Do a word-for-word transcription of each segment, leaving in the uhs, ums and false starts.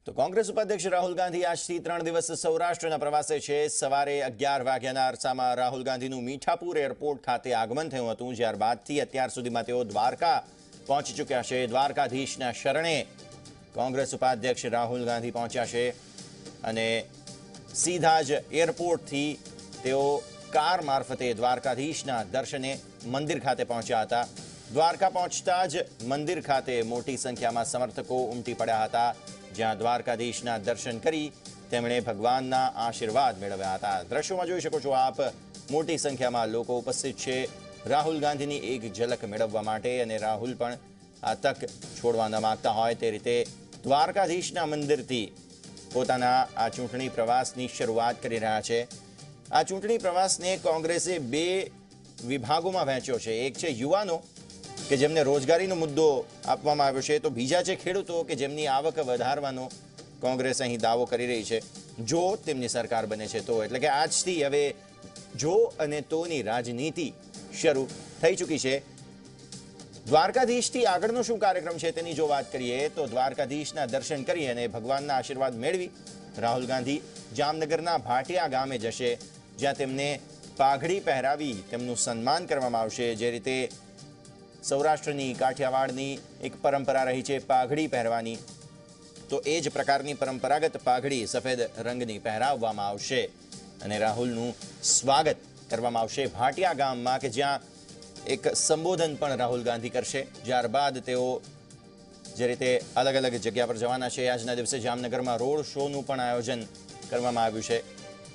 તો કોંગ્રેસ ઉપાધ્યક્ષ રાહુલ ગાંધી આજથી ત્રણ દિવસ સૌરાષ્ટ્રના પ્રવાસે છે। સવારે અગિયાર વાગ્યાના અરસામાં રાહુલ ગાંધીનું મીઠાપુર એરપોર્ટ ખાતે આગમન થયું હતું, જ્યારબાદથી અત્યાર સુધીમાં તેઓ દ્વારકા પહોંચી ચૂક્યા છે। દ્વારકાધીશના શરણે કોંગ્રેસ ઉપાધ્યક્ષ રાહુલ ગાંધી પહોંચ્યા છે અને સીધા જ એરપોર્ટથી તેઓ કાર મારફતે દ્વારકાધીશના દર્શને મંદિર ખાતે પહોંચ્યા હતા। દ્વારકા પહોંચતા જ મંદિર ખાતે મોટી સંખ્યામાં સમર્થકો ઉમટી પડ્યા હતા, જ્યાં દ્વારકાધીશના દર્શન કરી તેમણે ભગવાનના આશીર્વાદ મેળવ્યા હતા। દ્રશ્યોમાં જોઈ શકો છો આપ, મોટી સંખ્યામાં લોકો ઉપસ્થિત છે રાહુલ ગાંધીની એક ઝલક મેળવવા માટે, અને રાહુલ પણ આ તક છોડવા ન માંગતા હોય તે રીતે દ્વારકાધીશના મંદિરથી પોતાના આ ચૂંટણી પ્રવાસની શરૂઆત કરી રહ્યા છે। આ ચૂંટણી પ્રવાસને કોંગ્રેસે બે વિભાગોમાં વહેંચ્યો છે। એક છે યુવાનો કે જેમને રોજગારીનો મુદ્દો આપવામાં આવ્યો છે, તો બીજા છે ખેડૂતો કે જેમની આવક વધારવાનો કોંગ્રેસ અહીં દાવો કરી રહી છે જો તેમની સરકાર બને છે તો। એટલે કે આજથી હવે જો અને તોની રાજનીતિ શરૂ થઈ ચૂકી છે। દ્વારકાધીશથી આગળનો શું કાર્યક્રમ છે તેની જો વાત કરીએ તો દ્વારકાધીશના દર્શન કરી અને ભગવાનના આશીર્વાદ મેળવી રાહુલ ગાંધી જામનગરના ભાટિયા ગામે જશે, જ્યાં તેમને પાઘડી પહેરાવી તેમનું સન્માન કરવામાં આવશે। જે રીતે સૌરાષ્ટ્રની કાઠિયાવાડની એક પરંપરા રહી છે પાઘડી પહેરવાની, તો એ જ પ્રકારની પરંપરાગત પાઘડી સફેદ રંગની પહેરાવવામાં આવશે અને રાહુલનું સ્વાગત કરવામાં આવશે ભાટિયા ગામમાં, કે જ્યાં એક સંબોધન પણ રાહુલ ગાંધી કરશે। ત્યારબાદ તેઓ જે રીતે અલગ અલગ જગ્યા પર જવાના છે। આજના દિવસે જામનગરમાં રોડ શોનું પણ આયોજન કરવામાં આવ્યું છે।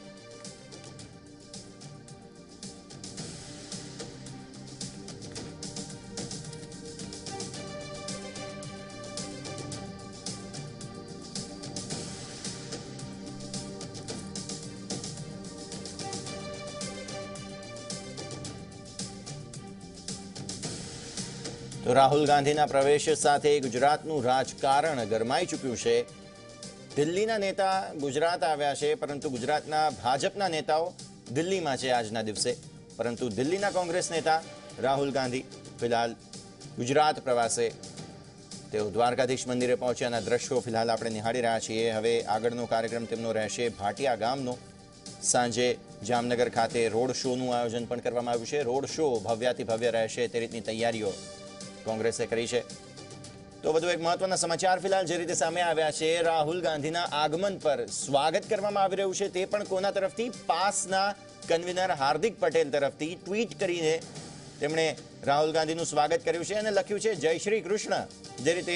તો રાહુલ ગાંધીના પ્રવેશ સાથે ગુજરાતનું રાજકારણ ગરમાઈ ચૂક્યું છે। દિલ્હીના નેતા ગુજરાત આવ્યા છે, પરંતુ ગુજરાતના ભાજપના નેતાઓ દિલ્હીમાં છે આજના દિવસે। પરંતુ દિલ્હીના કોંગ્રેસ નેતા રાહુલ ગાંધી ફિલહાલ ગુજરાત પ્રવાસે તેઓ દ્વારકાધીશ મંદિરે પહોંચ્યાના દ્રશ્યો ફિલહાલ આપણે નિહાળી રહ્યા છીએ। હવે આગળનો કાર્યક્રમ તેમનો રહેશે ભાટિયા ગામનો। સાંજે જામનગર ખાતે રોડ શોનું આયોજન પણ કરવામાં આવ્યું છે। રોડ શો ભવ્યાતિ ભવ્ય રહેશે તે રીતની તૈયારીઓ કોંગ્રેસે કરી છે। તો વધુ એક મહત્વના સમાચાર ફિલહાલ જે રીતે સામે આવ્યા છે, રાહુલ ગાંધીના આગમન પર સ્વાગત કરવામાં આવી રહ્યું છે, તે પણ કોના તરફથી? પાસના કન્વીનર હાર્દિક પટેલ તરફથી ટ્વીટ કરીને તેમણે રાહુલ ગાંધીનું સ્વાગત કર્યું છે અને લખ્યું છે જય શ્રી કૃષ્ણ। જે રીતે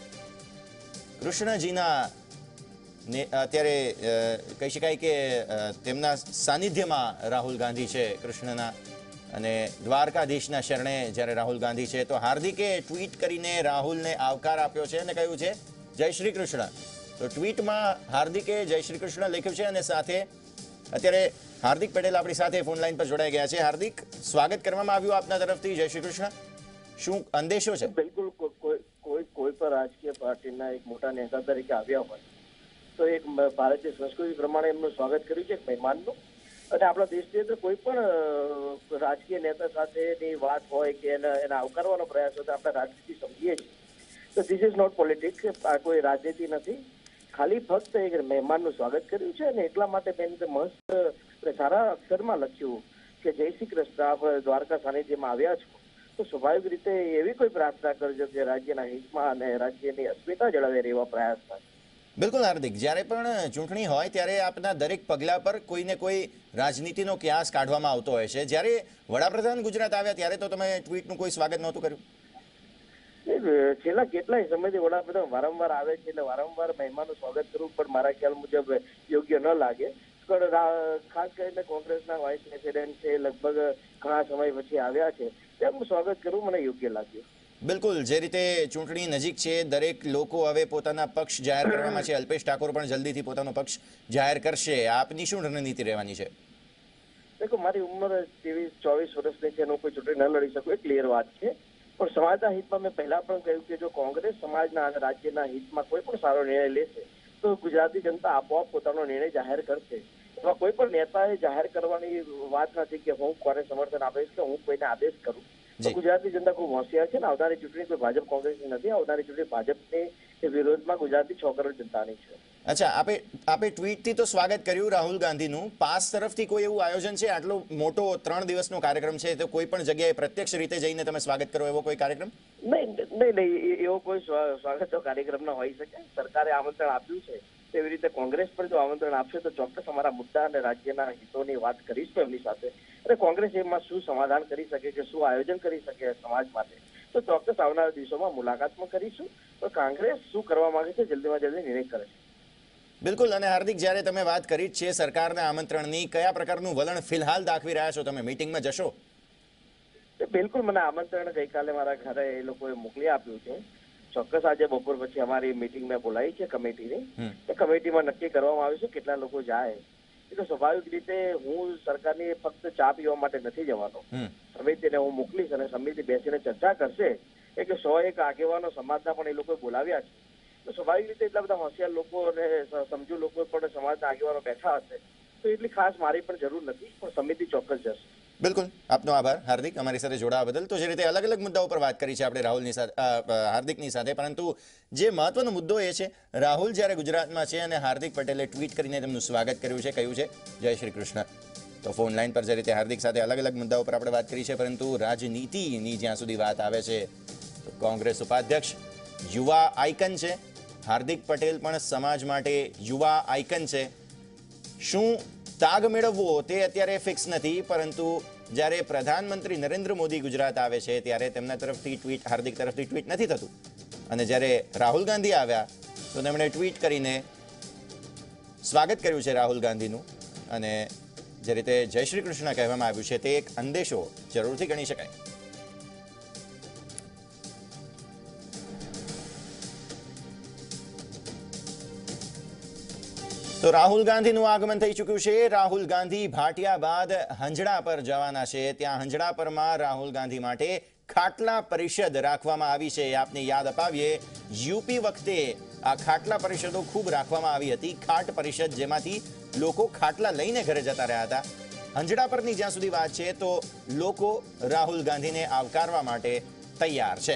કૃષ્ણજીના ને અત્યારે કહી શકાય કે તેમના સાનિધ્યમાં રાહુલ ગાંધી છે કૃષ્ણના, અને દ્વારકાધીશના શરણે જ્યારે રાહુલ ગાંધી છે, તો હાર્દિકે ટ્વીટ કરીને રાહુલને આવકાર આપ્યો છે અને કહ્યું છે જય શ્રી કૃષ્ણ। તો ટ્વીટમાં હાર્દિકે જય શ્રી કૃષ્ણ લખ્યું છે અને સાથે અત્યારે હાર્દિક પટેલ આપણી સાથે ફોન લાઈન પર જોડાઈ ગયા છે। હાર્દિક, સ્વાગત કરવામાં આવ્યું આપના તરફથી, જય શ્રી કૃષ્ણ। શું અંદેશો છે? બિલકુલ, કોઈ કોઈ કોઈ પણ રાજકીય પાર્ટીના એક મોટા નેતા તરીકે આવ્યા હોય તો એક ભારતીય સંસ્કૃતિ પ્રમાણે એમનું સ્વાગત કર્યું છે મહેમાનનું। અને આપણા દેશની અંદર કોઈ પણ રાજકીય નેતા સાથેની વાત હોય કે એને એને આવકારવાનો પ્રયાસ હોય તો આપણે રાજનીતિ સમજીએ છીએ। તો ધીસ ઇઝ નોટ પોલિટિક્સ, આ કોઈ રાજનીતિ નથી, ખાલી ફક્ત એક મહેમાનનું સ્વાગત કર્યું છે। અને એટલા માટે મેં મસ્ત સારા અક્ષરમાં લખ્યું કે જય શ્રી કૃષ્ણ, આપણે દ્વારકા સાનિધ્યમાં આવ્યા છો તો સ્વાભાવિક રીતે એવી કોઈ પ્રાર્થના કરજો કે રાજ્યના હિતમાં અને રાજ્યની અસ્મિતા જળવાઈ રહેવા પ્રયાસ થાય। બિલકુલ હાર્દિક, જ્યારે પણ ચૂંટણી હોય ત્યારે આપના દરેક પગલા પર કોઈને કોઈ રાજનીતિનો ક્યાસ કાઢવામાં આવતો હોય છે। જ્યારે વડાપ્રધાન ગુજરાત આવ્યા ત્યારે તો તમે ટ્વીટનું કોઈ સ્વાગત નહોતું કર્યું? છેલ્લા કેટલાય સમયથી વડાપ્રધાન વારંવાર આવે છે એટલે વારંવાર મહેમાનનું સ્વાગત કરવું પણ મારા ખ્યાલ મુજબ યોગ્ય ન લાગે। પણ ખાસ કરીને કોંગ્રેસના વાઇસ પ્રેસિડેન્ટ છે, લગભગ ઘણા સમય પછી આવ્યા છે, તેમનું સ્વાગત કરવું મને યોગ્ય લાગ્યું। બિલકુલ, જે રીતે ચૂંટણી નજીક છે, દરેક લોકો હવે પોતાના પક્ષ જાહેર કરવામાં છે। અલ્પેશ ઠાકોર પણ જલ્દીથી પોતાનો પક્ષ જાહેર કરશે। આપની શું રણનીતિ રહેવાની છે? દેખો, મારી ઉંમર ત્રેવીસ ચોવીસ વર્ષની છે, હું કોઈ ચૂંટણી ન લડી શકું, એ ક્લિયર વાત છે। પણ સમાજના હિતમાં મેં પહેલા પણ કહ્યું કે જો કોંગ્રેસ સમાજના અને રાજ્યના હિતમાં કોઈ પણ સારો નિર્ણય લેશે તો ગુજરાતી જનતા આપોઆપ પોતાનો નિર્ણય જાહેર કરશે। એમાં કોઈ પણ નેતાએ જાહેર કરવાની વાત નથી કે હું કોને સમર્થન આપીશ કે હું કોઈને આદેશ કરું। ગુજરાતની જનતા ખૂબ હોશિયાર છે ને આવનારી ચૂંટણી કોઈ ભાજપ કોંગ્રેસની નથી, આવનારી ચૂંટણી ભાજપની એ વિરોધમાં ગુજરાતની છ કરોડ જનતાની છે. અચ્છા, આપે આપે ટ્વીટથી તો સ્વાગત કર્યું રાહુલ ગાંધીનું. પાસ તરફથી કોઈ એવું આયોજન છે? આટલો મોટો ત્રણ દિવસનો કાર્યક્રમ છે, તો કોઈ પણ જગ્યાએ પ્રત્યક્ષ રીતે જઈને તમે સ્વાગત કરો એવો કોઈ કાર્યક્રમ? નહીં નહીં નહીં એવો કોઈ સ્વાગત કાર્યક્રમ ન હોઈ શકે. સરકારે આમંત્રણ આપ્યું છે, તેવી રીતે કોંગ્રેસ પણ જો આમંત્રણ આપશે તો ચોક્કસ અમારા મુદ્દા અને રાજ્યના હિતોની વાત કરીશું એમની સાથે. અને કોંગ્રેસ એમાં શું સમાધાન કરી શકે છે, શું આયોજન કરી શકે સમાજ માટે, તો ચોક્કસ આવનારા દિવસોમાં મુલાકાત પણ કરીશું. તો કોંગ્રેસ શું કરવા માંગે છે જલ્દીમાં જલ્દી નિર્ણય કરે છે. બિલકુલ. અને હાર્દિક, જ્યારે તમે વાત કરી જ છે સરકારના આમંત્રણની, કયા પ્રકારનું વલણ ફિલહાલ દાખવી રહ્યા છો તમે? મીટિંગમાં જશો? બિલકુલ, મને આમંત્રણ ગઈકાલે મારા ઘરે એ લોકોએ મોકલી આપ્યું છે. ચોક્કસ આજે બપોર પછી અમારી મીટિંગ મેં બોલાવી છે કમિટીની. એ કમિટીમાં નક્કી કરવામાં આવ્યું છે કેટલા લોકો જાય. એટલે સ્વાભાવિક રીતે હું સરકારની ફક્ત ચા પીવા માટે નથી જવાનો. સમિતિને હું મોકલીશ અને સમિતિ બેસીને ચર્ચા કરશે. એટલે સો એક આગેવાનો સમાજના પણ એ લોકોએ બોલાવ્યા છે. તો સ્વાભાવિક રીતે એટલા બધા હોશિયાર લોકો અને સમજુ લોકો પણ સમાજના આગેવાનો બેઠા હશે, તો એટલી ખાસ મારી પણ જરૂર નથી, પણ સમિતિ ચોક્કસ જશે. બિલકુલ, આપનો આભાર હાર્દિક, અમારી સાથે જોડાવા બદલ. તો જે રીતે અલગ અલગ મુદ્દાઓ પર વાત કરી છે આપણે રાહુલની સાથે, હાર્દિકની સાથે, પરંતુ જે મહત્વનો મુદ્દો એ છે, રાહુલ જ્યારે ગુજરાતમાં છે અને હાર્દિક પટેલે ટ્વીટ કરીને તેમનું સ્વાગત કર્યું છે, કહ્યું છે જય શ્રી કૃષ્ણ. તો ફોન લાઈન પર જે રીતે હાર્દિક સાથે અલગ અલગ મુદ્દાઓ પર આપણે વાત કરી છે, પરંતુ રાજનીતિની જ્યાં સુધી વાત આવે છે તો કોંગ્રેસ ઉપાધ્યક્ષ યુવા આઇકન છે, હાર્દિક પટેલ પણ સમાજ માટે યુવા આઇકન છે. શું તાગ મેળવવો તે અત્યારે ફિક્સ નથી, પરંતુ જ્યારે પ્રધાનમંત્રી નરેન્દ્ર મોદી ગુજરાત આવે છે ત્યારે તેમના તરફથી ટ્વીટ, હાર્દિક તરફથી ટ્વીટ નથી થતું, અને જ્યારે રાહુલ ગાંધી આવ્યા તો તેમણે ટ્વીટ કરીને સ્વાગત કર્યું છે રાહુલ ગાંધીનું. અને જે રીતે જય શ્રી કૃષ્ણ કહેવામાં આવ્યું છે તે એક અંદેશો જરૂરથી ગણી શકાય. તો રાહુલ ગાંધીનું આગમન થઈ ચૂક્યું છે. રાહુલ ગાંધી ભાટિયા બાદ હંજડા પર જવાના છે. ત્યાં હંજડા પરમાં રાહુલ ગાંધી માટે ખાટલા પરિષદ રાખવામાં આવી છે. આપને યાદ અપાવીએ, યુપી વખતે આ ખાટલા પરિષદો ખૂબ રાખવામાં આવી હતી. ખાટ પરિષદ, જેમાંથી લોકો ખાટલા લઈને ઘરે જતા રહ્યા હતા. હંજડા પરની જ્યાં સુધી વાત છે તો લોકો રાહુલ ગાંધીને આવકારવા માટે તૈયાર છે.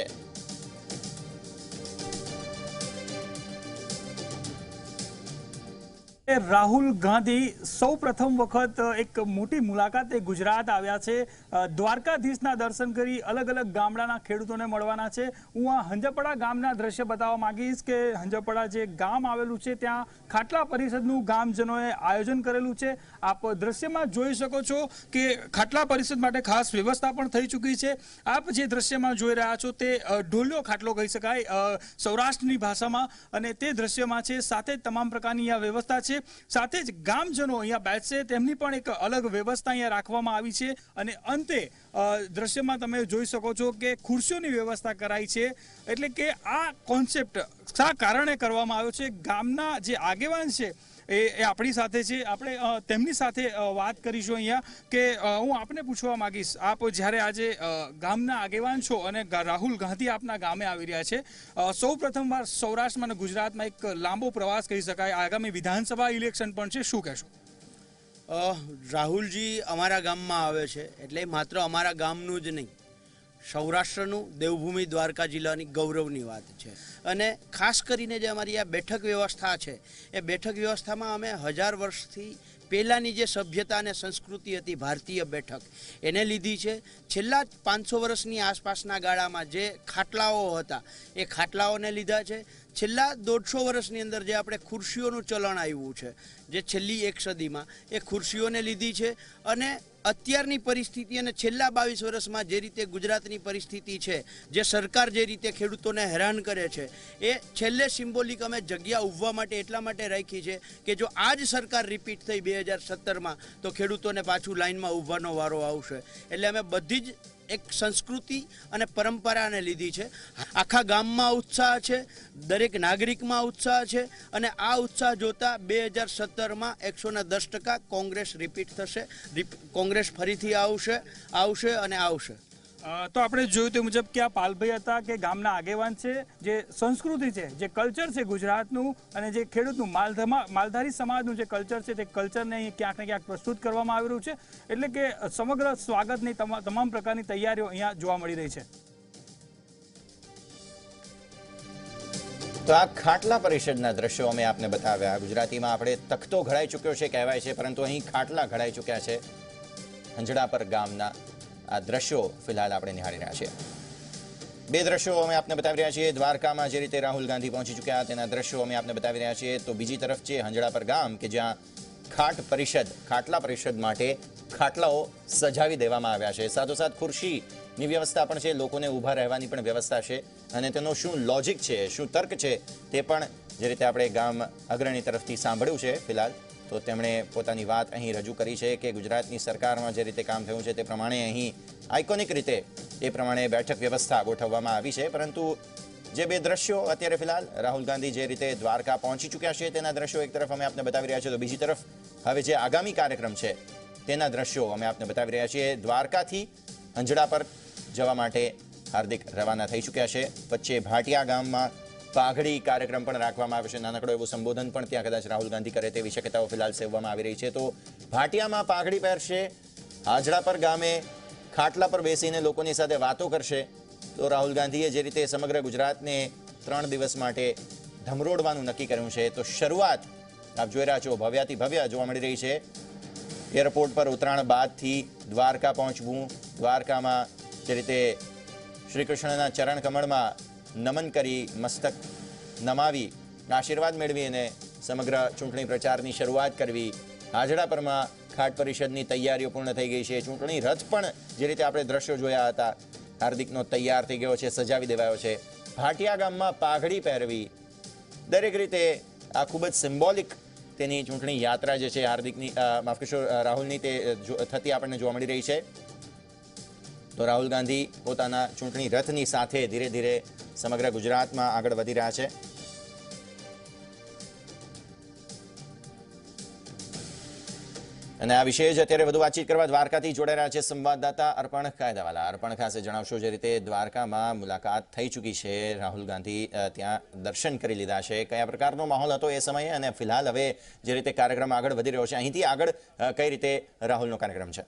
રાહુલ ગાંધી સૌ પ્રથમ વખત એક મોટી મુલાકાતે ગુજરાત આવ્યા છે. દ્વારકાધીશના દર્શન કરી અલગ અલગ ગામડાના ખેડૂતોને મળવાના છે. હું આ હંજપડા ગામના દ્રશ્ય બતાવવા માંગીશ કે હંજપડા જે ગામ આવેલું છે ત્યાં ખાટલા પરિષદનું ગામજનોએ આયોજન કરેલું છે. આપ દ્રશ્યમાં જોઈ શકો છો કે ખાટલા પરિષદ માટે ખાસ વ્યવસ્થા પણ થઈ ચૂકી છે. આપ જે દ્રશ્યમાં જોઈ રહ્યા છો તે ઢોલિયો ખાટલો કહી શકાય સૌરાષ્ટ્રની ભાષામાં, અને તે દ્રશ્યમાં છે. સાથે જ તમામ પ્રકારની આ વ્યવસ્થા છે. સાથે જ ગામજનો અહીંયા બેઠશે, તેમની પણ એક અલગ વ્યવસ્થા અહીંયા રાખવામાં આવી છે. અને અંતે દ્રશ્યમાં તમે જોઈ શકો છો કે ખુરશીઓની વ્યવસ્થા કરાઈ છે. એટલે કે આ કોન્સેપ્ટ શા કારણે કરવામાં આવ્યો છે? ગામના જે આગેવાન છે એ આપણી સાથે છે. આપણે તેમની સાથે વાત કરીશું અહીંયા કે હું આપને પૂછવા માંગીશ, આપ જ્યારે આજે ગામના આગેવાન છો અને રાહુલ ગાંધી આપના ગામે આવી રહ્યા છે, સૌ પ્રથમવાર સૌરાષ્ટ્રમાં અને ગુજરાતમાં એક લાંબો પ્રવાસ કહી શકાય, આગામી વિધાનસભા ઇલેક્શન પણ છે, શું કહેશો? રાહુલજી અમારા ગામમાં આવે છે એટલે માત્ર અમારા ગામનું જ નહીં, સૌરાષ્ટ્રનું, દેવભૂમિ દ્વારકા જિલ્લાની ગૌરવની વાત છે. અને ખાસ કરીને જે અમારી આ બેઠક વ્યવસ્થા છે એ બેઠક વ્યવસ્થામાં અમે હજાર વર્ષથી પહેલાંની જે સભ્યતા અને સંસ્કૃતિ હતી ભારતીય બેઠક એને લીધી છે. છેલ્લા પાંચસો વર્ષની આસપાસના ગાળામાં જે ખાટલાઓ હતા એ ખાટલાઓને લીધા છે. છેલ્લા દોઢસો વર્ષની અંદર જે આપણે ખુરશીઓનું ચલણ આવ્યું છે, જે છેલ્લી એક સદીમાં, એ ખુરશીઓને લીધી છે. અને અત્યારની પરિસ્થિતિ અને છેલ્લા બાવીસ વર્ષમાં જે રીતે ગુજરાતની પરિસ્થિતિ છે, જે સરકાર જે રીતે ખેડૂતોને હેરાન કરે છે, એ છેલ્લે સિમ્બોલિક અમે જગ્યા ઉભવા માટે એટલા માટે રાખી છે કે જો આ જ સરકાર રિપીટ થઈ બે હજાર સત્તરમાં તો ખેડૂતોને પાછું લાઇનમાં ઊભવાનો વારો આવશે. એટલે અમે બધી જ એક સંસ્કૃતિ અને પરંપરાને લીધી છે. આખા ગામમાં ઉત્સાહ છે, દરેક નાગરિકમાં ઉત્સાહ છે. અને આ ઉત્સાહ જોતા બે હજાર સત્તરમાં એકસો ને દસ ટકા કોંગ્રેસ રિપીટ થશે, કોંગ્રેસ ફરીથી આવશે આવશે અને આવશે. તો આપણે જોયું તે મુજબ કે આ પાલભાઈ હતા કે ગામના આગેવાન છે. જે સંસ્કૃતિ છે, જે કલ્ચર છે ગુજરાતનું, અને જે ખેડૂતનું માલધારી સમાજનું જે કલ્ચર છે તે કલ્ચરને અહીં ક્યાંક ને ક્યાંક પ્રસ્તુત કરવામાં આવી રહ્યું છે. એટલે કે સમગ્ર સ્વાગતની તમામ પ્રકારની તૈયારીઓ અહીંયા જોવા મળી રહી છે. તો આ ખાટલા પરિષદના દ્રશ્યો અમે આપને બતાવ્યા. ગુજરાતીમાં આપણે તખતો ઘડાઈ ચૂક્યો છે કહેવાય છે, પરંતુ અહીં ખાટલા ઘડાઈ ચૂક્યા છે. હંજડાપર ગામના આ દ્રશ્યો ફિલહાલ આપણે નિહાળી રહ્યા છીએ. બે દ્રશ્યો અમે આપને બતાવી રહ્યા છીએ. દ્વારકામાં જે રીતે રાહુલ ગાંધી પહોંચી ચૂક્યા તેના દ્રશ્યો અમે આપને બતાવી રહ્યા છીએ. તો બીજી તરફ છે હંજડાપર ગામ કે જ્યાં ખાટ પરિષદ ખાટલા પરિષદ માટે ખાટલાઓ સજાવી દેવામાં આવ્યા છે. સાથોસાથ ખુરશીની વ્યવસ્થા પણ છે, લોકોને ઊભા રહેવાની પણ વ્યવસ્થા છે. અને તેનો શું લોજિક છે, શું તર્ક છે તે પણ જે રીતે આપણે ગામ અગ્રણી તરફથી સાંભળ્યું છે ફિલહાલ, તો તેમણે પોતાની વાત અહીં રજૂ કરી છે કે ગુજરાતની સરકારમાં જે રીતે કામ થયું છે તે પ્રમાણે અહીં આઇકોનિક રીતે એ પ્રમાણે બેઠક વ્યવસ્થા ગોઠવવામાં આવી છે. પરંતુ જે બે દ્રશ્યો અત્યારે ફિલહાલ રાહુલ ગાંધી જે રીતે દ્વારકા પહોંચી ચૂક્યા છે તેના દ્રશ્યો એક તરફ અમે આપને બતાવી રહ્યા છીએ, તો બીજી તરફ હવે જે આગામી કાર્યક્રમ છે તેના દ્રશ્યો અમે આપને બતાવી રહ્યા છીએ. દ્વારકાથી હંજડા પર જવા માટે હાર્દિક રવાના થઈ ચૂક્યા છે. વચ્ચે ભાટિયા ગામમાં પાઘડી કાર્યક્રમ પણ રાખવામાં આવ્યો છે. નાનકડો એવું સંબોધન પણ ત્યાં કદાચ રાહુલ ગાંધી કરે તેવી શક્યતાઓ ફિલહાલ સેવવામાં આવી રહી છે. તો ભાટિયામાં પાઘડી પહેરશે, હાજડા પર ગામે ખાટલા પર બેસીને લોકોની સાથે વાતો કરશે. તો રાહુલ ગાંધીએ જે રીતે સમગ્ર ગુજરાતને ત્રણ દિવસ માટે ધમરોડવાનું નક્કી કર્યું છે, તો શરૂઆત આપ જોઈ રહ્યા છો ભવ્યાથી ભવ્ય જોવા મળી રહી છે. એરપોર્ટ પર ઉતરાણ બાદથી દ્વારકા પહોંચવું, દ્વારકામાં જે રીતે શ્રી કૃષ્ણના ચરણ કમળમાં નમન કરી, મસ્તક નમાવી, આશીર્વાદ મેળવી અને સમગ્ર ચૂંટણી પ્રચારની શરૂઆત કરવી. હાજડા પરમાં ખાટ પરિષદની તૈયારીઓ પૂર્ણ થઈ ગઈ છે. ચૂંટણી રથ પણ જે રીતે આપણે દ્રશ્યો જોયા હતા હાર્દિકનો તૈયાર થઈ ગયો છે, સજાવી દેવાયો છે. ભાટિયા ગામમાં પાઘડી પહેરવી, દરેક રીતે આ ખૂબ જ સિમ્બોલિક તેની ચૂંટણી યાત્રા જે છે હાર્દિકની માફ કરશો રાહુલની તે થતી આપણને જોવા મળી રહી છે. તો રાહુલ ગાંધી પોતાના ચૂંટણી રથની સાથે ધીરે ધીરે સમગ્ર ગુજરાતમાં આગળ વધી રહ્યા છે. અને આ વિશે જ અત્યારે વધુ વાતચીત કરવા દ્વારકાથી જોડાઈ રહ્યા છે સંવાદદાતા અર્પણ કાયદાવાલા. અર્પણ ખાસે જણાવશો, જે રીતે દ્વારકામાં મુલાકાત થઈ ચૂકી છે, રાહુલ ગાંધી ત્યાં દર્શન કરી લીધા છે, કયા પ્રકારનો માહોલ હતો એ સમયે અને ફિલહાલ હવે જે રીતે કાર્યક્રમ આગળ વધી રહ્યો છે, અહીંથી આગળ કઈ રીતે રાહુલનો કાર્યક્રમ છે?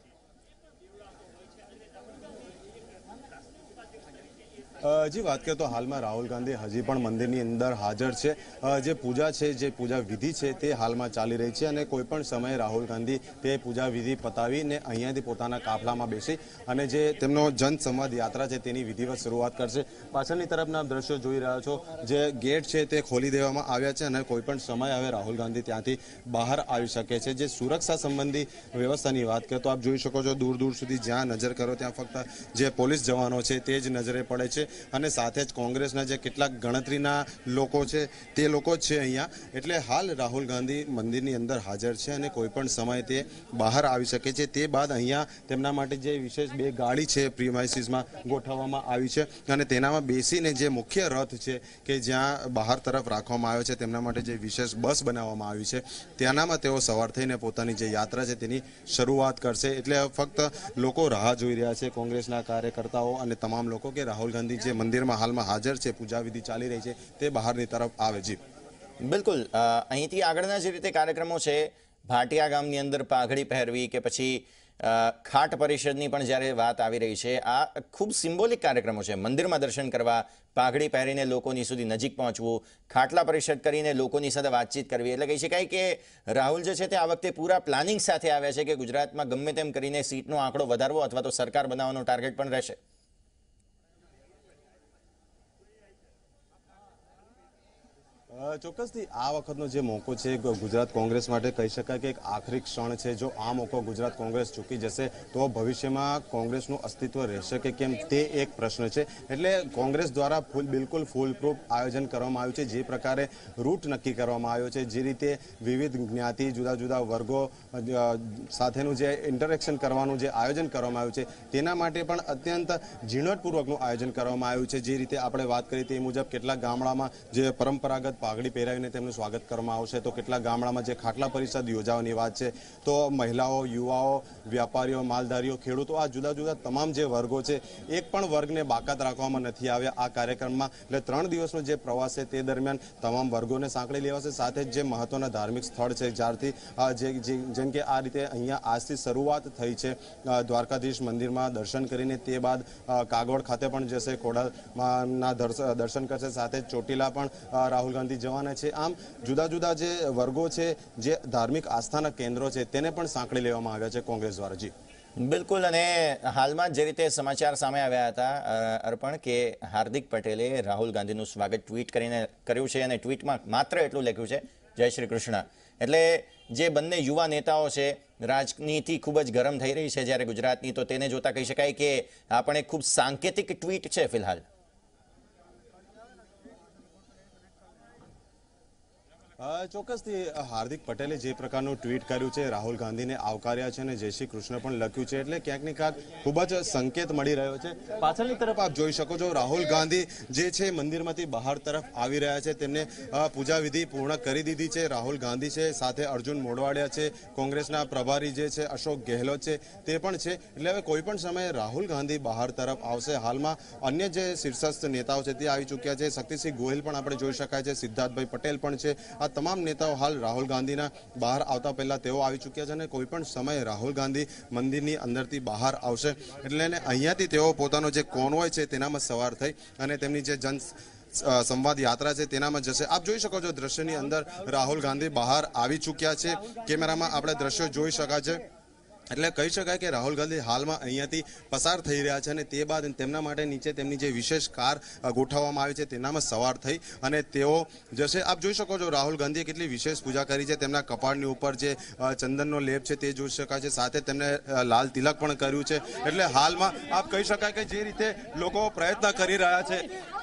જી વાત કરીએ તો હાલમાં રાહુલ ગાંધી હજી પણ મંદિરની અંદર હાજર છે. જે પૂજા છે, જે પૂજા વિધિ છે તે હાલમાં ચાલી રહી છે અને કોઈ પણ સમયે રાહુલ ગાંધી તે પૂજા વિધિ પતાવીને અહીંયાથી પોતાના કાફલામાં બેસી અને જે તેમનો જનસંવાદ યાત્રા છે તેની વિધિવત શરૂઆત કરશે. પાછળની તરફના દ્રશ્યો જોઈ રહ્યા છો, જે ગેટ છે તે ખોલી દેવામાં આવ્યા છે અને કોઈ પણ સમય હવે રાહુલ ગાંધી ત્યાંથી બહાર આવી શકે છે. જે સુરક્ષા સંબંધી વ્યવસ્થાની વાત કરીએ તો આપ જોઈ શકો છો, દૂર દૂર સુધી જ્યાં નજર કરો ત્યાં ફક્ત જે પોલીસ જવાનો છે તે જ નજરે પડે છે અને સાથે જ કોંગ્રેસના જે કેટલાક ગણતરીના લોકો છે તે લોકો જ છે અહીંયા. એટલે હાલ રાહુલ ગાંધી મંદિરની અંદર હાજર છે અને કોઈ પણ સમયે તે બહાર આવી શકે છે. તે બાદ અહીંયા તેમના માટે જે વિશેષ બે ગાડી છે પ્રીમાઇસીસમાં ગોઠવવામાં આવી છે અને તેનામાં બેસીને જે મુખ્ય રથ છે કે જ્યાં બહાર તરફ રાખવામાં આવ્યો છે તેમના માટે જે વિશેષ બસ બનાવવામાં આવી છે ત્યાંનામાં તેઓ સવાર થઈને પોતાની જે યાત્રા છે તેની શરૂઆત કરશે. એટલે ફક્ત લોકો રાહ જોઈ રહ્યા છે, કોંગ્રેસના કાર્યકર્તાઓ અને તમામ લોકો, કે રાહુલ ગાંધી જે મંદિરમાં હાલમાં હાજર છે, પૂજા વિધિ ચાલી રહી છે, તે બહારની તરફ આવે. જી બિલકુલ. અહીંથી આગળના જે રીતે કાર્યક્રમો છે, ભાટિયા ગામની અંદર પાઘડી પહેરવી કે પછી ખાટ પરિષદની પણ જ્યારે વાત આવી રહી છે, આ ખૂબ સિમ્બોલિક કાર્યક્રમો છે. મંદિરમાં દર્શન કરવા, પાઘડી પહેરીને લોકોની સુધી નજીક પહોંચવું, ખાટલા પરિષદ કરીને લોકોની સાથે વાતચીત કરવી. એટલે કહી શકાય કે રાહુલ જે છે તે આ વખતે પૂરા પ્લાનિંગ સાથે આવ્યા છે કે ગુજરાતમાં ગમે તેમ કરીને સીટનો આંકડો વધારવો અથવા તો સરકાર બનાવવાનો ટાર્ગેટ પણ રહેશે. ચોક્કસથી આ વખતનો જે મોકો છે ગુજરાત કોંગ્રેસ માટે કહી શકાય કે એક આખરી ક્ષણ છે. જો આ મોકો ગુજરાત કોંગ્રેસ ચૂકી જશે તો ભવિષ્યમાં કોંગ્રેસનું અસ્તિત્વ રહેશે કે કેમ તે એક પ્રશ્ન છે. એટલે કોંગ્રેસ દ્વારા ફૂલ બિલકુલ ફૂલ પ્રૂફ આયોજન કરવામાં આવ્યું છે. જે પ્રકારે રૂટ નક્કી કરવામાં આવ્યો છે, જે રીતે વિવિધ જ્ઞાતિ, જુદા જુદા વર્ગો સાથેનું જે ઇન્ટરેક્શન કરવાનું જે આયોજન કરવામાં આવ્યું છે તેના માટે પણ અત્યંત ઝીણવટપૂર્વકનું આયોજન કરવામાં આવ્યું છે. જે રીતે આપણે વાત કરી તે મુજબ કેટલાક ગામડામાં જે પરંપરાગત પાઘડી સાડી પહેરાવીને તેમનું સ્વાગત કરવામાં આવશે, તો કેટલાક ગામડામાં જે ખાટલા પરિષદ યોજાવાની વાત છે, તો મહિલાઓ, યુવાઓ, વ્યાપારીઓ, માલધારીઓ, ખેડૂતો, આ જુદા જુદા તમામ જે વર્ગો છે એક પણ વર્ગને બાકાત રાખવામાં નથી આવ્યા આ કાર્યક્રમમાં. એટલે ત્રણ દિવસનો જે પ્રવાસ છે તે દરમિયાન તમામ વર્ગોને સાંકળી લેવાશે. સાથે જ જે મહત્વના ધાર્મિક સ્થળ છે જ્યારથી જે જેમ કે આ રીતે અહીંયા આજથી શરૂઆત થઈ છે દ્વારકાધીશ મંદિરમાં દર્શન કરીને, તે બાદ કાગવડ ખાતે પણ જશે, ખોડાના દર્શન કરશે, સાથે ચોટીલા પણ રાહુલ ગાંધી જવાના છે. આમ જુદા જુદા જે વર્ગો છે, જે ધાર્મિક આસ્થાના કેન્દ્રો છે, તેને પણ સાંકળી લેવામાં આવ્યા છે કોંગ્રેસ દ્વારા. જી બિલકુલ. અને હાલમાં જે રીતે સમાચાર સામે આવ્યા હતા અર્પણ, કે હાર્દિક પટેલે રાહુલ ગાંધીનું સ્વાગત ટ્વીટ કરીને કર્યું છે, અને ટ્વીટમાં માત્ર એટલું લખ્યું છે, જય શ્રી કૃષ્ણ. એટલે જે બંને યુવા નેતાઓ છે, રાજનીતિ ખૂબ જ ગરમ થઈ રહી છે જ્યારે ગુજરાતની, તો તેને જોતા કહી શકાય કે આ પણ એક ખૂબ સાંકેતિક ટ્વીટ છે ફિલહાલ. ચોક્કસથી હાર્દિક પટેલે જે પ્રકારનું ટ્વીટ કર્યું છે, રાહુલ ગાંધીને આવકાર્યા છે અને જય શ્રી કૃષ્ણ પણ લખ્યું છે, એટલે ક્યાંક ને ક્યાંક ખૂબ જ સંકેત મળી રહ્યો છે. પાછળની તરફ આપ જોઈ શકો છો, રાહુલ ગાંધી જે છે મંદિરમાંથી બહાર તરફ આવી રહ્યા છે, તેમને પૂજા વિધિ પૂર્ણ કરી દીધી છે. રાહુલ ગાંધી છે, સાથે અર્જુન મોઢવાડિયા છે, કોંગ્રેસના પ્રભારી જે છે અશોક ગેહલોત છે, તે પણ છે. એટલે હવે કોઈ પણ સમયે રાહુલ ગાંધી બહાર તરફ આવશે. હાલમાં અન્ય જે શીર્ષસ્થ નેતાઓ છે તે આવી ચૂક્યા છે. શક્તિસિંહ ગોહિલ પણ આપણે જોઈ શકાય છે, સિદ્ધાર્થભાઈ પટેલ પણ છે. આ તમામ નેતાઓ હાલ રાહુલ ગાંધીના બહાર આવતા પહેલા તેઓ આવી ચૂક્યા છે, અને કોઈ પણ સમયે રાહુલ ગાંધી મંદિરની અંદરથી બહાર આવશે. એટલે અહીંયાથી તેઓ પોતાનો જે કોનવોય છે તેનામાં સવાર થઈ અને તેમની જે જન સંવાદ યાત્રા છે તેનામાં જશે. આપ જોઈ શકો છો દ્રશ્યની અંદર રાહુલ ગાંધી બહાર આવી ચૂક્યા છે. કેમેરામાં આપણે દ્રશ્યો જોઈ શકાય છે. એટલે કહી શકાય કે રાહુલ ગાંધી હાલમાં અહીંયાથી પસાર થઈ રહ્યા છે, અને તે બાદ તેમના માટે નીચે તેમની જે વિશેષ કાર ગોઠવવામાં આવી છે તેનામાં સવાર થઈ અને તેઓ જશે. આપ જોઈ શકો છો રાહુલ ગાંધીએ કેટલી વિશેષ પૂજા કરી છે. તેમના કપાળની ઉપર જે ચંદનનો લેપ છે તે જોઈ શકાય છે, સાથે તેમને લાલ તિલક પણ કર્યું છે. એટલે હાલમાં આપ કહી શકાય કે જે રીતે લોકો પ્રયત્ન કરી રહ્યા છે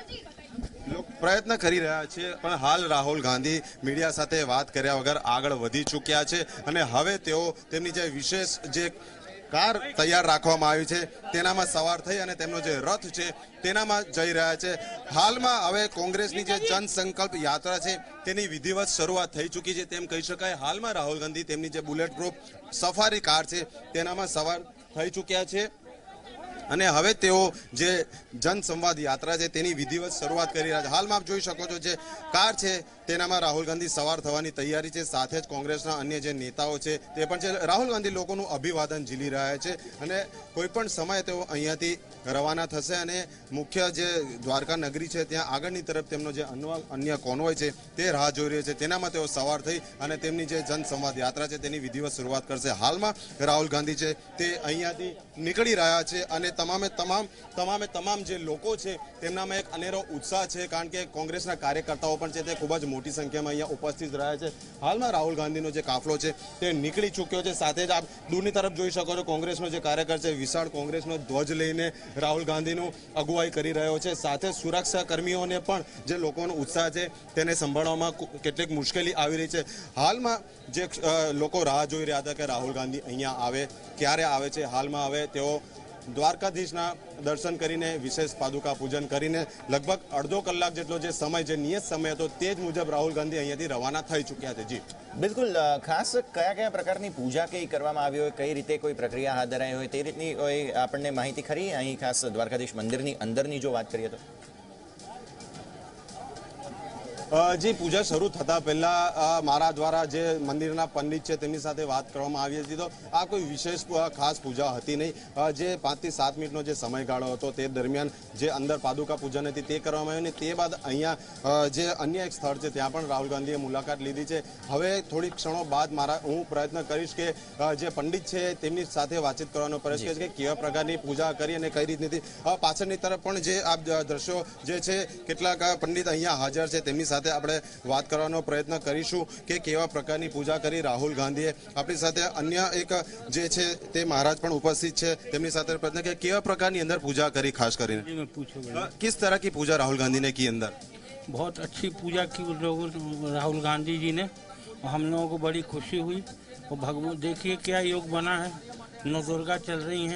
પ્રયત્ન કરી રહ્યા છે પણ હાલ રાહુલ ગાંધી મીડિયા સાથે વાત કર્યા વગર આગળ વધી ચૂક્યા છે, અને હવે તેઓ તેમની જે વિશેષ જે કાર તૈયાર રાખવામાં આવી છે તેનામાં સવાર થઈ અને તેમનો જે રથ છે તેનામાં જઈ રહ્યા છે. હાલમાં હવે કોંગ્રેસની જે જન સંકલ્પ યાત્રા છે તેની વિધિવત શરૂઆત થઈ ચૂકી છે તેમ કહી શકાય. હાલમાં રાહુલ ગાંધી તેમની જે બુલેટ પ્રૂફ સફારી કાર છે તેનામાં સવાર થઈ ચૂક્યા છે, અને હવે તેઓ જે જન સંવાદ યાત્રા છે તેની વિધિવત શરૂઆત કરી રહ્યા છે. હાલમાં આપ જોઈ શકો છો જે કાર છે તેનામાં રાહુલ ગાંધી સવાર થવાની તૈયારી છે. સાથે જ કોંગ્રેસના અન્ય જે નેતાઓ છે તે પણ છે. રાહુલ ગાંધી લોકોનું અભિવાદન ઝીલી રહ્યા છે, અને કોઈ પણ સમયે તેઓ અહીંયાથી રવાના થશે, અને મુખ્ય જે દ્વારકા નગરી છે ત્યાં આગળની તરફ તેમનો જે અન્ય કોનવોય છે તે રાહ જોઈ રહ્યો છે. તેનામાં તેઓ સવાર થઈ અને તેમની જે જન સંવાદ યાત્રા છે તેની વિધિવત શરૂઆત કરશે. હાલમાં રાહુલ ગાંધી છે તે અહીંયાથી નીકળી રહ્યા છે, અને તમામે તમામ તમામે તમામ જે લોકો છે તેમનામાં એક અનેરો ઉત્સાહ છે, કારણ કે કોંગ્રેસના કાર્યકર્તાઓ પણ છે તે ખૂબ જ મોટી સંખ્યામાં અહીંયા ઉપસ્થિત રહ્યા છે. હાલમાં રાહુલ ગાંધીનો જે કાફલો છે તે નીકળી ચૂક્યો છે. સાથે જ આપ દૂરની તરફ જોઈ શકો છો કોંગ્રેસનો જે કાર્યકર છે વિશાળ કોંગ્રેસનો ધ્વજ લઈને રાહુલ ગાંધીનું અગુવાઈ કરી રહ્યો છે. સાથે સુરક્ષા કર્મીઓને પણ જે લોકોનો ઉત્સાહ છે તેને સંભાળવામાં કેટલીક મુશ્કેલી આવી રહી છે. હાલમાં જે લોકો રાહ જોઈ રહ્યા હતા કે રાહુલ ગાંધી અહીંયા આવે, ક્યારે આવે છે, હાલમાં હવે તેઓ દ્વારકાધીશના દર્શન કરીને વિશેષ પાદુકા પૂજન કરીને લગભગ અડધો કલાક જેટલો જે સમય જે નિયત સમય હતો તે જ મુજબ રાહુલ ગાંધી અહીંયાથી રવાના થઈ ચૂક્યા છે. જી બિલકુલ. ખાસ કયા કયા પ્રકારની પૂજા કઈ કરવામાં આવી હોય, કઈ રીતે કોઈ પ્રક્રિયા હાથ ધરાઈ હોય તે રીતની કોઈ આપણને માહિતી ખરી અહીં ખાસ દ્વારકાધીશ મંદિરની અંદરની જો વાત કરીએ તો? જે પૂજા શરૂ થતા પહેલા મારા દ્વારા જે મંદિરના પંડિત છે તેમની સાથે વાત કરવામાં આવી હતી, તો આ કોઈ વિશેષ ખાસ પૂજા હતી નહીં. જે પાંચથી સાત મિનિટનો જે સમયગાળો હતો તે દરમિયાન જે અંદર પાદુકા પૂજન હતી તે કરવામાં આવી, અને તે બાદ અહીંયા જે અન્ય એક સ્થળ છે ત્યાં પણ રાહુલ ગાંધીએ મુલાકાત લીધી છે. હવે થોડીક ક્ષણો બાદ મારા હું પ્રયત્ન કરીશ કે જે પંડિત છે તેમની સાથે વાતચીત કરવાનો પ્રયાસ કરીશ કે કેવા પ્રકારની પૂજા કરી અને કઈ રીતની. પાછળની તરફ પણ જે આ દ્રશ્યો જે છે કેટલાક પંડિત અહીંયા હાજર છે તેમની સાથે આપણે વાત કરવાનો પ્રયત્ન કરીશું કે કેવા પ્રકારની પૂજા કરી રાહુલ ગાંધીએ. આપણી સાથે અન્ય એક જે છે તે મહારાજ પણ ઉપસ્થિત છે, તેમની સાથે પ્રયત્ન કે કેવા પ્રકારની अंदर पूजा करी, खास कर किस तरह की पूजा राहुल गांधी ने की अंदर? बहुत अच्छी पूजा की लोगों राहुल गांधी जी ने, हम लोगों को बड़ी खुशी हुई. और भगवान देखिए क्या योग बना है, नौ दुर्गा चल रही हैं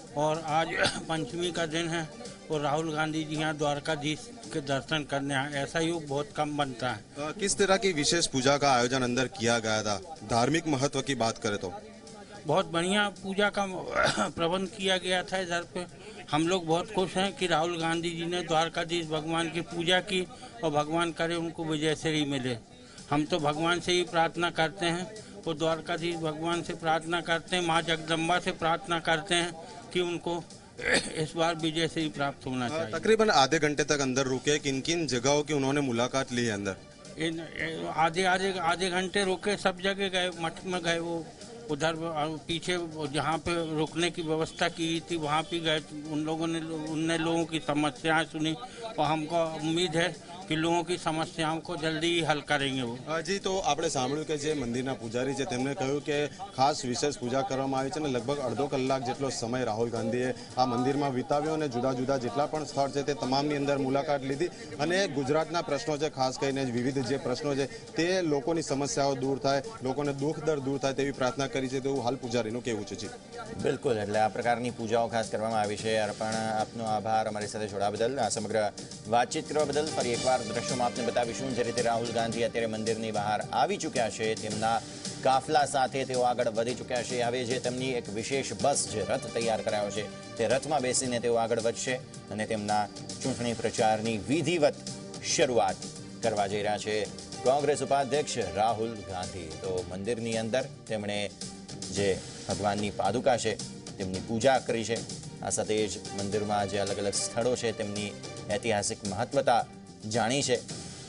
और आज पंचमी का दिन है और राहुल गांधी जी यहाँ द्वारकाधीश के दर्शन करने आए। ऐसा योग बहुत कम बनता है। अ, किस तरह की विशेष पूजा का आयोजन अंदर किया गया था? धार्मिक महत्व की बात करें तो बहुत बढ़िया पूजा का प्रबंध किया गया था इधर पे। हम लोग बहुत खुश हैं कि राहुल गांधी जी ने द्वारकाधीश भगवान की पूजा की और भगवान करे उनको विजय श्री मिले। हम तो भगवान से ही प्रार्थना करते हैं और द्वारकाधीश भगवान से प्रार्थना करते हैं, माँ जगदम्बा से प्रार्थना करते हैं कि उनको इस बार विजय श्री प्राप्त होना अ, चाहिए। तकरीबन आधे घंटे तक अंदर रुके, किन किन जगहों की उन्होंने मुलाकात ली है अंदर? इन आधे आधे आधे घंटे रुके, सब जगह गए, मठ में गए, वो उधर पीछे जहाँ पे रुकने की व्यवस्था की थी वहाँ पे गए। उन लोगों ने उनने लोगों की समस्याएं सुनी और हमको उम्मीद है कि लोगों की समस्याओं को जल्दी ही हल करेंगे वो। અ, જી, તો આપણે સાંભળ્યું કે જે મંદિરના પૂજારી છે તેમણે કહ્યું કે ખાસ વિશેષ પૂજા કરવામાં આવી છે અને લગભગ અડધો કલાક જેટલો સમય રાહુલ ગાંધીએ આ મંદિરમાં વિતાવ્યો અને જુદા જુદા જેટલા પણ સ્થળ છે તે તમામની અંદર મુલાકાત લીધી અને ગુજરાતના પ્રશ્નો છે, ખાસ કરીને વિવિધ જે પ્રશ્નો છે તે લોકોની સમસ્યાઓ દૂર થાય, લોકોને દુઃખ દર દૂર થાય તેવી પ્રાર્થના કરી છે તેવું હાલ પૂજારીનું કહેવું છે. જી બિલકુલ, એટલે આ પ્રકારની પૂજાઓ ખાસ કરવામાં આવી છે. અર્પણ, આપનો આભાર અમારી સાથે જોડાવા બદલ, આ સમગ્ર વાતચીત કરવા બદલ. ફરી એકવાર દ્રશ્યોમાં આપને બતાવીશું જે રીતે રાહુલ ગાંધી અત્યારે મંદિરની બહાર આવી ચૂક્યા છે. તેમના કાફલા સાથે તેઓ આગળ વધી ચૂક્યા છે. હવે જે તેમની એક વિશેષ બસ, જે રથ તૈયાર કરાયો છે તે રથમાં બેસીને તેઓ આગળ વધશે અને તેમના ચૂંટણી પ્રચારની વિધિવત શરૂઆત કરવા જઈ રહ્યા છે કોંગ્રેસ ઉપાધ્યક્ષ રાહુલ ગાંધી. તો મંદિરની અંદર તેમણે જે ભગવાનની પાદુકા છે તેમની પૂજા કરી છે. આ સાથે જ મંદિરમાં જે અલગ અલગ સ્થળો છે તેમની ઐતિહાસિક મહત્વતા જાણી છે.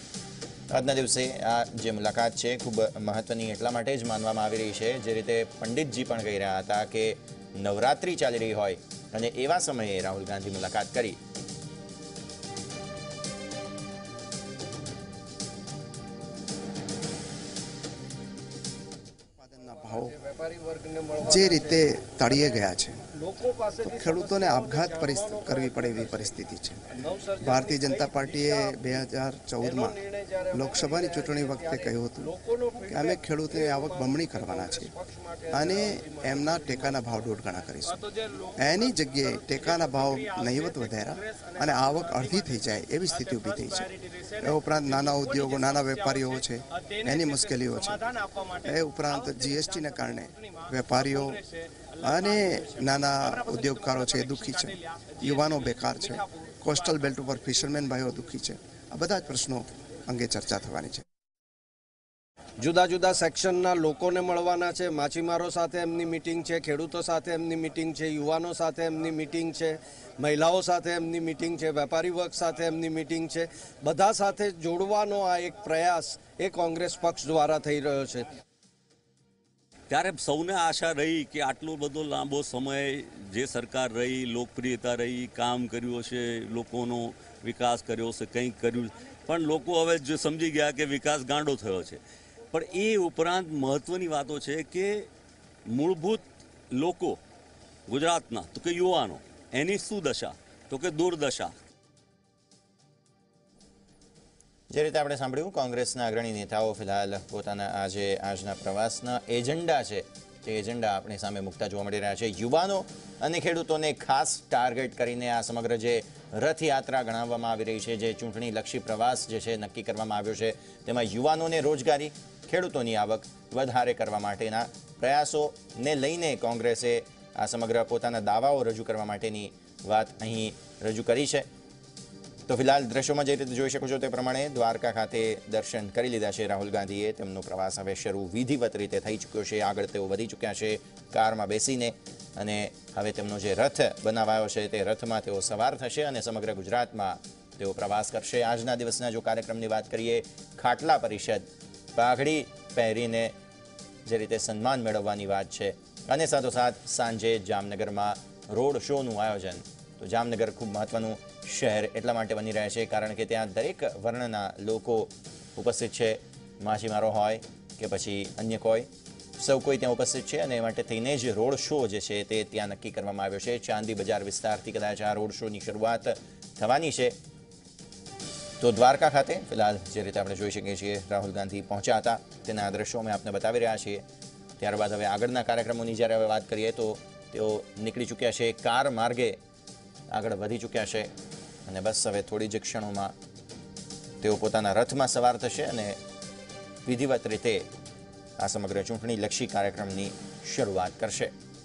આજના દિવસે આ જે મુલાકાત છે ખૂબ મહત્વની એટલા માટે જ માનવામાં આવી રહી છે, જે રીતે પંડિતજી પણ કહી રહ્યા હતા કે નવરાત્રિ ચાલી રહી હોય અને એવા સમયે રાહુલ ગાંધી મુલાકાત કરી. જે રીતે તળિયે ગયા છે તો ખેડૂતોને આપઘાત કરવી પડે એવી પરિસ્થિતિ છે. ભારતીય જનતા પાર્ટીએ બે હજાર ચૌદમાં લોકસભાની ચૂંટણી વખતે કહ્યું હતું કે અમે ખેડૂતોની આવક બમણી કરવાના છીએ અને એમના ટેકાના ભાવ દોઢ ગણા કરીશું. એની જગ્યાએ ટેકાના ભાવ નહીવત વધાર્યા અને આવક અડધી થઈ જાય એવી સ્થિતિ ઊભી થઈ છે. એ ઉપરાંત નાના ઉદ્યોગો, નાના વેપારીઓ છે એની મુશ્કેલીઓ છે. એ ઉપરાંત જીએસટીને કારણે વેપારીઓ અને નાના ઉદ્યોગકારો છે એ દુઃખી છે, યુવાનો બેકાર છે, કોસ્ટલ બેલ્ટ ઉપર ફિશરમેન ભાઈઓ દુઃખી છે. આ બધા જ પ્રશ્નો અંગે ચર્ચા થવાની છે. જુદા જુદા સેક્શનના લોકોને મળવાના છે. માછીમારો સાથે એમની મિટિંગ છે, ખેડૂતો સાથે એમની મિટિંગ છે, યુવાનો સાથે એમની મિટિંગ છે, મહિલાઓ સાથે એમની મિટિંગ છે, વેપારી વર્ગ સાથે એમની મિટિંગ છે. બધા સાથે જોડવાનો આ એક પ્રયાસ એ કોંગ્રેસ પક્ષ દ્વારા થઈ રહ્યો છે. ત્યારે સૌને આશા રહી કે આટલો બધો લાંબો સમય જે સરકાર રહી, લોકપ્રિયતા રહી, કામ કર્યું હશે, લોકોનો વિકાસ કર્યો હશે, કંઈક કર્યું, પણ લોકો હવે જો સમજી ગયા કે વિકાસ ગાંડો થયો છે. પણ એ ઉપરાંત મહત્ત્વની વાતો છે કે મૂળભૂત લોકો ગુજરાતના, તો કે યુવાનો, એની શું દશા, તો કે દુર્દશા. જે રીતે આપણે સાંભળ્યું, કોંગ્રેસના અગ્રણી નેતાઓ ફિલહાલ પોતાના આજે આજના પ્રવાસના એજન્ડા છે તે એજન્ડા આપણી સામે મૂકતા જોવા મળી રહ્યા છે. યુવાનો અને ખેડૂતોને ખાસ ટાર્ગેટ કરીને આ સમગ્ર જે રથયાત્રા ગણાવવામાં આવી રહી છે, જે ચૂંટણીલક્ષી પ્રવાસ જે છે નક્કી કરવામાં આવ્યો છે, તેમાં યુવાનોને રોજગારી, ખેડૂતોની આવક વધારે કરવા માટેના પ્રયાસોને લઈને કોંગ્રેસે આ સમગ્ર પોતાના દાવાઓ રજૂ કરવા માટેની વાત અહીં રજૂ કરી છે. તો ફિલહાલ દ્રશ્યોમાં જે રીતે જોઈ શકો છો તે પ્રમાણે દ્વારકા ખાતે દર્શન કરી લીધા છે રાહુલ ગાંધીએ. તેમનો પ્રવાસ હવે શરૂ વિધિવત રીતે થઈ ચૂક્યો છે. આગળ તેઓ વધી ચૂક્યા છે કારમાં બેસીને અને હવે તેમનો જે રથ બનાવાયો છે તે રથમાં તેઓ સવાર થશે અને સમગ્ર ગુજરાતમાં તેઓ પ્રવાસ કરશે. આજના દિવસના જો કાર્યક્રમની વાત કરીએ, ખાટલા પરિષદ, પાઘડી પહેરીને જે રીતે સન્માન મેળવવાની વાત છે અને સાથોસાથ સાંજે જામનગરમાં રોડ શોનું આયોજન. તો જામનગર ખૂબ મહત્વનું શહેર એટલા માટે બની રહે છે કારણ કે ત્યાં દરેક વર્ણના લોકો ઉપસ્થિત છે. માછીમારો હોય કે પછી અન્ય કોઈ, સૌ કોઈ ત્યાં ઉપસ્થિત છે અને એ માટે થઈને જ રોડ શો જે છે તે ત્યાં નક્કી કરવામાં આવ્યો છે. ચાંદી બજાર વિસ્તારથી કદાચ આ રોડ શોની શરૂઆત થવાની છે. તો દ્વારકા ખાતે ફિલહાલ જે રીતે આપણે જોઈ શકીએ છીએ રાહુલ ગાંધી પહોંચ્યા હતા તેના દ્રશ્યો અમે આપને બતાવી રહ્યા છીએ. ત્યારબાદ હવે આગળના કાર્યક્રમોની જ્યારે હવે વાત કરીએ તો તેઓ નીકળી ચૂક્યા છે, કાર માર્ગે આગળ વધી ચૂક્યા છે અને બસ હવે થોડી જ ક્ષણોમાં તેઓ પોતાના રથમાં સવાર થશે અને વિધિવત રીતે આ સમગ્ર ચૂંટણીલક્ષી કાર્યક્રમની શરૂઆત કરશે.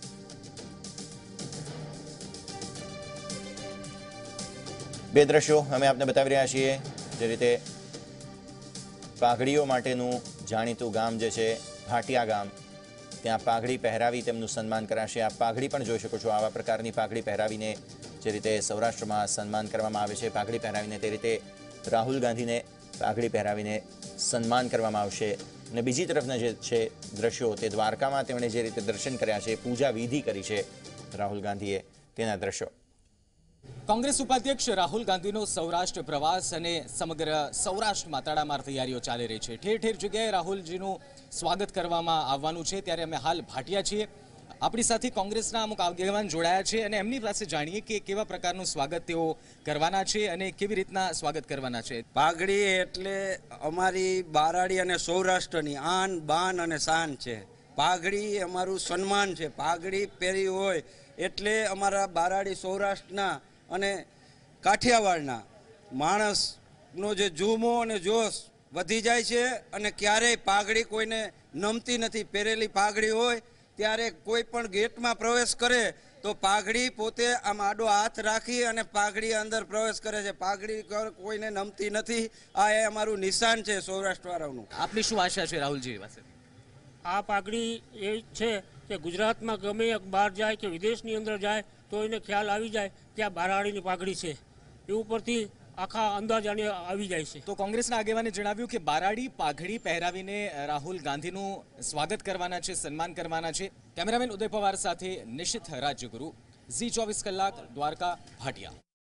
બે દ્રશ્યો અમે આપને બતાવી રહ્યા છીએ. જે રીતે પાઘડીઓ માટેનું જાણીતું ગામ જે છે ભાટિયા ગામ, ત્યાં પાઘડી પહેરાવી તેમનું સન્માન કરાશે. આ પાઘડી પણ જોઈ શકો છો. આવા પ્રકારની પાઘડી પહેરાવીને જે રીતે સૌરાષ્ટ્રમાં સન્માન કરવામાં આવે છે, પાઘડી પહેરાવીને તે રીતે રાહુલ ગાંધીને પાઘડી પહેરાવીને સન્માન કરવામાં આવશે. અને બીજી તરફના જે છે દ્રશ્યો, તે દ્વારકામાં તેમણે જે રીતે દર્શન કર્યા છે, પૂજા વિધિ કરી છે રાહુલ ગાંધીએ, તેના દ્રશ્યો. કોંગ્રેસ ઉપાધ્યક્ષ રાહુલ ગાંધીનો સૌરાષ્ટ્ર પ્રવાસ અને સમગ્ર સૌરાષ્ટ્રમાં તડામાર તૈયારીઓ ચાલી રહી છે. ઠેર ઠેર જગ્યાએ રાહુલજીનું સ્વાગત કરવામાં આવવાનું છે. ત્યારે અમે હાલ ભાટિયા છીએ. આપણી સાથે કોંગ્રેસના અમુક આગેવાન જોડાયા છે અને એમની પાસે જાણીએ કે કેવા પ્રકારનું સ્વાગત તેઓ કરવાના છે અને કેવી રીતના સ્વાગત કરવાના છે. પાઘડી એટલે અમારી બારાડી અને સૌરાષ્ટ્રની આન બાન અને શાન છે. પાઘડી અમારું સન્માન છે. પાઘડી પહેરી હોય એટલે અમારા બારાડી સૌરાષ્ટ્રના અને કાઠિયાવાડના માણસનો જે જુમો અને જોશ વધી જાય છે અને ક્યારેય પાઘડી કોઈને નમતી નથી. પહેરેલી પાઘડી હોય ત્યારે કોઈ પણ ગેટમાં પ્રવેશ કરે તો પાઘડી પોતે આમ આડો હાથ રાખી અને પાઘડી અંદર પ્રવેશ કરે છે. પાઘડી કોઈને નમતી નથી. આ એ અમારું નિશાન છે સૌરાષ્ટ્રવાળાનું. આપની શું આશા છે રાહુલજી પાસે? આ પાઘડી એ છે કે ગુજરાતમાં ગમે બહાર જાય કે વિદેશની અંદર જાય તો એને ખ્યાલ આવી જાય કે આ બારાડીની પાઘડી છે. એ ઉપરથી આખા અંદાજ આને આવી જાય છે. તો કોંગ્રેસના આગેવાને જણાવ્યું કે બારાડી પાઘડી પહેરાવીને રાહુલ ગાંધીનું સ્વાગત કરવાના છે, સન્માન કરવાના છે. કેમેરામેન ઉદય પવાર સાથે નિશિત રાજ્યગુરુ, ઝી ચોવીસ કલાક, દ્વારકા, ભાટિયા.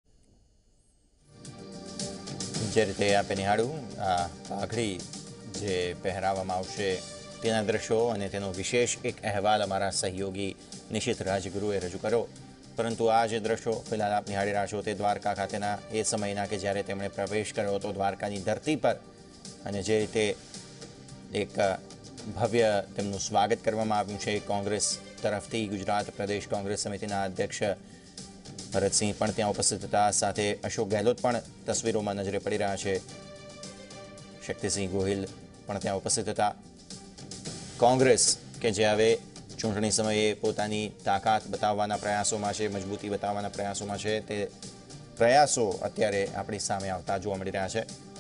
જે રીતે આપે નિહાળ્યું, આ પાઘડી જે પહેરાવવામાં આવશે તેના દ્રશ્યો અને તેનો વિશેષ એક અહેવાલ અમારા સહયોગી નિશિત રાજગુરુએ રજૂ કર્યો. પરંતુ આ જે દ્રશ્યો ફિલહાલ આપ નિહાળી રહ્યા છો તે દ્વારકા ખાતેના એ સમયના કે જ્યારે તેમણે પ્રવેશ કર્યો હતો દ્વારકાની ધરતી પર અને જે રીતે એક ભવ્ય તેમનું સ્વાગત કરવામાં આવ્યું છે કોંગ્રેસ તરફથી. ગુજરાત પ્રદેશ કોંગ્રેસ સમિતિના અધ્યક્ષ ભરતસિંહ પણ ત્યાં ઉપસ્થિત હતા. સાથે અશોક ગેહલોત પણ તસવીરોમાં નજરે પડી રહ્યા છે. શક્તિસિંહ ગોહિલ પણ ત્યાં ઉપસ્થિત હતા. કોંગ્રેસ કે જે હવે ચૂંટણી સમયે પોતાની તાકાત બતાવવાના પ્રયાસોમાં છે, મજબૂતી બતાવવાના પ્રયાસોમાં છે, તે પ્રયાસો અત્યારે આપણી સામે આવતા જોવા મળી રહ્યા છે.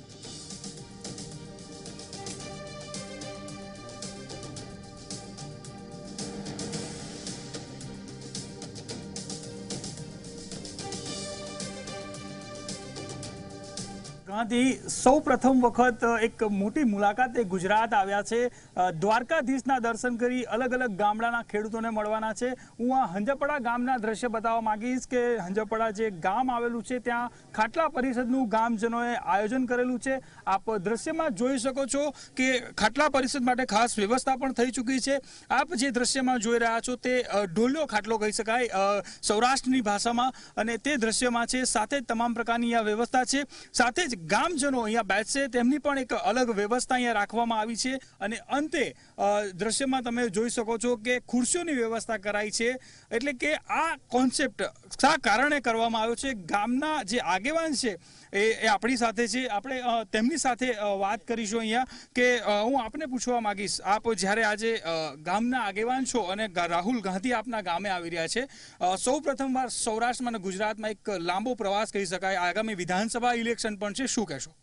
ગાંધી સૌ પ્રથમ વખત એક મોટી મુલાકાતે ગુજરાત આવ્યા છે. દ્વારકાધીશના દર્શન કરી અલગ અલગ ગામડાના ખેડૂતોને મળવાના છે. હું આ હંજપડા ગામના દ્રશ્ય બતાવવા માંગીશ કે હંજપડા જે ગામ આવેલું છે ત્યાં ખાટલા પરિષદનું ગામજનોએ આયોજન કરેલું છે. આપ દ્રશ્યમાં જોઈ શકો છો કે ખાટલા પરિષદ માટે ખાસ વ્યવસ્થા પણ થઈ ચૂકી છે. આપ જે દ્રશ્યમાં જોઈ રહ્યા છો તે ઢોલિયો ખાટલો કહી શકાય સૌરાષ્ટ્રની ભાષામાં, અને તે દ્રશ્યમાં છે. સાથે જ તમામ પ્રકારની આ વ્યવસ્થા છે. સાથે જ ગામજનો અહીંયા બેસશે તેમની પણ એક અલગ વ્યવસ્થા અહીંયા રાખવામાં આવી છે. અને અંતે દ્રશ્યમાં તમે જોઈ શકો છો કે ખુરશીઓની વ્યવસ્થા કરાઈ છે. એટલે કે આ કોન્સેપ્ટ શા કારણે કરવામાં આવ્યો છે, ગામના જે આગેવાન છે એ આપણી સાથે છે. આપણે તેમની સાથે વાત કરીશું અહીંયા કે હું આપને પૂછવા માંગીશ, આપ જ્યારે આજે ગામના આગેવાન છો અને રાહુલ ગાંધી આપના ગામે આવી રહ્યા છે, સૌ પ્રથમવાર સૌરાષ્ટ્રમાં અને ગુજરાતમાં એક લાંબો પ્રવાસ કહી શકાય, આગામી વિધાનસભા ઇલેક્શન પણ છે, શું કહેશો?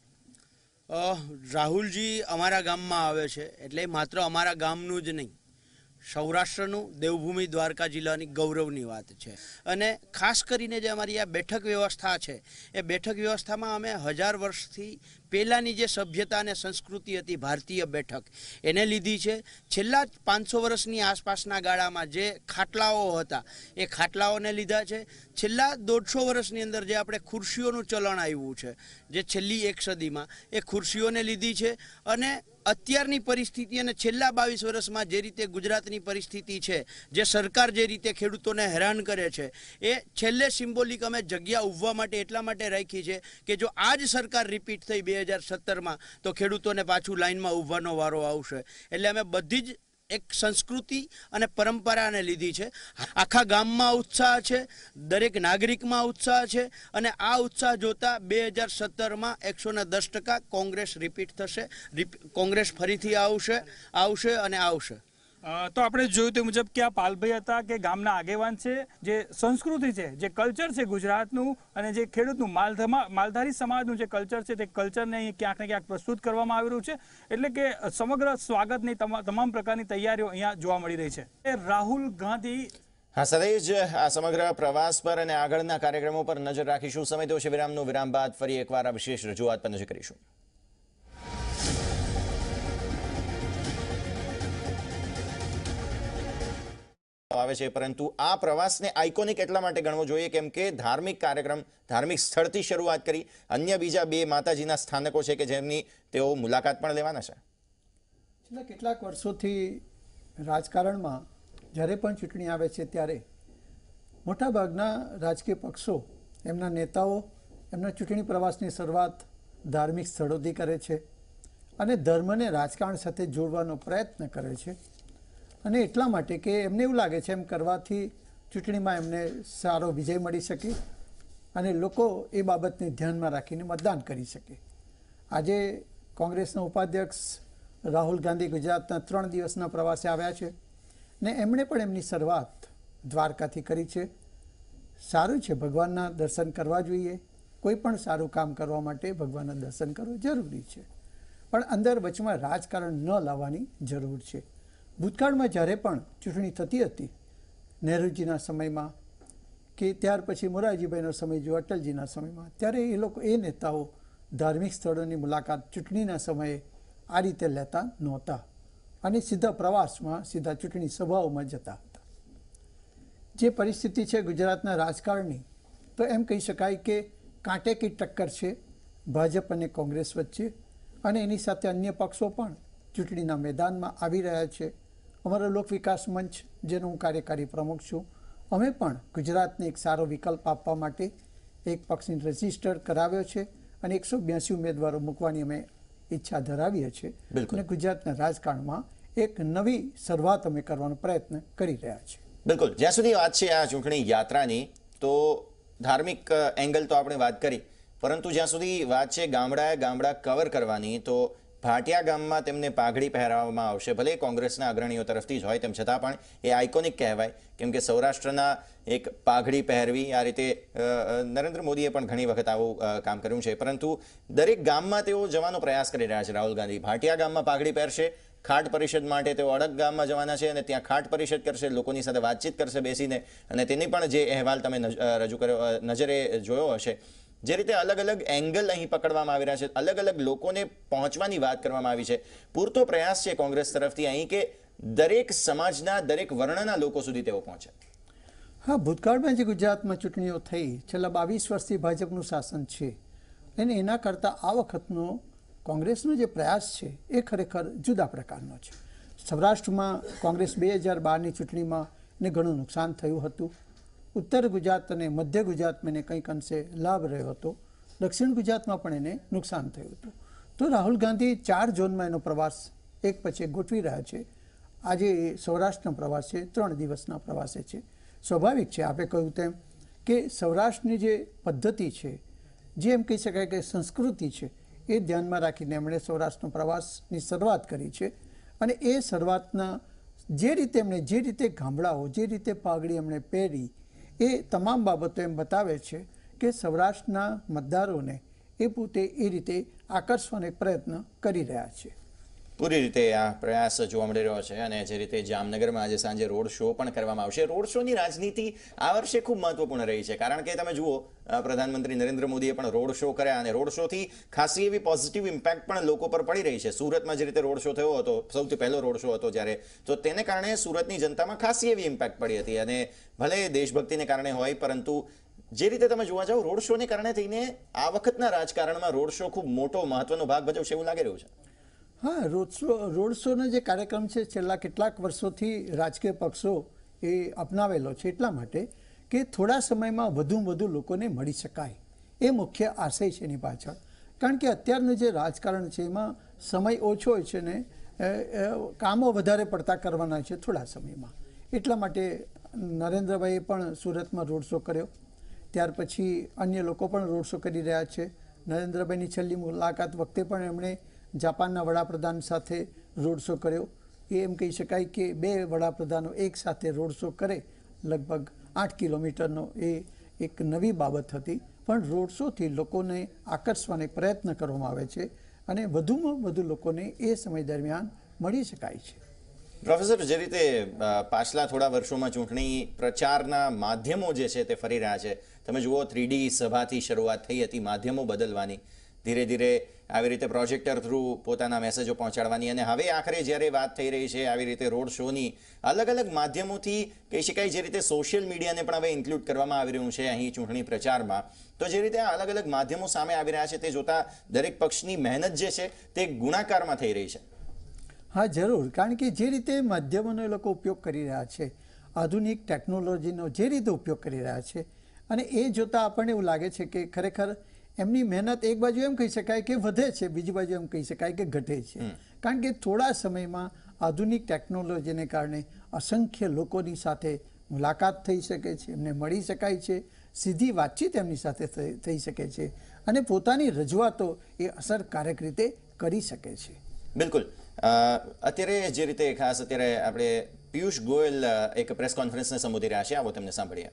રાહુલજી અમારા ગામમાં આવે છે એટલે માત્ર અમારા ગામનું જ નહીં, સૌરાષ્ટ્રનું, દેવભૂમિ દ્વારકા જિલ્લાની ગૌરવની વાત છે. અને ખાસ કરીને જે અમારી આ બેઠક વ્યવસ્થા છે એ બેઠક વ્યવસ્થામાં અમે હજાર વર્ષથી પહેલાંની જે સભ્યતા અને સંસ્કૃતિ હતી ભારતીય બેઠક એને લીધી છે. છેલ્લા પાંચસો વર્ષની આસપાસના ગાળામાં જે ખાટલાઓ હતા એ ખાટલાઓને લીધા છે. છેલ્લા દોઢસો વર્ષની અંદર જે આપણે ખુરશીઓનું ચલણ આવ્યું છે, જે છેલ્લી એક સદીમાં, એ ખુરશીઓને લીધી છે. અને અત્યારની પરિસ્થિતિ અને છેલ્લા બાવીસ વર્ષમાં જે રીતે ગુજરાતની પરિસ્થિતિ છે, જે સરકાર જે રીતે ખેડૂતોને હેરાન કરે છે, એ છેલ્લે સિમ્બોલિક અમે જગ્યા ઉભવા માટે એટલા માટે રાખી છે કે જો આ જ સરકાર રિપીટ થઈ બે હજાર સત્તરમાં તો ખેડૂતોને પાછું લાઇનમાં ઊભવાનો વારો આવશે. એટલે અમે બધી જ એક સંસ્કૃતિ અને પરંપરાને લીધી છે. આખા ગામમાં ઉત્સાહ છે, દરેક નાગરિકમાં ઉત્સાહ છે અને આ ઉત્સાહ જોતા બે હજાર સત્તરમાં એકસો ને દસ ટકા કોંગ્રેસ રિપીટ થશે, કોંગ્રેસ ફરીથી આવશે આવશે અને આવશે. તો આપણે જોયું તે મુજબ કે આ પાલભાઈ હતા કે ગામના આગેવાન છે, જે સંસ્કૃતિ છે, જે કલ્ચર છે ગુજરાતનું અને જે ખેડૂતનું માલધારી સમાજનું જે કલ્ચર છે તે કલ્ચરને અહીં ક્યાંક ને ક્યાંક પ્રસ્તુત કરવામાં આવી રહ્યું છે. એટલે કે સમગ્ર સ્વાગતની તમામ પ્રકારની તૈયારીઓ અહીંયા જોવા મળી રહી છે. રાહુલ ગાંધી હા સદેજ આ સમગ્ર પ્રવાસ પર અને આગળના કાર્યક્રમો પર નજર રાખીશું. સમય તો છે વિરામનો. વિરામ બાદ ફરી એકવાર આ વિશેષ રજૂઆત પર નજર કરીશું. આવે છે, પરંતુ આ પ્રવાસને આઇકોનિક એટલા માટે ગણવો જોઈએ કેમ કે ધાર્મિક કાર્યક્રમ, ધાર્મિક સ્થળથી શરૂઆત કરી અન્ય બીજા બે માતાજીના સ્થાનકો છે કે જેમની તેઓ મુલાકાત પણ લેવાના છે. છેલ્લા કેટલાક વર્ષોથી રાજકારણમાં જ્યારે પણ ચૂંટણી આવે છે ત્યારે મોટાભાગના રાજકીય પક્ષો, એમના નેતાઓ એમના ચૂંટણી પ્રવાસની શરૂઆત ધાર્મિક સ્થળોથી કરે છે અને ધર્મને રાજકારણ સાથે જોડવાનો પ્રયત્ન કરે છે. અને એટલા માટે કે એમને એવું લાગે છે એમ કરવાથી ચૂંટણીમાં એમને સારો વિજય મળી શકે અને લોકો એ બાબતને ધ્યાનમાં રાખીને મતદાન કરી શકે. આજે કોંગ્રેસના ઉપાધ્યક્ષ રાહુલ ગાંધી ગુજરાતના ત્રણ દિવસના પ્રવાસે આવ્યા છે ને એમણે પણ એમની શરૂઆત દ્વારકાથી કરી છે. સારું છે, ભગવાનના દર્શન કરવા જોઈએ. કોઈ પણ સારું કામ કરવા માટે ભગવાનના દર્શન કરવું જરૂરી છે, પણ અંદર વચમાં રાજકારણ ન લાવવાની જરૂર છે. ભૂતકાળમાં જ્યારે પણ ચૂંટણી થતી હતી, નહેરુજીના સમયમાં કે ત્યાર પછી મોરારજીભાઈનો સમય જો અટલજીના સમયમાં, ત્યારે એ લોકો એ નેતાઓ ધાર્મિક સ્થળોની મુલાકાત ચૂંટણીના સમયે આ રીતે લેતા નહોતા અને સીધા પ્રવાસમાં, સીધા ચૂંટણી સભાઓમાં જતા હતા. જે પરિસ્થિતિ છે ગુજરાતના રાજકારણની, તો એમ કહી શકાય કે કાંટે કી ટક્કર છે ભાજપ અને કોંગ્રેસ વચ્ચે અને એની સાથે અન્ય પક્ષો પણ ચૂંટણીના મેદાનમાં આવી રહ્યા છે. અમારો લોક વિકાસ મંચ, જેનો હું કાર્યકારી પ્રમુખ છું, અમે પણ ગુજરાતને એક સારો વિકલ્પ આપવા માટે એક પક્ષને રજીસ્ટર કરાવ્યો છે અને એકસો બ્યાસી ઉમેદવારો મૂકવાની અમે ઈચ્છા ધરાવીએ છીએ અને ગુજરાતના રાજકારણમાં એક નવી શરૂઆત અમે કરવાનો પ્રયત્ન કરી રહ્યા છીએ. બિલકુલ. જ્યાં સુધી વાત છે આ ચૂંટણી યાત્રાની, તો ધાર્મિક એંગલ તો આપણે વાત કરી, પરંતુ જ્યાં સુધી વાત છે ગામડાએ ગામડા કવર કરવાની, તો ભાટિયા ગામમાં તેમને પાઘડી પહેરાવવામાં આવશે. ભલે કોંગ્રેસના અગ્રણીઓ તરફથી જ હોય, તેમ છતાં પણ એ આઇકોનિક કહેવાય કેમ કે સૌરાષ્ટ્રના એક પાઘડી પહેરવી, આ રીતે નરેન્દ્ર મોદીએ પણ ઘણી વખત આવું કામ કર્યું છે. પરંતુ દરેક ગામમાં તેઓ જવાનો પ્રયાસ કરી રહ્યા છે. રાહુલ ગાંધી ભાટિયા ગામમાં પાઘડી પહેરશે, ખાટ પરિષદ માટે તેઓ અડગ ગામમાં જવાના છે અને ત્યાં ખાટ પરિષદ કરશે, લોકોની સાથે વાતચીત કરશે બેસીને, અને તેની પણ જે અહેવાલ તમે રજૂ કર્યો, નજરે જોયો હશે, જે રીતે અલગ અલગ એંગલ અહીં પકડવામાં આવી રહ્યા છે, અલગ અલગ લોકોને પહોંચવાની વાત કરવામાં આવી છે. પૂરતો પ્રયાસ છે કોંગ્રેસ તરફથી અહીં કે દરેક સમાજના, દરેક વર્ણના લોકો સુધી તેઓ પહોંચે. હા, ભૂતકાળમાં જે ગુજરાતમાં ચૂંટણીઓ થઈ, છેલ્લા બાવીસ વર્ષથી ભાજપનું શાસન છે અને એના કરતાં આ વખતનો કોંગ્રેસનો જે પ્રયાસ છે એ ખરેખર જુદા પ્રકારનો છે. સૌરાષ્ટ્રમાં કોંગ્રેસ બે હજાર બારની ચૂંટણીમાં ને ઘણું નુકસાન થયું હતું. ઉત્તર ગુજરાત અને મધ્ય ગુજરાતમાં એને કંઈક અંશે લાભ રહ્યો હતો. દક્ષિણ ગુજરાતમાં પણ એને નુકસાન થયું હતું. તો રાહુલ ગાંધી ચાર ઝોનમાં એનો પ્રવાસ એક પછી ગોઠવી રહ્યા છે. આજે સૌરાષ્ટ્રનો પ્રવાસ છે, ત્રણ દિવસના પ્રવાસે છે. સ્વાભાવિક છે, આપે કહ્યું તેમ કે સૌરાષ્ટ્રની જે પદ્ધતિ છે, જે એમ કહી શકાય કે સંસ્કૃતિ છે, એ ધ્યાનમાં રાખીને એમણે સૌરાષ્ટ્રનો પ્રવાસની શરૂઆત કરી છે. અને એ શરૂઆતના જે રીતે એમણે જે રીતે ગામડાઓ, જે રીતે પાઘડી એમણે પહેરી, એ તમામ બાબતો એમ બતાવે છે કે સૌરાષ્ટ્રના મતદારોને એ પોતે એ રીતે આકર્ષવાનો પ્રયત્ન કરી રહ્યા છે. પૂરી રીતે આ પ્રયાસ જોવા મળી રહ્યો છે. અને જે રીતે જામનગરમાં આજે સાંજે રોડ શો પણ કરવામાં આવશે. રોડ શોની રાજનીતિ આ વર્ષે ખૂબ મહત્વપૂર્ણ રહી છે, કારણ કે તમે જુઓ પ્રધાનમંત્રી નરેન્દ્ર મોદીએ પણ રોડ શો કર્યા અને રોડ શોથી ખાસી એવી પોઝિટિવ ઇમ્પેક્ટ પણ લોકો પર પડી રહી છે. સુરતમાં જે રીતે રોડ શો થયો હતો, સૌથી પહેલો રોડ શો હતો જ્યારે, તો તેને કારણે સુરતની જનતામાં ખાસી એવી ઇમ્પેક્ટ પડી હતી. અને ભલે દેશભક્તિને કારણે હોય, પરંતુ જે રીતે તમે જોવા જાઓ, રોડ શોને કારણે થઈને આ વખતના રાજકારણમાં રોડ શો ખૂબ મોટો મહત્વનો ભાગ ભજવશે એવું લાગી રહ્યું છે. હા, રોડ શો રોડ શોનો જે કાર્યક્રમ છે છેલ્લા કેટલાક વર્ષોથી રાજકીય પક્ષો એ અપનાવેલો છે, એટલા માટે કે થોડા સમયમાં વધુમાં વધુ લોકોને મળી શકાય, એ મુખ્ય આશય છે એની પાછળ. કારણ કે અત્યારનું જે રાજકારણ છે એમાં સમય ઓછો હોય છે ને કામો વધારે પડતા કરવાના છે થોડા સમયમાં. એટલા માટે નરેન્દ્રભાઈએ પણ સુરતમાં રોડ શો કર્યો. ત્યાર પછી અન્ય લોકો પણ રોડ શો કરી રહ્યા છે. નરેન્દ્રભાઈની છેલ્લી મુલાકાત વખતે પણ એમણે જાપાનના વડાપ્રધાન સાથે રોડ શો કર્યો. એ એમ કહી શકાય કે બે વડાપ્રધાનો એક સાથે રોડ શો કરે લગભગ આઠ કિલોમીટરનો એ એક નવી બાબત હતી. પણ રોડ શોથી લોકોને આકર્ષવાને પ્રયત્ન કરવામાં આવે છે અને વધુમાં વધુ લોકોને એ સમય દરમિયાન મળી શકાય છે. પ્રોફેસર, જે રીતે પાછલા થોડા વર્ષોમાં ચૂંટણી પ્રચારના માધ્યમો જે છે તે ફરી રહ્યા છે, તમે જુઓ થ્રીડી સભાથી શરૂઆત થઈ હતી માધ્યમો બદલવાની, ધીરે ધીરે આવી રીતે પ્રોજેક્ટર થ્રુ પોતાના મેસેજો પહોંચાડવાની, અને હવે આખરે જ્યારે વાત થઈ રહી છે આવી રીતે રોડ શોની, અલગ અલગ માધ્યમોથી કહી શકાય જે રીતે સોશિયલ મીડિયાને પણ હવે ઇન્ક્લુડ કરવામાં આવી રહ્યું છે અહીં ચૂંટણી પ્રચારમાં, તો જે રીતે આ અલગ અલગ માધ્યમો સામે આવી રહ્યા છે તે જોતા દરેક પક્ષની મહેનત જે છે તે ગુણાકારમાં થઈ રહી છે. હા, જરૂર. કારણ કે જે રીતે માધ્યમોનો એ લોકો ઉપયોગ કરી રહ્યા છે, આધુનિક ટેકનોલોજીનો જે રીતે ઉપયોગ કરી રહ્યા છે, અને એ જોતાં આપણને એવું લાગે છે કે ખરેખર એમની મહેનત એક બાજુ એમ કહી શકાય કે વધે છે, બીજી બાજુ એમ કહી શકાય કે ઘટે છે. કારણ કે થોડા સમયમાં આધુનિક ટેકનોલોજીને કારણે અસંખ્ય લોકોની સાથે મુલાકાત થઈ શકે છે, એમને મળી શકાય છે, સીધી વાતચીત એમની સાથે થઈ શકે છે અને પોતાની રજૂઆતો એ અસરકારક રીતે કરી શકે છે. બિલકુલ. અત્યારે જે રીતે ખાસ અત્યારે આપણે પિયુષ ગોયલ એક પ્રેસ કોન્ફરન્સને સંબોધી રહ્યા છે, આવો તેમને સાંભળીએ.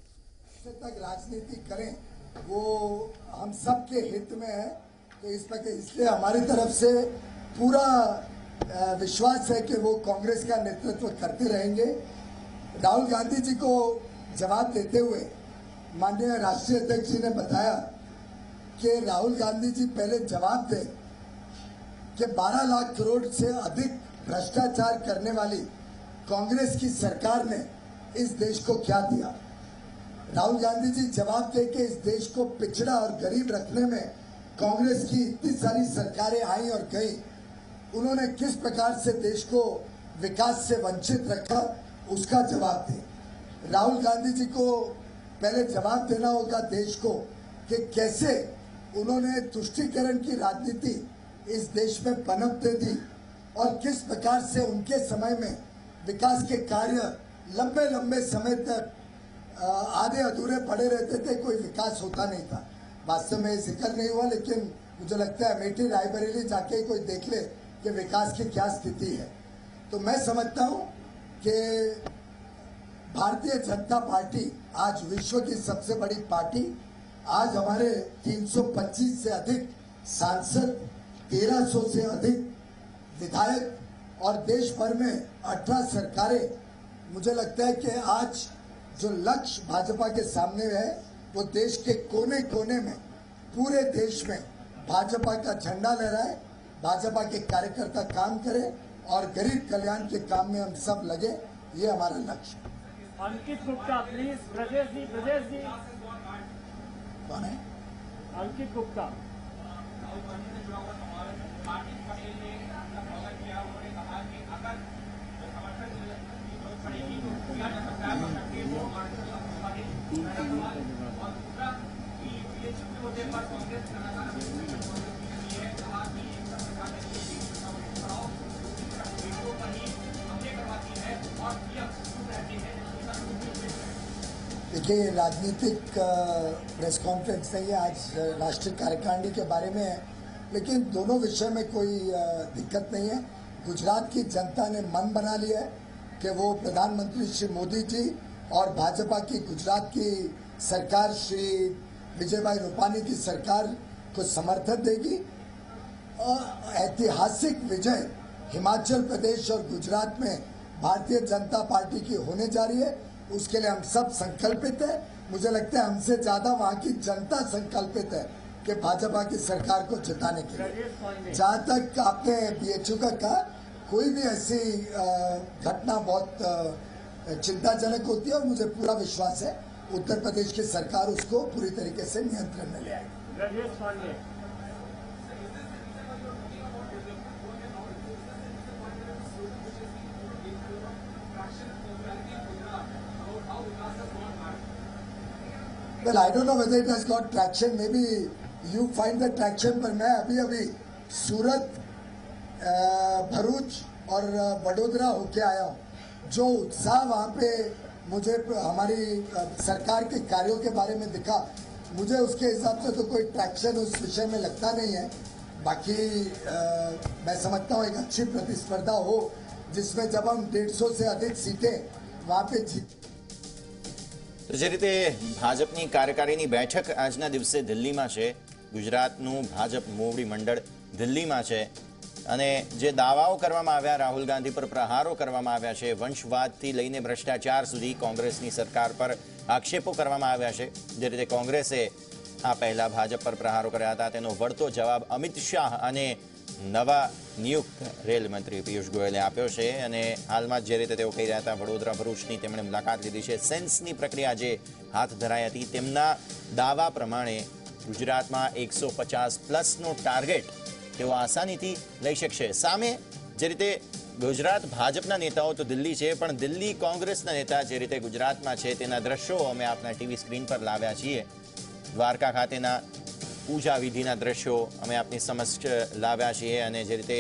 राजनीति करें वो हम सब के हित में है, तो इस पर इसलिए हमारी तरफ से पूरा विश्वास है कि वो कांग्रेस का नेतृत्व करते रहेंगे. राहुल गांधी जी को जवाब देते हुए माननीय राष्ट्रीय अध्यक्ष जी ने बताया कि राहुल गांधी जी पहले जवाब दें कि बारह लाख करोड़ से अधिक भ्रष्टाचार करने वाली कांग्रेस की सरकार ने इस देश को क्या दिया. राहुल गांधी जी जवाब दे के इस देश को पिछड़ा और गरीब रखने में कांग्रेस की इतनी सारी सरकारें आई और गई, उन्होंने किस प्रकार से देश को विकास से वंचित रखा, उसका जवाब दे. राहुल गांधी जी को पहले जवाब देना होगा देश को कि कैसे उन्होंने तुष्टीकरण की राजनीति इस देश में पनपने दी और किस प्रकार से उनके समय में विकास के कार्य लंबे लंबे समय तक आधे अधूरे पड़े रहते थे, कोई विकास होता नहीं था. वास्तव में जिक्र नहीं हुआ, लेकिन मुझे लगता है अमेठी रायबरेली जाके कोई देख ले कि विकास की क्या स्थिति है. तो मैं समझता हूँ कि भारतीय जनता पार्टी आज विश्व की सबसे बड़ी पार्टी, आज हमारे तीन सौ पच्चीस से अधिक सांसद, तेरह सौ से अधिक विधायक और देश भर में अठारह सरकारें, मुझे लगता है कि आज जो लक्ष्य भाजपा के सामने है वो देश के कोने कोने में, पूरे देश में भाजपा का झंडा लहराए, भाजपा के कार्यकर्ता काम करें और गरीब कल्याण के काम में हम सब लगे, ये हमारा लक्ष्य. अंकित गुप्ता प्लीज. ब्रजेश जी, ब्रजेश जी. कौन है? अंकित गुप्ता. देखिए, राजनीतिक प्रेस कॉन्फ्रेंस नहीं है, आज राष्ट्रीय कार्यकारिणी के बारे में है, लेकिन दोनों विषय में कोई दिक्कत नहीं है. गुजरात की जनता ने मन बना लिया है कि वो प्रधानमंत्री श्री मोदी जी और भाजपा की गुजरात की सरकार श्री विजय भाई रूपानी की सरकार को समर्थन देगी. ऐतिहासिक विजय हिमाचल प्रदेश और गुजरात में भारतीय जनता पार्टी की होने जा रही है, उसके लिए हम सब संकल्पित है. मुझे लगता है हमसे ज्यादा वहाँ की जनता संकल्पित है कि भाजपा की सरकार को जिताने के लिए. जहाँ तक आपने बीएचयू का कहा, कोई भी ऐसी घटना बहुत चिंताजनक होती है और मुझे पूरा विश्वास है उत्तर प्रदेश की सरकार उसको पूरी तरीके से नियंत्रण में ले आएगी. Well, I don't know whether it has got traction. Maybe you find the traction. पर मैं अभी अभी सूरत भरूच और वडोदरा होके आया हूँ। जो उत्साह वहाँ पे मुझे हमारी सरकार के कार्यों के बारे में दिखा, मुझे उसके हिसाब से तो कोई ट्रैक्शन उस विषय में लगता नहीं है। बाकी आ, मैं समझता हूँ एक अच्छी प्रतिस्पर्धा हो जिसमें जब हम डेढ़ सौ से अधिक सीटें वहाँ पे जीत। તો જે રીતે ભાજપની કાર્યકારીની બેઠક આજના દિવસે દિલ્હીમાં છે, ગુજરાતનું ભાજપ મોવડી મંડળ દિલ્હીમાં છે અને જે દાવાઓ કરવામાં આવ્યા, રાહુલ ગાંધી પર પ્રહારો કરવામાં આવ્યા છે, વંશવાદથી લઈને ભ્રષ્ટાચાર સુધી કોંગ્રેસની સરકાર પર આક્ષેપો કરવામાં આવ્યા છે। જે રીતે કોંગ્રેસે આ પહેલા ભાજપ પર પ્રહારો કર્યા હતા તેનો વળતો જવાબ અમિત શાહ અને નવા નિયુક્ત રેલ મંત્રી પિયુષ ગોયલે આપ્યો છે અને હાલમાં જે રીતે તેઓ કહી રહ્યા હતા, વડોદરા ભરૂચની તેમણે મુલાકાત લીધી છે। સેન્સની પ્રક્રિયા જે હાથ ધરાઈ હતી તેમના દાવા પ્રમાણે ગુજરાતમાં એકસો પચાસ પ્લસનો ટાર્ગેટ તેઓ આસાનીથી લઈ શકશે। સામે જે રીતે ગુજરાત ભાજપના નેતાઓ તો દિલ્હી છે, પણ દિલ્હી કોંગ્રેસના નેતા જે રીતે ગુજરાતમાં છે તેના દ્રશ્યો અમે આપના ટીવી સ્ક્રીન પર લાવ્યા છીએ। દ્વારકા ખાતેના પૂજા વિધિના દ્રશ્યો અમે આપની સમક્ષ લાવ્યા છીએ અને જે રીતે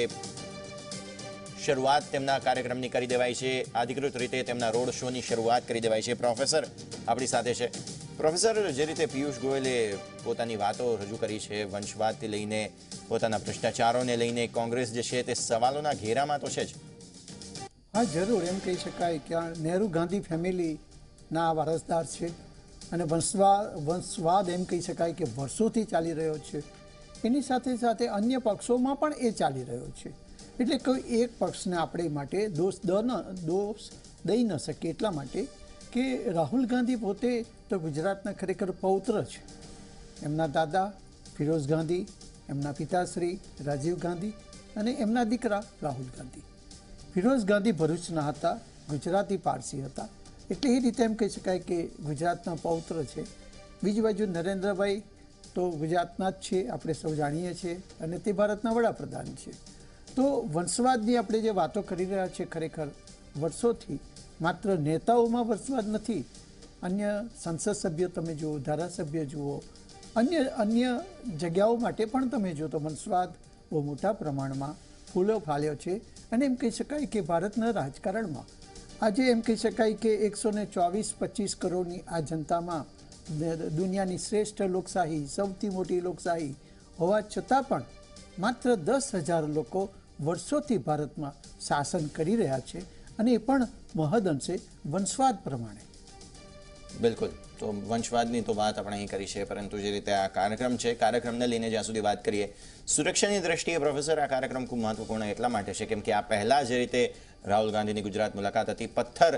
શરૂઆત તેમના કાર્યક્રમની કરી દેવાઈ છે, અધિકૃત રીતે તેમના રોડ શોની શરૂઆત કરી દેવાઈ છે। પ્રોફેસર આપણી સાથે છે। પ્રોફેસર, જે રીતે પિયુષ ગોયલે પોતાની વાતો રજૂ કરી છે, વંશવાદથી લઈને પોતાના ભ્રષ્ટાચારોને લઈને કોંગ્રેસ જે છે તે સવાલોના ઘેરામાં તો છે જ। હા, જરૂર એમ કહી શકાય કે નહેરુ ગાંધી ફેમિલીના વારસદાર છે અને વંશવાદ વંશવાદ એમ કહી શકાય કે વર્ષોથી ચાલી રહ્યો છે। એની સાથે સાથે અન્ય પક્ષોમાં પણ એ ચાલી રહ્યો છે, એટલે કોઈ એક પક્ષને આપણે માટે દોષ દ ન દોષ દઈ ન શકીએ, એટલા માટે કે રાહુલ ગાંધી પોતે તો ગુજરાતના ખરેખર પૌત્ર છે। એમના દાદા ફિરોઝ ગાંધી, એમના પિતાશ્રી રાજીવ ગાંધી અને એમના દીકરા રાહુલ ગાંધી। ફિરોઝ ગાંધી ભરૂચના હતા, ગુજરાતી પારસી હતા, એટલે એ રીતે એમ કહી શકાય કે ગુજરાતના પૌત્ર છે। બીજી બાજુ નરેન્દ્રભાઈ તો ગુજરાતના જ છે, આપણે સૌ જાણીએ છીએ, અને તે ભારતના વડાપ્રધાન છે। તો વંશવાદની આપણે જે વાતો કરી રહ્યા છીએ, ખરેખર વર્ષોથી માત્ર નેતાઓમાં વંશવાદ નથી, અન્ય સંસદ સભ્યો તમે જુઓ, ધારાસભ્ય જુઓ, અન્ય અન્ય જગ્યાઓ માટે પણ તમે જુઓ તો વંશવાદ બહુ મોટા પ્રમાણમાં ફૂલો ફાલ્યો છે। અને એમ કહી શકાય કે ભારતના રાજકારણમાં આજે એમ કહી શકાય કે એકસો ને ચોવીસ પચીસ કરોડની આ જનતામાં દુનિયાની શ્રેષ્ઠ લોકશાહી, સૌથી મોટી લોકશાહી હોવા છતાં પણ માત્ર દસ હજાર લોકો વર્ષોથી ભારતમાં શાસન કરી રહ્યા છે અને એ પણ મહદઅંશે વંશવાદ પ્રમાણે। બિલકુલ, તો વંશવાદની તો વાત આપણે અહીં કરી છે, પરંતુ જે રીતે આ કાર્યક્રમ છે, કાર્યક્રમને લઈને જ્યાં સુધી વાત કરીએ, સુરક્ષાની દ્રષ્ટિએ પ્રોફેસર આ કાર્યક્રમ ખૂબ મહત્વપૂર્ણ એટલા માટે છે કેમ કે આ પહેલાં જે રીતે રાહુલ ગાંધીની ગુજરાત મુલાકાત હતી, પથ્થર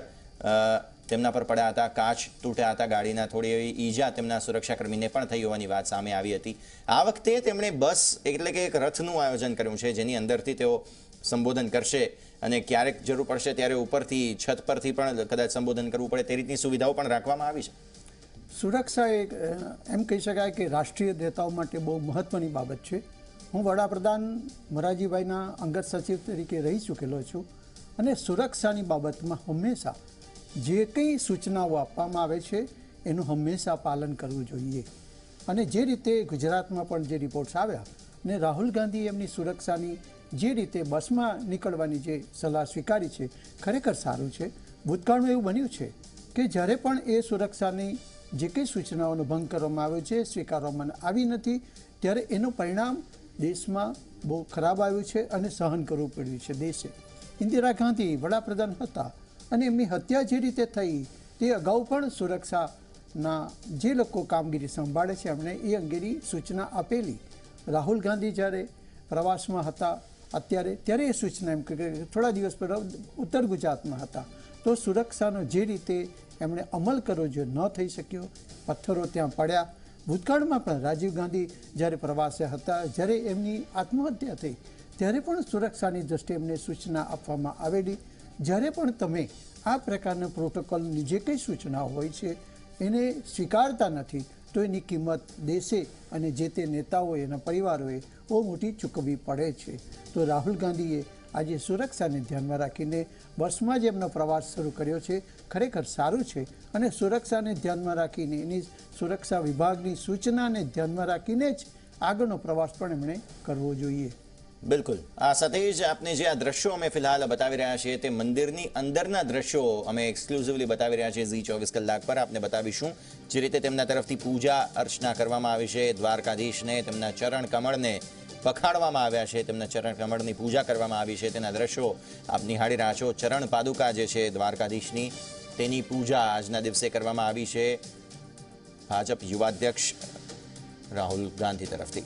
તેમના પર પડ્યા હતા, કાચ તૂટ્યા હતા ગાડીના, થોડી એવી ઈજા તેમના સુરક્ષાકર્મીને પણ થઈ હોવાની વાત સામે આવી હતી। આ વખતે તેમણે બસ એટલે કે એક રથનું આયોજન કર્યું છે જેની અંદરથી તેઓ સંબોધન કરશે અને ક્યારેક જરૂર પડશે ત્યારે ઉપરથી છત પરથી પણ કદાચ સંબોધન કરવું પડે તે રીતની સુવિધાઓ પણ રાખવામાં આવી છે। સુરક્ષા એક એમ કહી શકાય કે રાષ્ટ્રીય નેતાઓ માટે બહુ મહત્ત્વની બાબત છે। હું વડાપ્રધાન મોરારજીભાઈના અંગત સચિવ તરીકે રહી ચૂકેલો છું અને સુરક્ષાની બાબતમાં હંમેશા જે કંઈ સૂચનાઓ આપવામાં આવે છે એનું હંમેશા પાલન કરવું જોઈએ। અને જે રીતે ગુજરાતમાં પણ જે રિપોર્ટ્સ આવ્યા ને રાહુલ ગાંધી એમની સુરક્ષાની જે રીતે બસમાં નીકળવાની જે સલાહ સ્વીકારી છે, ખરેખર સારું છે। ભૂતકાળમાં એવું બન્યું છે કે જ્યારે પણ એ સુરક્ષાની જે કંઈ સૂચનાઓનો ભંગ કરવામાં આવ્યો છે, સ્વીકારવામાં આવી નથી, ત્યારે એનું પરિણામ દેશમાં બહુ ખરાબ આવ્યું છે અને સહન કરવું પડ્યું છે દેશે। ઇન્દિરા ગાંધી વડાપ્રધાન હતા અને એમની હત્યા જે રીતે થઈ તે અગાઉ પણ સુરક્ષાના જે લોકો કામગીરી સંભાળે છે એમણે એ અંગેની સૂચના આપેલી। રાહુલ ગાંધી જ્યારે પ્રવાસમાં હતા અત્યારે ત્યારે એ સૂચના એમ કે થોડા દિવસ પહેલાં ઉત્તર ગુજરાતમાં હતા તો સુરક્ષાનો જે રીતે એમણે અમલ કર્યો જો ન થઈ શક્યો, પથ્થરો ત્યાં પડ્યા। ભૂતકાળમાં પણ રાજીવ ગાંધી જ્યારે પ્રવાસે હતા, જ્યારે એમની આત્મહત્યા થઈ ત્યારે પણ સુરક્ષાની દૃષ્ટિએ એમને સૂચના આપવામાં આવેલી। જ્યારે પણ તમે આ પ્રકારના પ્રોટોકોલની જે કંઈ સૂચનાઓ હોય છે એને સ્વીકારતા નથી તો એની કિંમત દેશે અને જે તે નેતાઓએ એના પરિવારોએ બહુ મોટી ચૂકવવી પડે છે। તો રાહુલ ગાંધીએ આજે સુરક્ષાને ધ્યાનમાં રાખીને બસમાં જ એમનો પ્રવાસ શરૂ કર્યો છે, ખરેખર સારું છે અને સુરક્ષાને ધ્યાનમાં રાખીને એની સુરક્ષા વિભાગની સૂચનાને ધ્યાનમાં રાખીને જ આગળનો પ્રવાસ પણ એમણે કરવો જોઈએ। બિલકુલ, આ સાથે જ આપને જે આ દ્રશ્યો અમે ફિલહાલ બતાવી રહ્યા છીએ તે મંદિરની અંદરના દ્રશ્યો અમે એક્સક્લુઝિવલી બતાવી રહ્યા છીએ ઝી ચોવીસ કલાક પર. આપને બતાવીશું જે રીતે તેમના તરફથી પૂજા અર્ચના કરવામાં આવી છે, દ્વારકાધીશને તેમના ચરણ કમળને પખાડવામાં આવ્યા છે, તેમના ચરણ કમળની પૂજા કરવામાં આવી છે, તેના દ્રશ્યો આપ નિહાળી રહ્યા છો. ચરણ પાદુકા જે છે દ્વારકાધીશની, તેની પૂજા આજના દિવસે કરવામાં આવી છે ભાજપ યુવાધ્યક્ષ રાહુલ ગાંધી તરફથી.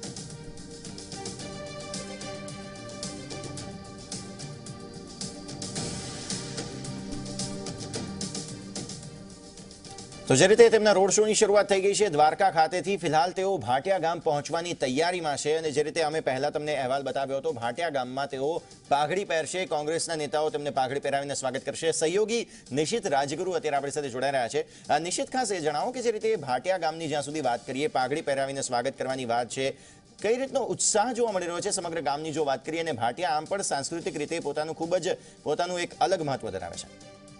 તો જે રીતે તેમના રોડ શોની શરૂઆત થઈ ગઈ છે દ્વારકા ખાતેથી, ફિલહાલ તેઓ ભાટિયા ગામ પહોંચવાની તૈયારીમાં છે. અને જે રીતે અમે પહેલા તમને અહેવાલ બતાવ્યો હતો, ભાટિયા ગામમાં તેઓ પાઘડી પહેરશે, કોંગ્રેસના નેતાઓ તેમને પાઘડી પહેરાવીને સ્વાગત કરશે. સહયોગી નિશિત રાજગુરુ અત્યારે આપણી સાથે જોડાઈ રહ્યા છે. નિશિત, ખાસ એ જણાવો કે જે રીતે ભાટિયા ગામની જ્યાં સુધી વાત કરીએ, પાઘડી પહેરાવીને સ્વાગત કરવાની વાત છે, કઈ રીતનો ઉત્સાહ જોવા મળી રહ્યો છે સમગ્ર ગામની જો વાત કરીએ? અને ભાટિયા આમ પણ સાંસ્કૃતિક રીતે પોતાનું ખૂબ જ પોતાનું એક અલગ મહત્વ ધરાવે છે.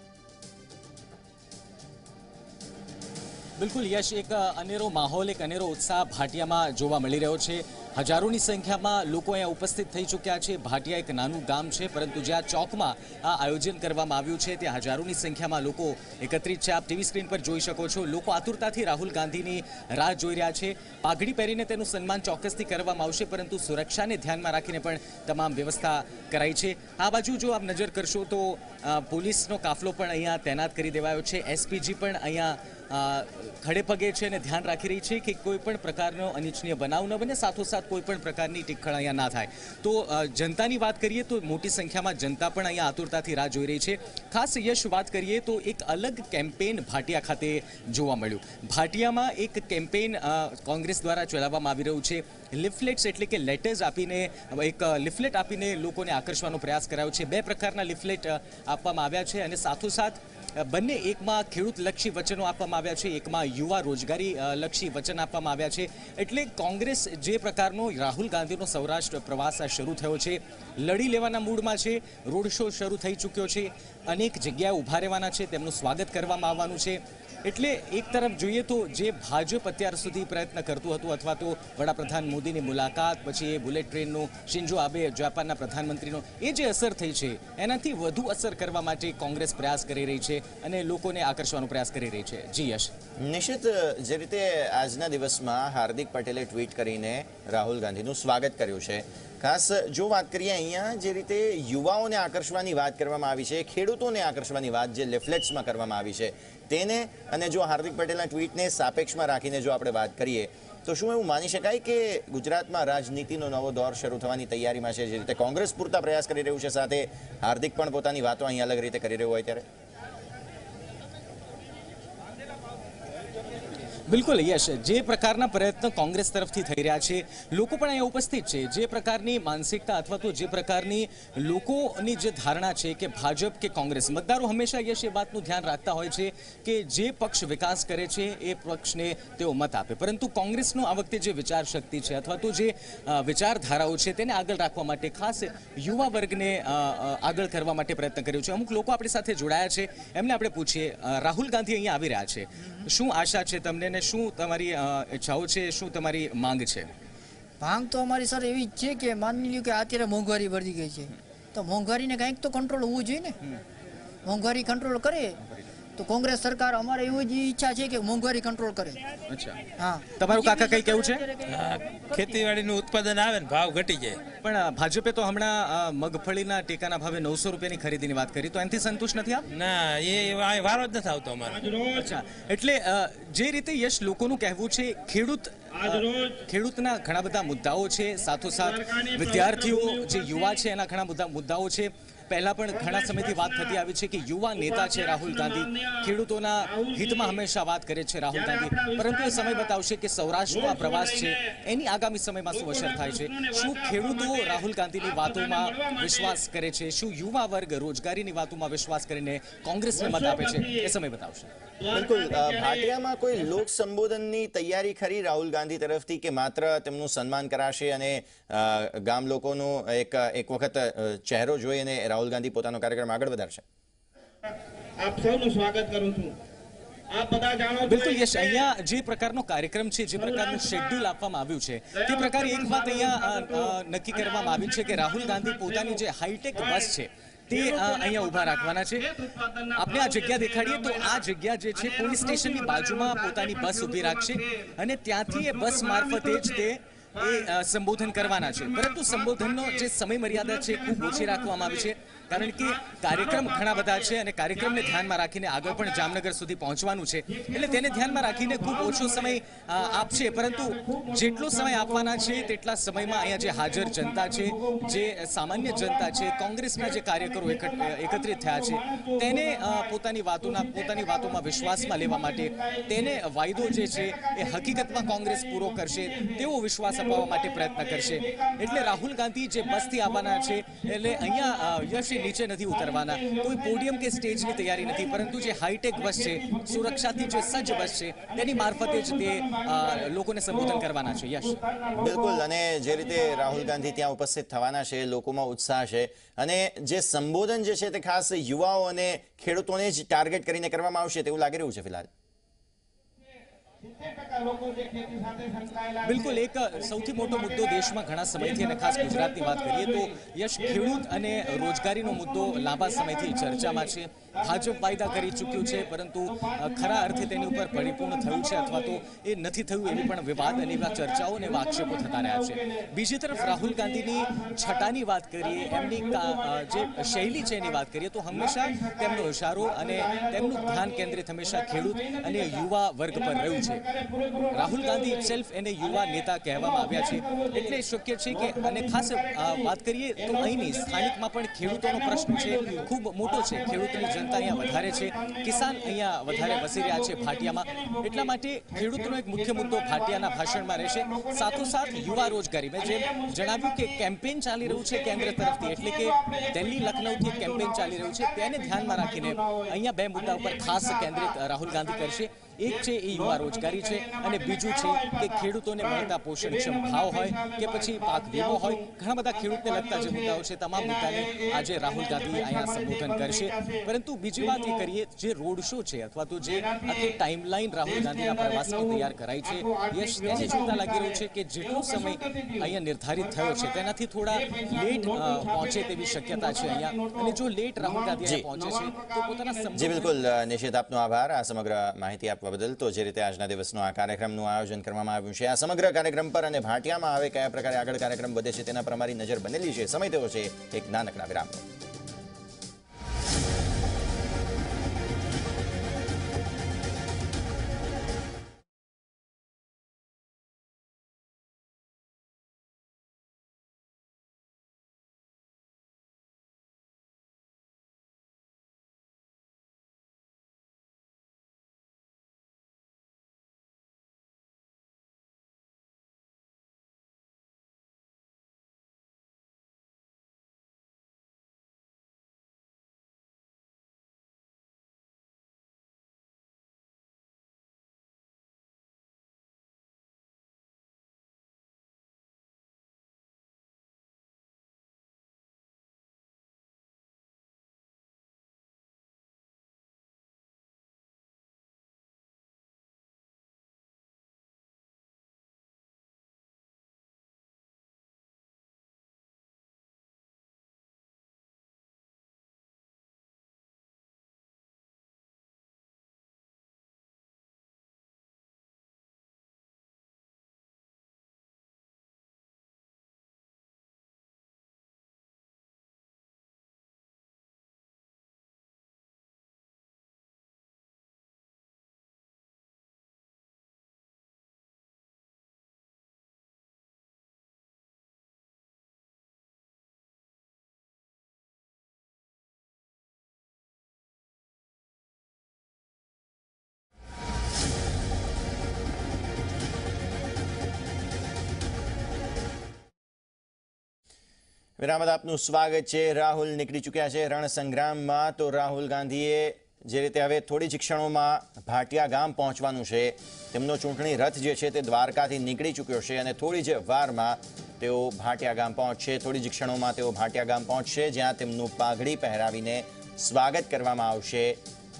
બિલકુલ યશ, એક અનેરો માહોલ, એક અનેરો ઉત્સાહ ભાટિયામાં જોવા મળી રહ્યો છે. હજારોની સંખ્યામાં લોકો અહીંયા ઉપસ્થિત થઈ ચૂક્યા છે. ભાટિયા એક નાનું ગામ છે, પરંતુ જ્યાં ચોકમાં આ આયોજન કરવામાં આવ્યું છે ત્યાં હજારોની સંખ્યામાં લોકો એકત્રિત છે. આપ ટીવી સ્ક્રીન પર જોઈ શકો છો, લોકો આતુરતાથી રાહુલ ગાંધીની રાહ જોઈ રહ્યા છે. પાઘડી પહેરીને તેનું સન્માન ચોક્કસથી કરવામાં આવશે, પરંતુ સુરક્ષાને ધ્યાનમાં રાખીને પણ તમામ વ્યવસ્થા કરાઈ છે. આ બાજુ જો આપ નજર કરશો તો પોલીસનો કાફલો પણ અહીંયા તૈનાત કરી દેવાયો છે. એસપીજી પણ અહીંયા ખડે પગે છે અને ધ્યાન રાખી રહી છે કે કોઈ પણ પ્રકારનો અનિચ્છનીય બનાવ ન બને, સાથોસાથ કોઈ પણ પ્રકારની ટીખળ અહીંયા ના થાય. તો જનતાની વાત કરીએ તો મોટી સંખ્યામાં જનતા પણ અહીંયા આતુરતાથી રાહ જોઈ રહી છે. ખાસ યશ વાત કરીએ તો એક અલગ કેમ્પેન ભાટિયા ખાતે જોવા મળ્યું. ભાટિયામાં એક કેમ્પેન કોંગ્રેસ દ્વારા ચલાવવામાં આવી રહ્યું છે. લિફલેટ્સ એટલે કે લેટર્સ આપીને, એક લિફલેટ આપીને લોકોને આકર્ષવાનો પ્રયાસ કરાયો છે. બે પ્રકારના લિફલેટ આપવામાં આવ્યા છે અને સાથોસાથ બંને, એકમાં ખેડૂત લક્ષી વચનો આપવામાં આવ્યા છે, એકમાં યુવા રોજગારી લક્ષી વચન આપવામાં આવ્યા છે. એટલે કોંગ્રેસ જે પ્રકારનો રાહુલ ગાંધીનો સૌરાષ્ટ્ર પ્રવાસ શરૂ થયો છે, લડી લેવાના મૂડમાં છે. રોડ શો શરૂ થઈ ચૂક્યો છે, અનેક જગ્યાએ ઊભા રહેવાના છે, તેમનું સ્વાગત કરવામાં આવવાનું છે. એટલે એક તરફ જોઈએ તો જે ભાજપ અત્યાર સુધી પ્રયત્ન કરતું હતું, અથવા તો વડાપ્રધાન મોદીની મુલાકાત, પછી એ બુલેટ ટ્રેનનું, શિન્ઝો આબે જાપાનના પ્રધાનમંત્રીનો, એ જે અસર થઈ છે એનાથી વધુ અસર કરવા માટે કોંગ્રેસ પ્રયાસ કરી રહી છે અને લોકોને આકર્ષવાનો પ્રયાસ કરી રહી છે. જી યશ. નિશ્ચિત, જે રીતે આજના દિવસમાં હાર્દિક પટેલે ટ્વીટ કરીને રાહુલ ગાંધીનું સ્વાગત કર્યું છે, ખાસ જો વાત કરીએ અહીંયા જે રીતે યુવાઓને આકર્ષવાની વાત કરવામાં આવી છે, ખેડૂતોને આકર્ષવાની વાત જે લિફલેટ્સમાં કરવામાં આવી છે તેને, અને જો હાર્દિક પટેલના ટ્વીટને સાપેક્ષમાં રાખીને જો આપણે વાત કરીએ તો શું એવું માની શકાય કે ગુજરાતમાં રાજનીતિનો નવો દોર શરૂ થવાની તૈયારીમાં છે? જે રીતે કોંગ્રેસ પૂરતા પ્રયાસ કરી રહ્યું છે, સાથે હાર્દિક પણ પોતાની વાતો અહીં અલગ રીતે કરી રહ્યું હોય ત્યારે? બિલકુલ યશ, જે પ્રકારના પ્રયત્નો કોંગ્રેસ તરફથી થઈ રહ્યા છે, લોકો પણ અહીંયા ઉપસ્થિત છે. જે પ્રકારની માનસિકતા અથવા તો જે પ્રકારની લોકોની જે ધારણા છે કે ભાજપ કે કોંગ્રેસ, મતદારો હંમેશા યશ એ વાતનું ધ્યાન રાખતા હોય છે કે જે પક્ષ વિકાસ કરે છે એ પક્ષને તેઓ મત આપે, પરંતુ કોંગ્રેસનો આ વખતે જે વિચાર શક્તિ છે અથવા તો જે વિચારધારાઓ છે તેને આગળ રાખવા માટે ખાસ યુવા વર્ગને આગળ કરવા માટે પ્રયત્ન કર્યો છે. અમુક લોકો આપણી સાથે જોડાયા છે, એમને આપણે પૂછીએ. રાહુલ ગાંધી અહીંયા આવી રહ્યા છે, શું આશા છે તમને, શું તમારી ઈચ્છાઓ છે, શું તમારી માંગ છે? માંગ તો અમારી સર એવી જ છે કે માની લ્યો કે અત્યારે મોંઘવારી વધી ગઈ છે, તો મોંઘવારીને કંઈક તો કંટ્રોલ હોવું જોઈએ ને. મોંઘવારી કંટ્રોલ કરે તો કોંગ્રેસ સરકાર, અમારે એવી જ ઈચ્છા છે કે મોંઘવારી કંટ્રોલ કરે. અચ્છા, હા. તમારું કાકા કઈ કેવું છે? ખેતીવાડીનું ઉત્પાદન આવે ને ભાવ ઘટી જાય. પણ ભાજપે તો હમણાં મગફળીના ટેકાના ભાવે નવસો રૂપિયાની ખરીદીની વાત કરી, તો એનાથી સંતુષ્ટ નથી આપ? ના, એ વારો જ નથી આવતો અમારો. અચ્છા, એટલે જે રીતે યશ લોકોનું કહેવું છે, ખેડૂત ખેડૂતના ઘણા બધા મુદ્દાઓ છે, સાથોસાથ વિદ્યાર્થીઓ જે યુવા છે એના ઘણા બધા મુદ્દાઓ છે. પહેલા પણ ઘણા સમયથી વાત થતી આવી છે કે યુવા નેતા છે રાહુલ ગાંધી, ખેડૂતોના હિતમાં હંમેશા વાત કરે છે રાહુલ ગાંધી, પરંતુ એ સમય બતાવશે કે સૌરાષ્ટ્રનો આ પ્રવાસ છે એની આગામી સમયમાં શું અસર થાય છે. શું ખેડૂતો રાહુલ ગાંધીની વાતોમાં વિશ્વાસ કરે છે, શું યુવા વર્ગ રોજગારીની વાતોમાં વિશ્વાસ કરીને કોંગ્રેસને મત આપે છે, એ સમય બતાવશે. બિલકુલ, ભાટિયામાં કોઈ લોક સંબોધનની તૈયારી ખરી રાહુલ ગાંધી તરફથી કે માત્ર તેમનું સન્માન કરાશે અને ગામ લોકોનો એક એક વખત ચહેરો જોઈ અને રાહુલ ગાંધી પોતાનો કાર્યક્રમ આગળ વધારશે? આપ સૌનું સ્વાગત કરું છું. બિલકુલ યશ, અહીંયા જે પ્રકારનો કાર્યક્રમ છે, જે પ્રકારનું શેડ્યુલ આપવામાં આવ્યું છે, તે પ્રકારે એક વાત અહીંયા નક્કી કરવામાં આવી છે કે રાહુલ ગાંધી પોતાની જે હાઈટેક બસ છે તે અહીંયા ઊભા રાખવાના છે. આપણે આ જગ્યા દેખાડીએ તો આ જગ્યા જે છે પોલીસ સ્ટેશનની બાજુમાં પોતાની બસ ઊભી રાખશે અને ત્યાંથી એ બસ મારફતે જ તે એ સંબોધન કરવાના છે. પરંતુ સંબોધનનો જે સમય મર્યાદા છે ખૂબ ઓછી રાખવામાં આવી છે, કારણ કે કાર્યક્રમ ઘણા બધા છે અને કાર્યક્રમને ધ્યાનમાં રાખીને આગળ પણ જામનગર સુધી પહોંચવાનું છે, એટલે તેને ધ્યાનમાં રાખીને ખૂબ ઓછો સમય આપશે. પરંતુ જેટલો સમય આપવાના છે તેટલા સમયમાં અહીંયા જે હાજર જનતા છે, જે સામાન્ય જનતા છે, કોંગ્રેસના જે કાર્યકરો એકત્રિત થયા છે, તેને પોતાની વાતોના પોતાની વાતોમાં વિશ્વાસમાં લેવા માટે, તેને વાયદો જે છે એ હકીકતમાં કોંગ્રેસ પૂરો કરશે તેવો વિશ્વાસ અપાવવા માટે પ્રયત્ન કરશે. એટલે રાહુલ ગાંધી જે બસથી આવવાના છે, એટલે અહીંયા યશ નીચે નથી ઉતરવાના, કોઈ પોડિયમ કે સ્ટેજની તૈયારી નથી, પરંતુ જે હાઈટેક બસ છે, સુરક્ષાથી જે સજ્જ બસ છે, તેની મારફતે જ તે લોકોને સંબોધન કરવાના છે. યશ, બિલકુલ. અને જે રીતે રાહુલ ગાંધી ત્યાં ઉપસ્થિત થવાના છે, લોકોમાં ઉત્સાહ છે અને જે સંબોધન જે છે તે ખાસ યુવાઓ અને ખેડૂતોને જ ટાર્ગેટ કરીને કરવામાં આવશે તેવું લાગી રહ્યું છે ફિલહાલ. બિલકુલ, એક સૌથી મોટો મુદ્દો દેશમાં ઘણા સમયથી અને ખાસ ગુજરાતની વાત કરીએ તો યશ, ખેડૂત અને રોજગારીનો મુદ્દો લાંબા સમયથી ચર્ચામાં છે. ભાજપ વાયદા કરી ચૂક્યું છે, પરંતુ ખરા અર્થે તેની ઉપર પરિપૂર્ણ થયું છે અથવા તો એ નથી થયું એવી પણ વિવાદ અને એવા ચર્ચાઓ અને એવા આક્ષેપો થતા રહ્યા છે. બીજી તરફ રાહુલ ગાંધીની છટાની વાત કરીએ, એમની જે શૈલી છે એની વાત કરીએ તો હંમેશા તેમનો ઇશારો અને તેમનું ધ્યાન કેન્દ્રિત હંમેશા ખેડૂત અને યુવા વર્ગ પર રહ્યું છે. રાહુલ ગાંધી સેલ્ફ એને યુવા નેતા કહેવામાં આવ્યા છે, એટલે શક્ય છે કે, અને ખાસ વાત કરીએ તો અહીંની સ્થાનિકમાં પણ ખેડૂતોનો પ્રશ્ન છે ખૂબ મોટો છે. ખેડૂતની જનતા અહીંયા વધારે છે, કિસાન અહીંયા વધારે વસી રહ્યા છે ભાટિયામાં, એટલા માટે ખેડૂતનો એક મુખ્ય મુદ્દો ભાટિયાના ભાષણમાં રહેશે. સાથોસાથ યુવા રોજગારી, મેં જેમ જણાવ્યું કે કેમ્પેન ચાલી રહ્યું છે કેન્દ્ર તરફથી, એટલે કે દિલ્હી લખનૌથી એક કેમ્પેન ચાલી રહ્યું છે, તેને ધ્યાનમાં રાખીને અહીંયા બે મુદ્દા ઉપર ખાસ કેન્દ્રિત રાહુલ ગાંધી કરશે. એક છે એ યુવા રોજગારી છે અને બીજું છે કે ખેડૂતોને મળતા પોષણક્ષમ ભાવ હોય કે પછી પાક વીમો હોય, ઘણા બધા ખેડૂતને લગતા જે મુદ્દાઓ છે, તમામ મુદ્દાને આજે રાહુલ ગાંધી અહીંયા સંબોધન કરશે. પરંતુ બીજી વાત એ કરીએ, જે રોડ શો છે અથવા તો જે આખી ટાઈમલાઈન રાહુલ ગાંધીના પ્રવાસની તૈયાર કરાઈ છે, યશ, તેને જોતા લાગી રહ્યું છે કે જેટલો સમય અહીંયા નિર્ધારિત થયો છે તેનાથી થોડા લેટ પહોંચે તેવી શક્યતા છે અહીંયા. અને જો લેટ રાહુલ ગાંધી પહોંચે છે તો પોતાના જી બિલકુલ. નિશિત, આપનો આભાર આ સમગ્ર માહિતી આપવા બદલ. તો જે રીતે આજના દિવસનો આ કાર્યક્રમનું આયોજન કરવામાં આવ્યું છે, આ સમગ્ર કાર્યક્રમ પર અને ભાટિયામાં હવે કયા પ્રકારે આગળ કાર્યક્રમ વધે છે તેના પર અમારી નજર બનેલી છે. સમય તેવો છે એક નાનકડા વિરામનો. વિરામ બાદ આપનું સ્વાગત છે. રાહુલ નીકળી ચૂક્યા છે રણ સંગ્રામમાં. તો રાહુલ ગાંધીએ જે રીતે હવે થોડી જ ક્ષણોમાં ભાટિયા ગામ પહોંચવાનું છે, તેમનો ચૂંટણી રથ જે છે તે દ્વારકાથી નીકળી ચૂક્યો છે અને થોડી જ વારમાં તેઓ ભાટિયા ગામ પહોંચશે. થોડી જ ક્ષણોમાં તેઓ ભાટિયા ગામ પહોંચશે, જ્યાં તેમનું પાઘડી પહેરાવીને સ્વાગત કરવામાં આવશે.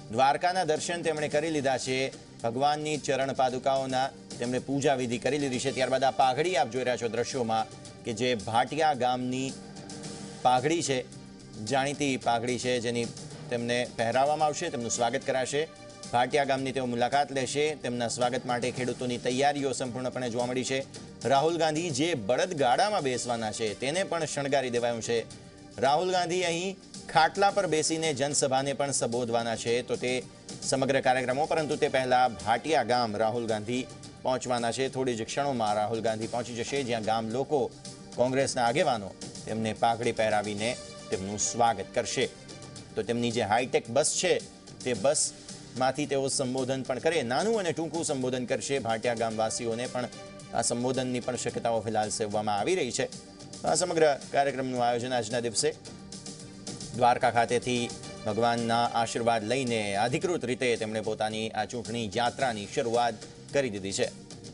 દ્વારકાના દર્શન તેમણે કરી લીધા છે, ભગવાનની ચરણ પાદુકાઓના તેમણે પૂજા વિધિ કરી લીધી છે। ત્યારબાદ આ પાઘડી આપ જોઈ રહ્યા છો દ્રશ્યોમાં કે જે ભાટિયા ગામની પાઘડી છે, જાણીતી પાઘડી છે, જેની તેમને પહેરાવવામાં આવશે, તેમનું સ્વાગત કરાશે। ભાટિયા ગામની તેઓ મુલાકાત લેશે, તેમના સ્વાગત માટે ખેડૂતોની તૈયારીઓ સંપૂર્ણપણે જોવા મળી છે। રાહુલ ગાંધી જે બળદગાડામાં બેસવાના છે તેને પણ શણગારી દેવાયું છે। રાહુલ ગાંધી અહીં ખાટલા પર બેસીને જનસભાને પણ સંબોધવાના છે, તો તે સમગ્ર કાર્યક્રમો, પરંતુ તે પહેલા ભાટિયા ગામ રાહુલ ગાંધી પહોંચવાના છે। થોડી જ ક્ષણોમાં રાહુલ ગાંધી પહોંચી જશે, જ્યાં ગામ લોકો, કોંગ્રેસના આગેવાનો તેમને પાઘડી પહેરાવીને તેમનું સ્વાગત કરશે। તો તેમની જે હાઈટેક બસ છે તે બસમાંથી તેઓ સંબોધન પણ કરે, નાનું અને ટૂંકું સંબોધન કરશે। ભાટિયા ગામવાસીઓને પણ આ સંબોધનની પણ શક્યતાઓ ફિલહાલ સેવવામાં આવી રહી છે। આ સમગ્ર કાર્યક્રમનું આયોજન આજના દિવસે દ્વારકા ખાતેથી ભગવાનના આશીર્વાદ લઈને અધિકૃત રીતે તેમણે પોતાની આ ચૂંટણી યાત્રાની શરૂઆત કરી દીધી છે।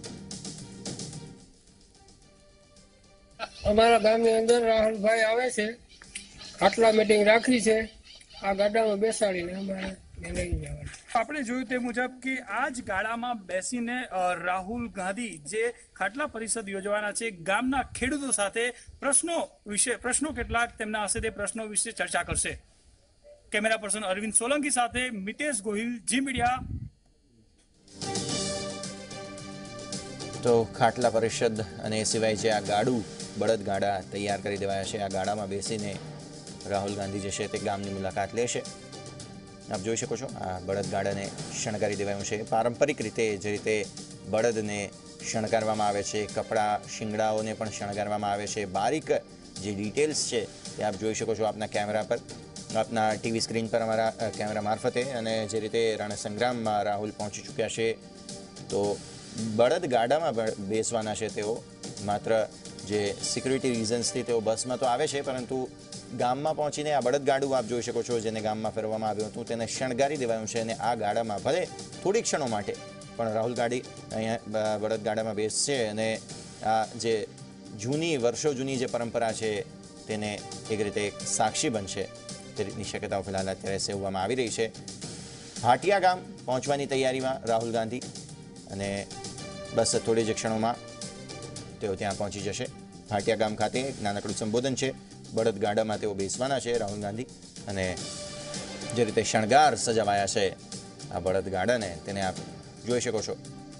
અમારા ગામની અંદર રાહુલભાઈ આવે છે, ખાટલા મીટિંગ રાખી છે, આ ગાડામાં બેસાડીને અમારે લઈ જવાનું। આપણે જોયું તે મુજબ કે આ જ ગાડામાં બેસીને રાહુલ ગાંધી જે ખાટલા પરિષદ યોજવાના છે, ગામના ખેડૂતો સાથે પ્રશ્નો વિશે પ્રશ્નો કેટલાક તેમના હશે તે પ્રશ્નો વિશે ચર્ચા કરશે। કેમેરા પર્સન અરવિંદ સોલંકી સાથે મિતેશ ગોહિલ, જી મીડિયા। તો ખાટલા પરિષદ અને એ સિવાય જે આ ગાડું બળદ ગાડા તૈયાર કરી દેવાયા છે, આ ગાડામાં બેસીને રાહુલ ગાંધી જે છે તે ગામની મુલાકાત લેશે। આપ જોઈ શકો છો આ બળદ ગાડાને શણગારી દેવાયું છે। પારંપરિક રીતે જે રીતે બળદને શણગારવામાં આવે છે, કપડાં શિંગડાઓને પણ શણગારવામાં આવે છે, બારીક જે ડિટેલ્સ છે તે આપ જોઈ શકો છો આપના કેમેરા પર, આપના ટીવી સ્ક્રીન પર અમારા કેમેરા મારફતે। અને જે રીતે રણસંગ્રામમાં રાહુલ પહોંચી ચૂક્યા છે, તો બળદ ગાડામાં બેસવાના છે તેઓ, માત્ર જે સિક્યુરિટી રીઝન્સથી તેઓ બસમાં તો આવે છે, પરંતુ ગામમાં પહોંચીને આ બળદ ગાડું આપ જોઈ શકો છો જેને ગામમાં ફેરવવામાં આવ્યું હતું તેને શણગારી દેવાયું છે। અને આ ગાડામાં ભલે થોડી ક્ષણો માટે પણ રાહુલ ગાંધી અહીંયા બળદ ગાડામાં બેસશે અને આ જે જૂની વર્ષો જૂની જે પરંપરા છે તેને એક રીતે એક સાક્ષી બનશે, તે રીતની શક્યતાઓ ફિલહાલ અત્યારે સેવવામાં આવી રહી છે। ભાટિયા ગામ પહોંચવાની તૈયારીમાં રાહુલ ગાંધી, અને બસ થોડી જ ક્ષણોમાં તેઓ ત્યાં પહોંચી જશે। ભાટિયા ગામ ખાતે એક નાનકડું સંબોધન છે, બળદ ગાડામાં તેઓ બેસવાના છે રાહુલ ગાંધી, અને જે રીતે શણગાર સજાવાયા છે આ બળદ ગાડાને તેને આપ જોઈ શકો છો।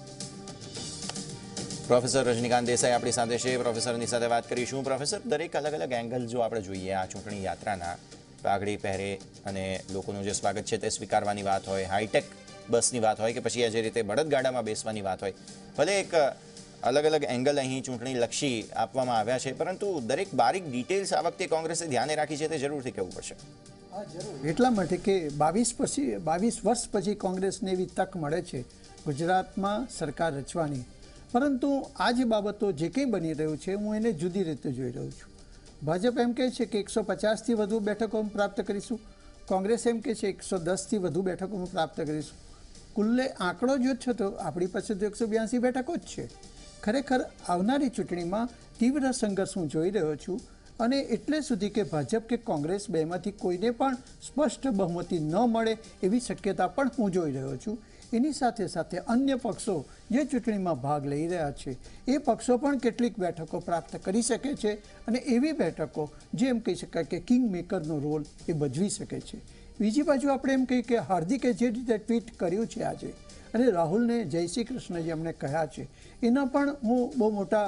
પ્રોફેસર રજનીકાંત દેસાઈ આપણી સાથે છે, પ્રોફેસરની સાથે વાત કરીશું। પ્રોફેસર, દરેક અલગ અલગ એંગલ જો આપણે જોઈએ આ ચૂંટણી યાત્રાના, પાઘડી પહેરે અને લોકોનું જે સ્વાગત છે તે સ્વીકારવાની વાત હોય, હાઈટેક બસની વાત હોય કે પછી આ જે રીતે બળદ ગાડામાં બેસવાની વાત હોય, ભલે એક અલગ અલગ એંગલ અહીં ચૂંટણી લક્ષી આપવામાં આવ્યા છે, પરંતુ દરેક બારીક ડિટેલ્સ આ વખતે કોંગ્રેસે ધ્યાને રાખી છે તે જરૂરથી કહેવું પડશે। હા, જરૂર, એટલા માટે કે બાવીસ પછી બાવીસ વર્ષ પછી કોંગ્રેસને એવી તક મળે છે ગુજરાતમાં સરકાર રચવાની, પરંતુ આ જે બાબતો જે કંઈ બની રહ્યું છે હું એને જુદી રીતે જોઈ રહ્યો છું। ભાજપ એમ કહે છે કે એકસો પચાસથી વધુ બેઠકો પ્રાપ્ત કરીશું, કોંગ્રેસ એમ કહે છે એકસો દસથી વધુ બેઠકો પ્રાપ્ત કરીશું। કુલ્લે આંકડો જો છે તો આપણી પાસે તો એકસો બ્યાસી બેઠકો જ છે। ખરેખર આવનારી ચૂંટણીમાં તીવ્ર સંઘર્ષ હું જોઈ રહ્યો છું, અને એટલે સુધી કે ભાજપ કે કોંગ્રેસ બેમાંથી કોઈને પણ સ્પષ્ટ બહુમતી ન મળે એવી શક્યતા પણ હું જોઈ રહ્યો છું। એની સાથે સાથે અન્ય પક્ષો જે ચૂંટણીમાં ભાગ લઈ રહ્યા છે એ પક્ષો પણ કેટલીક બેઠકો પ્રાપ્ત કરી શકે છે, અને એવી બેઠકો જે એમ કહી શકાય કે કિંગ મેકરનો રોલ એ ભજવી શકે છે। બીજી બાજુ આપણે એમ કહીએ કે હાર્દિકે જે રીતે ટ્વીટ કર્યું છે આજે, અને રાહુલને જય શ્રી કૃષ્ણ જે અમને કહ્યા છે, એના પણ હું બહુ મોટા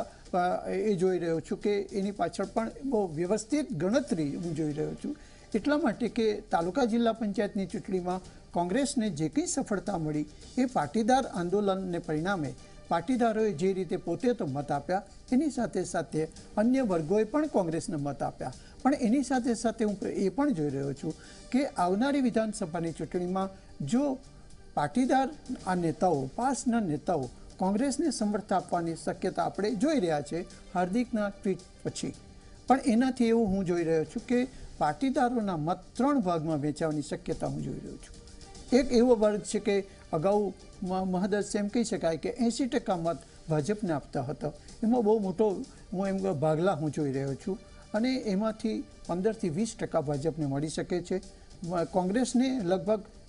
એ જોઈ રહ્યો છું કે એની પાછળ પણ બહુ વ્યવસ્થિત ગણતરી હું જોઈ રહ્યો છું। એટલા માટે કે તાલુકા જિલ્લા પંચાયતની ચૂંટણીમાં કોંગ્રેસને જે કંઈ સફળતા મળી એ પાટીદાર આંદોલનને પરિણામે પાટીદારોએ જે રીતે પોતે તો મત આપ્યા, એની સાથે સાથે અન્ય વર્ગોએ પણ કોંગ્રેસને મત આપ્યા, પણ એની સાથે સાથે હું એ પણ જોઈ રહ્યો છું કે આવનારી વિધાનસભાની ચૂંટણીમાં જો પાટીદાર આ નેતાઓ, પાસના નેતાઓ કોંગ્રેસને સમર્થ આપવાની શક્યતા આપણે જોઈ રહ્યા છે હાર્દિકના ટ્વીટ પછી, પણ એનાથી એવું હું જોઈ રહ્યો છું કે પાટીદારોના મત ત્રણ ભાગમાં વેચાવાની શક્યતા હું જોઈ રહ્યો છું। એક એવો વર્ગ છે કે અગાઉ મહદઅંશે એમ કહી શકાય કે એંસી ટકા મત ભાજપને આપતા હતા, એમાં બહુ મોટો હું એમ ભાગલા હું જોઈ રહ્યો છું, અને એમાંથી પંદરથી વીસ ટકા ભાજપને મળી શકે છે। કોંગ્રેસને લગભગ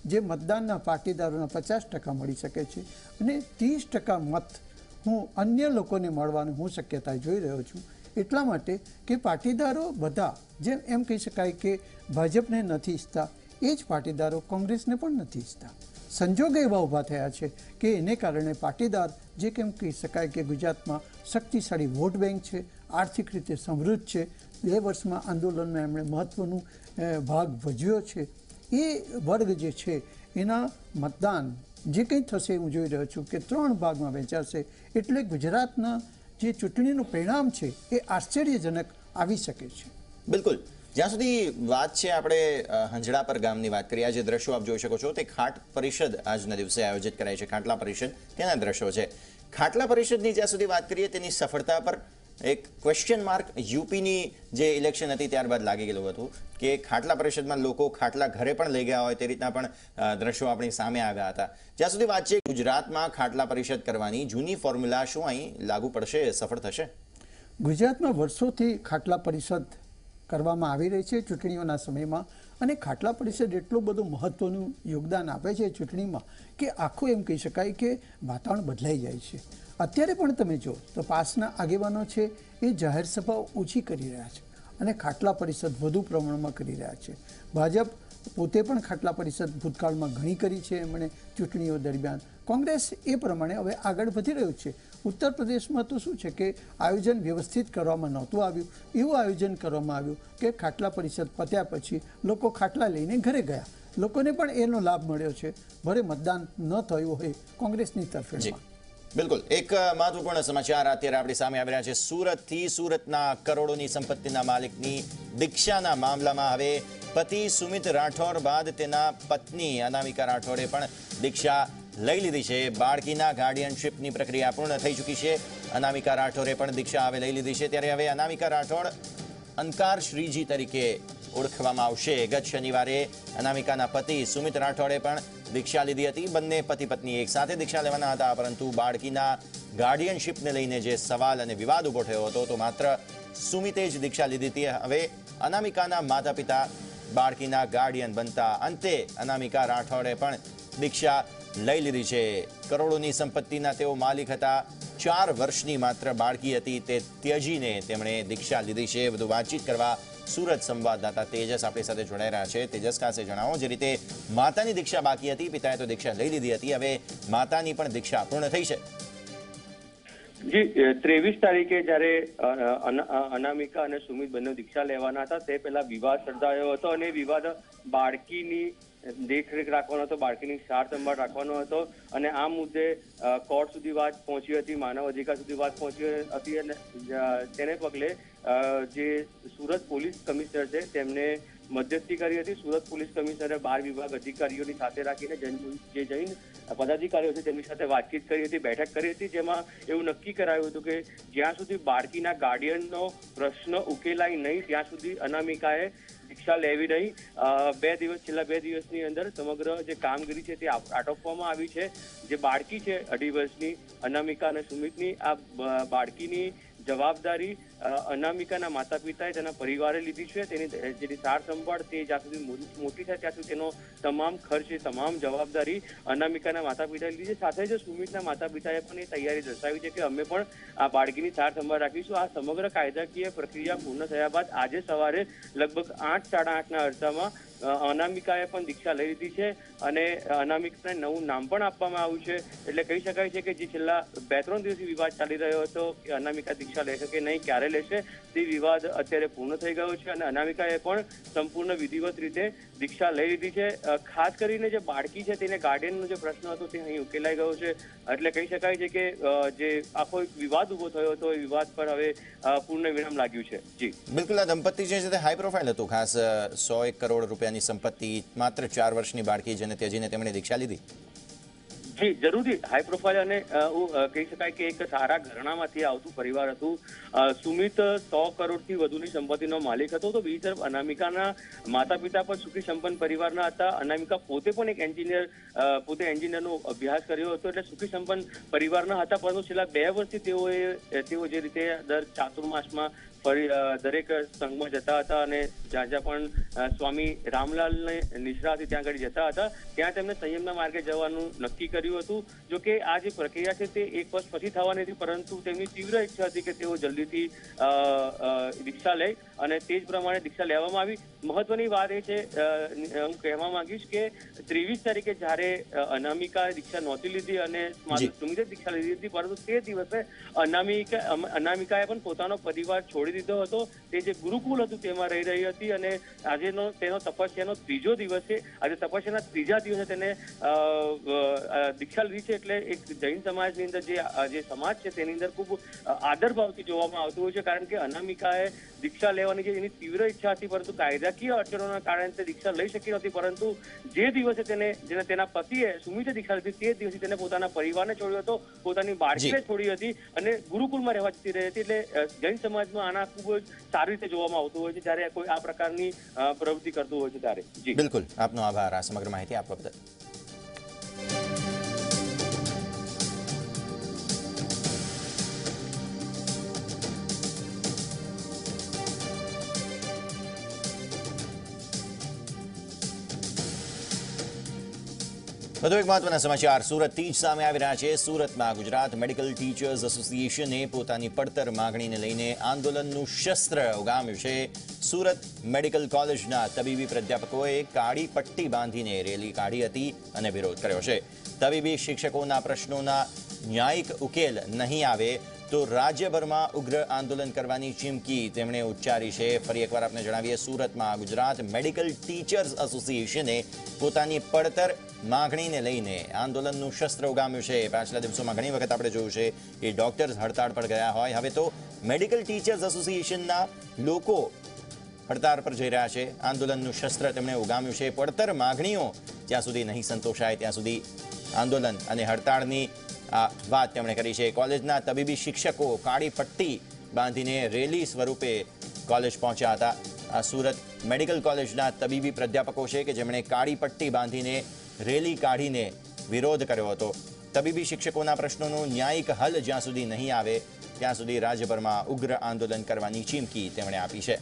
જે મતદાનના પાટીદારોના પચાસ ટકા મળી શકે છે અને ત્રીસ ટકા મત હું અન્ય લોકોને મળવાની હું શક્યતા જોઈ રહ્યો છું, એટલા માટે કે પાટીદારો બધા જેમ એમ કહી શકાય કે ભાજપને નથી ઈચ્છતા, એ જ પાટીદારો કોંગ્રેસને પણ નથી ઈચ્છતા. સંજોગો એવા ઊભા થયા છે કે એને કારણે પાટીદાર જે કેમ કહી શકાય કે ગુજરાતમાં શક્તિશાળી વોટ બેંક છે, આર્થિક રીતે સમૃદ્ધ છે, બે વર્ષમાં આંદોલનમાં એમણે મહત્ત્વનું ભાગ ભજવ્યો છે, એ વર્ગ જે છે એના મતદાન જે કંઈ થશે હું જોઈ રહ્યો છું કે ત્રણ ભાગમાં વહેંચાશે. એટલે ગુજરાતના જે ચૂંટણીનું પરિણામ છે એ આશ્ચર્યજનક આવી શકે છે. બિલકુલ. જ્યાં સુધી વાત છે આપણે હંજડાપર ગામની વાત કરીએ, જે દ્રશ્યો આપ જોઈ શકો છો તે ખાટ પરિષદ આજના દિવસે આયોજિત કરાય છે, ખાટલા પરિષદ તેના દ્રશ્યો છે. ખાટલા પરિષદની જ્યાં સુધી વાત કરીએ તેની સફળતા પર એક ક્વેશ્ચન માર્ક યુપીની જે ઇલેક્શન હતી ત્યારબાદ લાગી ગયેલું હતું કે ખાટલા પરિષદમાં લોકો ખાટલા ઘરે પણ લઈ ગયા હોય તે રીતના પણ દ્રશ્યો આપણી સામે આવ્યા હતા. જ્યાં સુધી વાત છે ગુજરાતમાં ખાટલા પરિષદ કરવાની જૂની ફોર્મ્યુલા શું અહીં લાગુ પડશે, સફળ થશે? ગુજરાતમાં વર્ષોથી ખાટલા પરિષદ કરવામાં આવી રહી છે ચૂંટણીઓના સમયમાં, અને ખાટલા પરિષદ એટલું બધું મહત્ત્વનું યોગદાન આપે છે ચૂંટણીમાં કે આખું એમ કહી શકાય કે વાતાવરણ બદલાઈ જાય છે. અત્યારે પણ તમે જો તો પાસના આગેવાનો છે એ જાહેર સભાઓ ઓછી કરી રહ્યા છે અને ખાટલા પરિષદ વધુ પ્રમાણમાં કરી રહ્યા છે. ભાજપ પોતે પણ ખાટલા પરિષદ ભૂતકાળમાં ઘણી કરી છે એમણે ચૂંટણીઓ દરમિયાન. કોંગ્રેસ એ પ્રમાણે હવે આગળ વધી રહ્યું છે. ઉત્તર પ્રદેશમાં તો શું છે કે આયોજન વ્યવસ્થિત કરવામાં નહોતું આવ્યું, એવું આયોજન કરવામાં આવ્યું કે ખાટલા પરિષદ પત્યા પછી લોકો ખાટલા લઈને ઘરે ગયા. લોકોને પણ એનો લાભ મળ્યો છે, ભલે મતદાન ન થયું હોય કોંગ્રેસની તરફેણમાં. બિલકુલ. એક મહત્વપૂર્ણ સમાચાર અત્યારે આપણી સામે આવી રહ્યા છે. સુરતથી સુરતના કરોડોની સંપત્તિના માલિકની દીક્ષાના મામલામાં હવે પતિ સુમિત રાઠોડ બાદ તેના પત્ની અનામિકા રાઠોડે પણ દીક્ષા લઈ લીધી છે. બાળકીના ગાર્ડિયનશિપની પ્રક્રિયા પૂર્ણ થઈ ચૂકી છે. અનામિકા રાઠોડે પણ દીક્ષા હવે લઈ લીધી છે. ત્યારે હવે અનામિકા રાઠોડ અંકાર શ્રીજી તરીકે ઓળખવામાં આવશે. ગત શનિવારે અનામિકાના પતિ સુમિત રાઠોડે પણ દીક્ષા લીધી હતી. બંને પતિ પત્ની એક સાથે દીક્ષા લેવાના હતા, પરંતુ બાળકીના ગાર્ડિયનશિપને લઈને જે સવાલ અને વિવાદ ઉભો થયો હતો તો માત્ર સુમિતે જ દીક્ષા લીધી હતી. હવે અનામિકાના માતા પિતા બાળકીના ગાર્ડિયન બનતા અંતે અનામિકા રાઠોડે પણ દીક્ષા લઈ લીધી છે. કરોડોની સંપત્તિના તેઓ માલિક હતા. ચાર વર્ષની માત્ર બાળકી હતી તે ત્યજીને તેમણે દીક્ષા લીધી છે. વધુ વાતચીત કરવા સુરત સંવાદદાતા તેજસ આપણી સાથે જોડાઈ રહ્યા છે. તેજસ ખાસે જણાવો, જે રીતે માતાની દીક્ષા બાકી હતી, પિતાએ તો દીક્ષા લઈ લીધી હતી, હવે માતાની પણ દીક્ષા પૂર્ણ થઈ છે. જી, ત્રેવીસ તારીખે જયારે અનામિકા અને સુમિત બંને દીક્ષા લેવાના હતા તે પહેલા વિવાદ સર્જાયો હતો અને વિવાદ બાળકીની દેખરેખ રાખવાનો હતો, બાળકીની સાર સંભાળ રાખવાનો હતો અને આ મુદ્દે કોર્ટ સુધી વાત પહોંચી હતી, માનવ અધિકાર સુધી વાત પહોંચી હતી અને તેને પગલે જે સુરત પોલીસ કમિશનર છે તેમને મધ્યસ્થી કરી હતી. સુરત પોલીસ કમિશનરે બાર વિભાગ અધિકારીઓની સાથે રાખીને જે જૈન પદાધિકારીઓ છે તેમની સાથે વાતચીત કરી હતી, બેઠક કરી હતી, જેમાં એવું નક્કી કરાયું હતું કે જ્યાં સુધી બાળકીના ગાર્ડિયનનો પ્રશ્ન ઉકેલાય નહીં ત્યાં સુધી અનામિકાએ દીક્ષા લેવી નહીં. બે દિવસ છેલ્લા બે દિવસની અંદર સમગ્ર જે કામગીરી છે તે આટોપવામાં આવી છે. જે બાળકી છે અઢી વર્ષની અનામિકા અને સુમિતની, આ બાળકીની જવાબદારી અનામિકાના માતા પિતાએ તેના પરિવારે લીધી છે. તેની જેની સાર સંભાળ તે જ્યાં સુધી મોટી થાય ત્યાં સુધી તેનો તમામ ખર્ચ, તમામ જવાબદારી અનામિકાના માતા પિતાએ લીધી છે. સાથે જ સુમિતના માતા પિતાએ પણ એ તૈયારી દર્શાવી છે કે અમે પણ આ બાળકીની સાર સંભાળ રાખીશું. આ સમગ્ર કાયદાકીય પ્રક્રિયા પૂર્ણ થયા બાદ આજે સવારે લગભગ આઠ સાડા આઠના અરસામાં અનામિકાએ પણ દીક્ષા લઈ લીધી છે અને અનામિકાને નવું નામ પણ આપવામાં આવ્યું છે. એટલે કહી શકાય છે કે જે છેલ્લા બે ત્રણ દિવસથી વિવાદ ચાલી રહ્યો હતો કે અનામિકા દીક્ષા લેશે કે નહીં, ક્યારે લેશે, તે વિવાદ અત્યારે પૂર્ણ થઈ ગયો છે અને અનામિકાએ પણ સંપૂર્ણ વિધિવત રીતે દીક્ષા લઈ લીધી છે. ખાસ કરીને જે બાળકી છે તેને ગાર્ડિયનનો જે પ્રશ્ન હતો તે અહીં ઉકેલાઈ ગયો છે. એટલે કહી શકાય છે કે જે આખો એક વિવાદ ઉભો થયો હતો એ વિવાદ પર હવે પૂર્ણ વિરામ લાગ્યું છે. જી બિલકુલ. આ દંપતી જે છે તે હાઈ પ્રોફાઇલ હતું, ખાસ સો એક કરોડ રૂપિયાની સંપત્તિ, માત્ર ચાર વર્ષની બાળકી જેને ત્યજીને તેમણે દીક્ષા લીધી. જી જરૂરથી હાઈ પ્રોફાઇલ અને કહી શકાય કે એક સારા ઘરાણામાંથી આવતું પરિવાર હતું. સુમિત સો કરોડથી વધુની સંપત્તિનો માલિક હતો તો બીજી તરફ અનામિકાના માતા પિતા પણ સુખી સંપન્ન પરિવારના હતા. અનામિકા પોતે પણ એક એન્જિનિયર પોતે એન્જિનિયરનો અભ્યાસ કર્યો હતો, એટલે સુખી સંપન્ન પરિવારના હતા. પરંતુ છેલ્લા બે વર્ષથી તેઓએ તેઓ જે રીતે દર ચાતુર્માસમાં ફરી દરેક સંઘમાં જતા હતા અને જ્યાં જ્યાં પણ સ્વામી રામલાલને નિશ્રા હતી ત્યાં આગળ જતા હતા ત્યાં તેમને સંયમના માર્ગે જવાનું નક્કી કર્યું હતું. જો કે આ જે પ્રક્રિયા છે તે એક વર્ષ પછી થવાની હતી, પરંતુ તેમની તીવ્ર ઈચ્છા હતી કે તેઓ જલ્દીથી દીક્ષા લે અને તે જ પ્રમાણે દીક્ષા લેવામાં આવી. મહત્વની વાત એ છે, હું કહેવા માંગીશ કે ત્રેવીસ તારીખે જ્યારે અનામિકા દીક્ષા નહોતી લીધી અને સુમિતે દીક્ષા લીધી હતી, પરંતુ તે દિવસે અનામિકા અનામિકાએ પણ પોતાનો પરિવાર છોડી દીધો હતો. તે જે ગુરુકુલ હતું તેમાં રહી રહી હતી અને આજેનો તેનો તપસ્યાનો ત્રીજો દિવસ છે. આજે તપસ્યાના ત્રીજા દિવસે તેને દીક્ષા લીધી છે. એટલે એક જૈન સમાજની અંદર જે જે સમાજ છે તેની અંદર ખૂબ આદરભાવથી જોવામાં આવતું હોય છે, કારણ કે અનામિકાએ દીક્ષા લેવાની જે એની તીવ્ર ઈચ્છા હતી, પરંતુ કાયદાકીય અડચણોના કારણે તે દીક્ષા લઈ શકી નથી. પરંતુ જે દિવસે તેને જેને તેના પતિએ સુમિતે દીક્ષા લીધી તે દિવસે તેને પોતાના પરિવારને છોડ્યો હતો, પોતાની બાળકીને છોડી હતી અને ગુરુકુળમાં રહેવા જતી રહી હતી. એટલે જૈન સમાજમાં આના ખૂબ જ સારી રીતે જોવામાં આવતું હોય છે જ્યારે કોઈ આ પ્રકારની પ્રવૃત્તિ કરતું હોય છે ત્યારે. જી બિલકુલ, આપનો આભાર આ સમગ્ર માહિતી આપવા બદલ. વધુ એક મહત્વના સમાચાર સુરતથી જ સામે આવી રહ્યા છે. સુરતમાં ગુજરાત મેડિકલ ટીચર્સ એસોસિએશને પોતાની પડતર માગણીને લઈને આંદોલનનું શસ્ત્ર ઉગામ્યું છે. સુરત મેડિકલ કોલેજના તબીબી પ્રાધ્યાપકોએ કાળી પટ્ટી બાંધીને રેલી કાઢી હતી અને વિરોધ કર્યો છે. તબીબી શિક્ષકોના પ્રશ્નોના ન્યાયિક ઉકેલ નહીં આવે તો રાજ્યભરમાં ઉગ્ર આંદોલન કરવાની ચીમકી તેમણે ઉચ્ચારી છે. ફરી એકવાર આપણે જણાવીએ, સુરતમાં ગુજરાત મેડિકલ ટીચર્સ એસોસિએશને પોતાની પડતર માગણીને લઈને આંદોલનનું શસ્ત્ર ઉગામ્યું છે. પાછલા દિવસોમાં ઘણી વખત આપણે જોયું છે કે ડોક્ટર્સ હડતાળ પર ગયા હોય, હવે તો મેડિકલ ટીચર્સ એસોસિએશનના લોકો હડતાળ પર જઈ રહ્યા છે. આંદોલનનું શસ્ત્ર તેમણે ઉગામ્યું છે. પડતર માગણીઓ જ્યાં સુધી નહીં સંતોષાય ત્યાં સુધી આંદોલન અને હડતાળની આ વાત તેમણે કરી છે. કોલેજના તબીબી શિક્ષકો કાળી પટ્ટી બાંધીને રેલી સ્વરૂપે કોલેજ પહોંચ્યા હતા. આ સુરત મેડિકલ કોલેજના તબીબી પ્રાધ્યાપકો છે કે જેમણે કાળી પટ્ટી બાંધીને રેલી કાઢીને વિરોધ કર્યો હતો. તબીબી શિક્ષકોના પ્રશ્નોનું ન્યાયિક હલ જ્યાં સુધી નહીં આવે ત્યાં સુધી રાજ્યભરમાં ઉગ્ર આંદોલન કરવાની ચીમકી તેમણે આપી છે.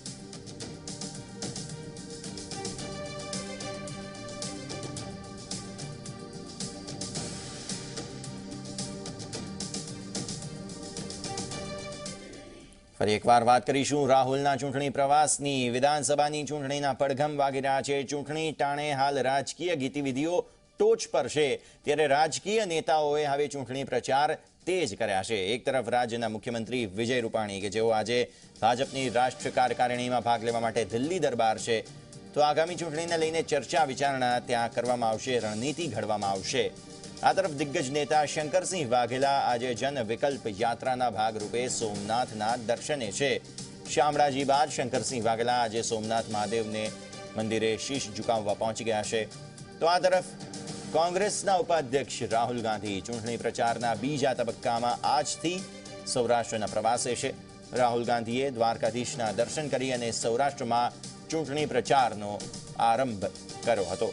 ફરી એકવાર વાત કરીશું રાહુલના ચૂંટણી પ્રવાસની. વિધાનસભાની ચૂંટણીના પડઘમ વાગી રહ્યા છે. ચૂંટણી ટાણે હાલ રાજકીય ગતિવિધિઓ ટોચ પર છે, ત્યારે રાજકીય નેતાઓએ હવે ચૂંટણી પ્રચાર તેજ કર્યા છે. એક તરફ રાજ્યના મુખ્યમંત્રી વિજય રૂપાણી કે જેઓ આજે ભાજપની રાષ્ટ્રીય કાર્યકારિણીમાં ભાગ લેવા માટે દિલ્હી દરબાર છે, તો આગામી ચૂંટણીને લઈને ચર્ચા વિચારણા ત્યાં કરવામાં આવશે, રણનીતિ ઘડવામાં આવશે. આ તરફ દિગ્ગજ નેતા શંકરસિંહ વાઘેલા આજે જન વિકલ્પ યાત્રાના ભાગરૂપે સોમનાથના દર્શને છે. શામળાજી બાદ શંકરસિંહ વાઘેલા આજે સોમનાથ મહાદેવને મંદિરે શીશ ઝુકાવવા પહોંચી ગયા છે. તો આ તરફ કોંગ્રેસના ઉપાધ્યક્ષ રાહુલ ગાંધી ચૂંટણી પ્રચારના બીજા તબક્કામાં આજથી સૌરાષ્ટ્રના પ્રવાસે છે. રાહુલ ગાંધીએ દ્વારકાધીશના દર્શન કરી અને સૌરાષ્ટ્રમાં ચૂંટણી પ્રચારનો આરંભ કર્યો હતો.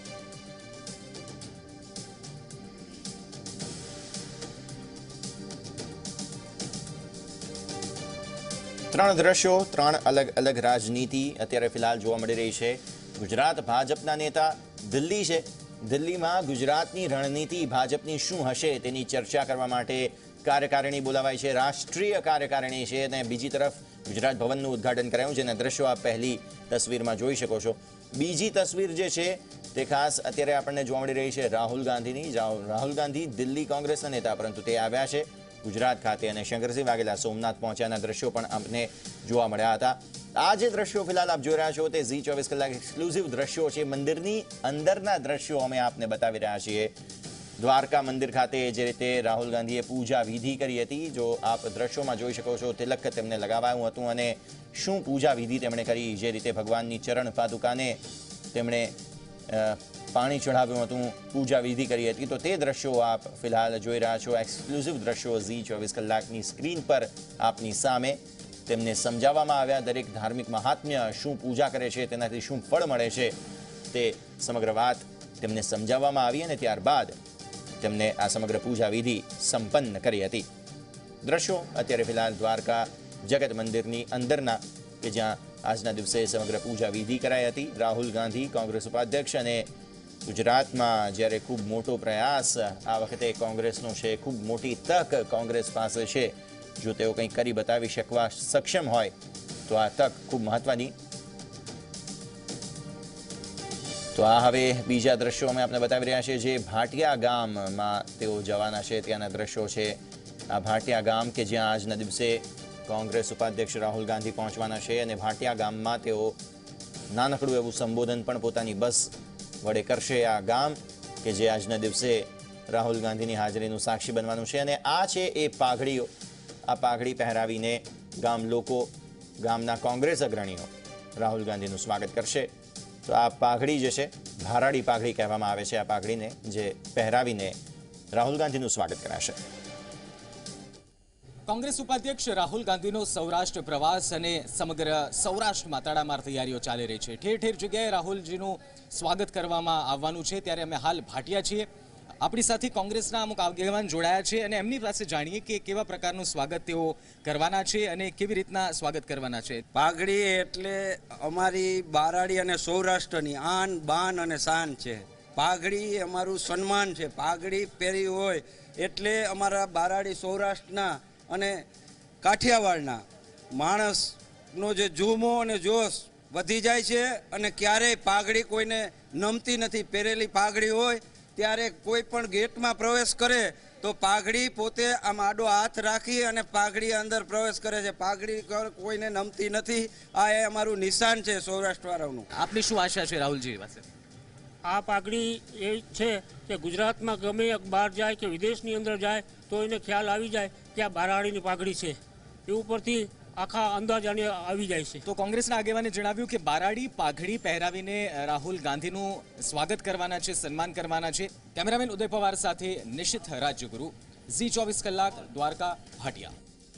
ત્રણ દ્રશ્યો, ત્રણ અલગ અલગ રાજનીતિ અત્યારે ફિલહાલ જોવા મળી રહી છે. ગુજરાત ભાજપના નેતા દિલ્હી છે. દિલ્હીમાં ગુજરાતની રણનીતિ ભાજપની શું હશે તેની ચર્ચા કરવા માટે કાર્યકારિણી બોલાવાઈ છે. રાષ્ટ્રીય કાર્યકારિણી છે અને બીજી તરફ ગુજરાત ભવનનું ઉદ્ઘાટન કરાયું, જેના દ્રશ્યો આપ પહેલી તસવીરમાં જોઈ શકો છો. બીજી તસવીર જે છે તે ખાસ અત્યારે આપણને જોવા મળી રહી છે રાહુલ ગાંધીની. રાહુલ ગાંધી દિલ્હી કોંગ્રેસના નેતા, પરંતુ તે આવ્યા છે ગુજરાત ખાતે અને શંકરસિંહ વાઘેલા સોમનાથ પહોંચ્યાના દ્રશ્યો પણ આપણે જોવા મળ્યા હતા. આ જે દ્રશ્યો ફિલહાલ આપ જોઈ રહ્યા છો તે ઝી ચોવીસ કલાક એક્સક્લુઝિવ દ્રશ્યો છે. મંદિરની અંદરના દ્રશ્યો અમે આપને બતાવી રહ્યા છીએ. દ્વારકા મંદિર ખાતે જે રીતે રાહુલ ગાંધીએ પૂજા વિધિ કરી હતી, જો આપ દ્રશ્યોમાં જોઈ શકો છો, તિલક તેમને લગાવાયું હતું અને શું પૂજા વિધિ તેમણે કરી, જે રીતે ભગવાનની ચરણ પાદુકાને તેમણે પાણી ચઢાવ્યું હતું, પૂજા વિધિ કરી હતી, તો તે દ્રશ્યો આપ ફિલહાલ જોઈ રહ્યા છો. એક્સક્લુઝિવ દ્રશ્યો ઝી ચોવીસ કલાકની સ્ક્રીન પર આપની સામે. તેમને સમજાવવામાં આવ્યા દરેક ધાર્મિક મહાત્મ્ય, શું પૂજા કરે છે, તેનાથી શું ફળ મળે છે, તે સમગ્ર વાત તેમને સમજાવવામાં આવી અને ત્યારબાદ તેમને આ સમગ્ર પૂજા વિધિ સંપન્ન કરી હતી. દ્રશ્યો અત્યારે ફિલહાલ દ્વારકા જગત મંદિરની અંદરના કે જ્યાં આજના દિવસે સમગ્ર પૂજા વિધિ કરાઈ હતી. રાહુલ ગાંધી કોંગ્રેસ ઉપાધ્યક્ષ અને ગુજરાતમાં જ્યારે ખૂબ મોટો પ્રયાસ આ વખતે કોંગ્રેસનો છે, ખૂબ મોટી તક કોંગ્રેસ પાસે છે. જો તેઓ કંઈક કરી બતાવી શકવા સક્ષમ હોય તો આ તક ખૂબ મહત્વની. તો આ હવે બીજા દ્રશ્યો અમે આપને બતાવી રહ્યા છીએ જે ભાટિયા ગામમાં તેઓ જવાના છે. ત્યાંના દ્રશ્યો છે આ ભાટિયા ગામ કે જ્યાં આજના દિવસે કોંગ્રેસ ઉપાધ્યક્ષ રાહુલ ગાંધી પહોંચવાના છે અને ભાટિયા ગામમાં તેઓ નાનકડું એવું સંબોધન પણ પોતાની બસ વડે કરશે. આ ગામ કે જે આજના દિવસે રાહુલ ગાંધીની હાજરીનું સાક્ષી બનવાનું છે અને આ છે એ પાઘડીઓ. આ પાઘડી પહેરાવીને ગામ લોકો, ગામના કોંગ્રેસ અગ્રણીઓ રાહુલ ગાંધીનું સ્વાગત કરશે. તો આ પાઘડી જે છે ભારાડી પાઘડી કહેવામાં આવે છે. આ પાઘડીને જે પહેરાવીને રાહુલ ગાંધીનું સ્વાગત કરાશે. કોંગ્રેસ ઉપાધ્યક્ષ રાહુલ ગાંધીનો સૌરાષ્ટ્ર પ્રવાસ અને સમગ્ર સૌરાષ્ટ્રમાં તડામાર તૈયારીઓ ચાલી રહી છે. ઠેર ઠેર જગ્યાએ રાહુલજીનું સ્વાગત કરવામાં આવવાનું છે. ત્યારે અમે હાલ ભાટિયા છીએ. આપણી સાથે કોંગ્રેસના અમુક આગેવાન જોડાયા છે અને એમની પાસે જાણીએ કે કેવા પ્રકારનું સ્વાગત તેઓ કરવાના છે અને કેવી રીતના સ્વાગત કરવાના છે. પાઘડી એટલે અમારી બારાડી અને સૌરાષ્ટ્રની આન બાન અને શાન છે. પાઘડી અમારું સન્માન છે. પાઘડી પહેરી હોય એટલે અમારા બારાડી સૌરાષ્ટ્રના અને કાઠિયાવાડના માણસનો જે જુમો અને જોશ વધી જાય છે અને ક્યારેય પાઘડી કોઈને નમતી નથી. પહેરેલી પાઘડી હોય ત્યારે કોઈ પણ ગેટમાં પ્રવેશ કરે તો પાઘડી પોતે આમ આડો હાથ રાખી અને પાઘડી અંદર પ્રવેશ કરે છે. પાઘડી કોઈને નમતી નથી. આ એ અમારું નિશાન છે સૌરાષ્ટ્રવાળાનું. આપની શું આશા છે રાહુલજી પાસે? આ પાઘડી એ છે કે ગુજરાતમાં ગમે બહાર જાય કે વિદેશની અંદર જાય તો એને ખ્યાલ આવી જાય કે આ બારાડીની પાઘડી છે. એ ઉપરથી આખા અંદાજાને આવી જાય છે. તો કોંગ્રેસના આગેવાને જણાવ્યું કે બારાડી પાઘડી પહેરાવીને રાહુલ ગાંધીનું સ્વાગત કરવાના છે, સન્માન કરવાના છે. કેમેરામેન ઉદય પવાર સાથે નિશિત રાજ્યગુરુ, ઝી ચોવીસ કલાક, દ્વારકા, ભાટિયા.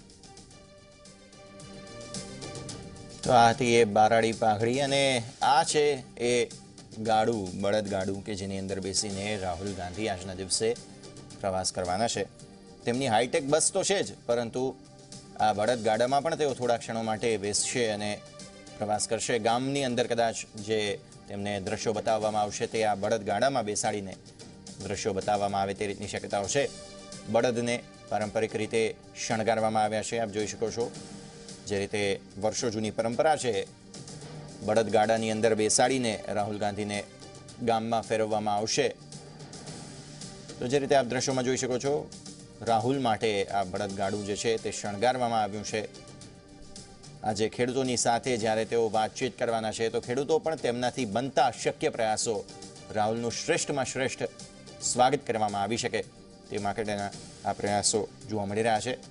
તો આ હતી એ બારાડી પાઘડી અને આ છે એ ગાડું, બળદ ગાડું કે જેની અંદર બેસીને રાહુલ ગાંધી આજના દિવસે પ્રવાસ કરવાના છે. તેમની હાઈટેક બસ તો છે જ, પરંતુ આ બળદ ગાડામાં પણ તેઓ થોડા ક્ષણો માટે બેસશે અને પ્રવાસ કરશે. ગામની અંદર કદાચ જે તેમને દ્રશ્યો બતાવવામાં આવશે તે આ બળદ ગાડામાં બેસાડીને દ્રશ્યો બતાવવામાં આવે તે રીતની શક્યતાઓ છે. બળદને પારંપરિક રીતે શણગારવામાં આવ્યા છે. આપ જોઈ શકો છો જે રીતે વર્ષો જૂની પરંપરા છે. બળદ ગાડાની અંદર બેસાડીને રાહુલ ગાંધીને ગામમાં ફેરવવામાં આવશે. તો જે રીતે આપ દ્રશ્યોમાં જોઈ શકો છો રાહુલ માટે આ બળદ ગાડું જે છે તે શણગારવામાં આવ્યું છે. આજે ખેડૂતોની સાથે જ્યારે તેઓ વાતચીત કરવાના છે તો ખેડૂતો પણ તેમનાથી બનતા શક્ય પ્રયાસો રાહુલનું શ્રેષ્ઠમાં શ્રેષ્ઠ સ્વાગત કરવામાં આવી શકે તે માટેના આ પ્રયાસો જોવા મળી રહ્યા છે.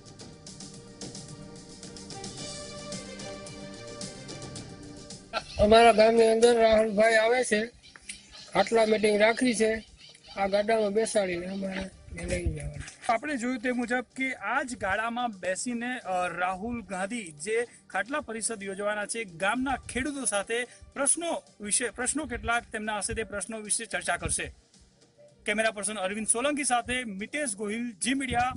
અમારા ગામની અંદર રાહુલભાઈ આવે છે, ખાટલા મીટિંગ રાખી છે. આ ગાડામાં બેસાડીને અમારે લઈ જવાનું. આપણે જોયું તે મુજબ કે આ જ ગાડામાં બેસીને રાહુલ ગાંધી જે ખાટલા પરિષદ યોજવાના છે ગામના ખેડૂતો સાથે પ્રશ્નો વિશે પ્રશ્નો કેટલાક તેમના હશે તે પ્રશ્નો વિશે ચર્ચા કરશે. કેમેરા પર્સન અરવિંદ સોલંકી સાથે મિતેશ ગોહિલ, જી મીડિયા.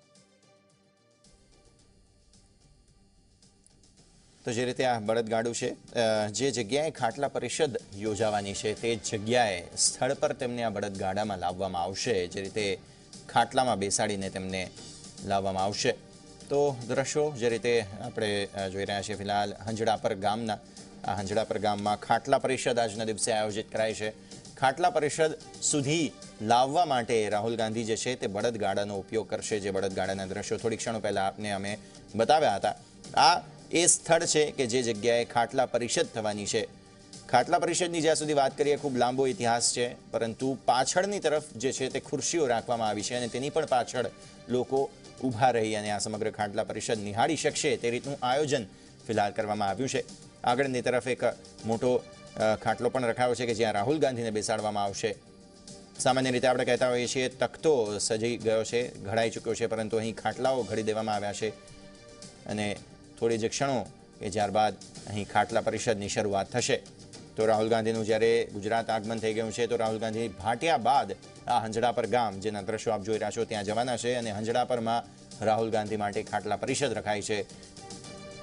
તો જે રીતે આ બળદગાડું છે, જે જગ્યાએ ખાટલા પરિષદ યોજાવાની છે તે જગ્યાએ સ્થળ પર તેમને આ બળદગાડામાં લાવવામાં આવશે. જે રીતે ખાટલામાં બેસાડીને તેમને લાવવામાં આવશે. તો દ્રશ્યો જે રીતે આપણે જોઈ રહ્યા છીએ ફિલહાલ હંજડાપર ગામના, આ હંજડાપર ગામમાં ખાટલા પરિષદ આજના દિવસે આયોજિત કરાઈ છે. ખાટલા પરિષદ સુધી લાવવા માટે રાહુલ ગાંધી જે છે તે બળદગાડાનો ઉપયોગ કરશે. જે બળદગાડાના દ્રશ્યો થોડી ક્ષણો પહેલા આપને અમે બતાવ્યા હતા. આ એ સ્થળ છે કે જે જગ્યાએ ખાટલા પરિષદ થવાની છે. ખાટલા પરિષદની જ્યાં સુધી વાત કરીએ ખૂબ લાંબો ઇતિહાસ છે, પરંતુ પાછળની તરફ જે છે તે ખુરશીઓ રાખવામાં આવી છે અને તેની પણ પાછળ લોકો ઊભા રહી અને આ સમગ્ર ખાટલા પરિષદ નિહાળી શકશે તે રીતનું આયોજન ફિલહાલ કરવામાં આવ્યું છે. આગળની તરફ એક મોટો ખાટલો પણ રખાયો છે કે જ્યાં રાહુલ ગાંધીને બેસાડવામાં આવશે. સામાન્ય રીતે આપણે કહેતા હોઈએ છીએ તખતો સજી ગયો છે, ઘડાઈ ચૂક્યો છે, પરંતુ અહીં ખાટલાઓ ઘડી દેવામાં આવ્યા છે અને થોડી જ ક્ષણો કે ત્યારબાદ અહીં ખાટલા પરિષદની શરૂઆત થશે. તો રાહુલ ગાંધીનું જ્યારે ગુજરાત આગમન થઈ ગયું છે તો રાહુલ ગાંધી ભાટિયા બાદ આ હંજડાપર ગામ જેના દ્રશ્યો આપ જોઈ રહ્યા છો ત્યાં જવાના છે અને હંજડાપરમાં રાહુલ ગાંધી માટે ખાટલા પરિષદ રખાઈ છે.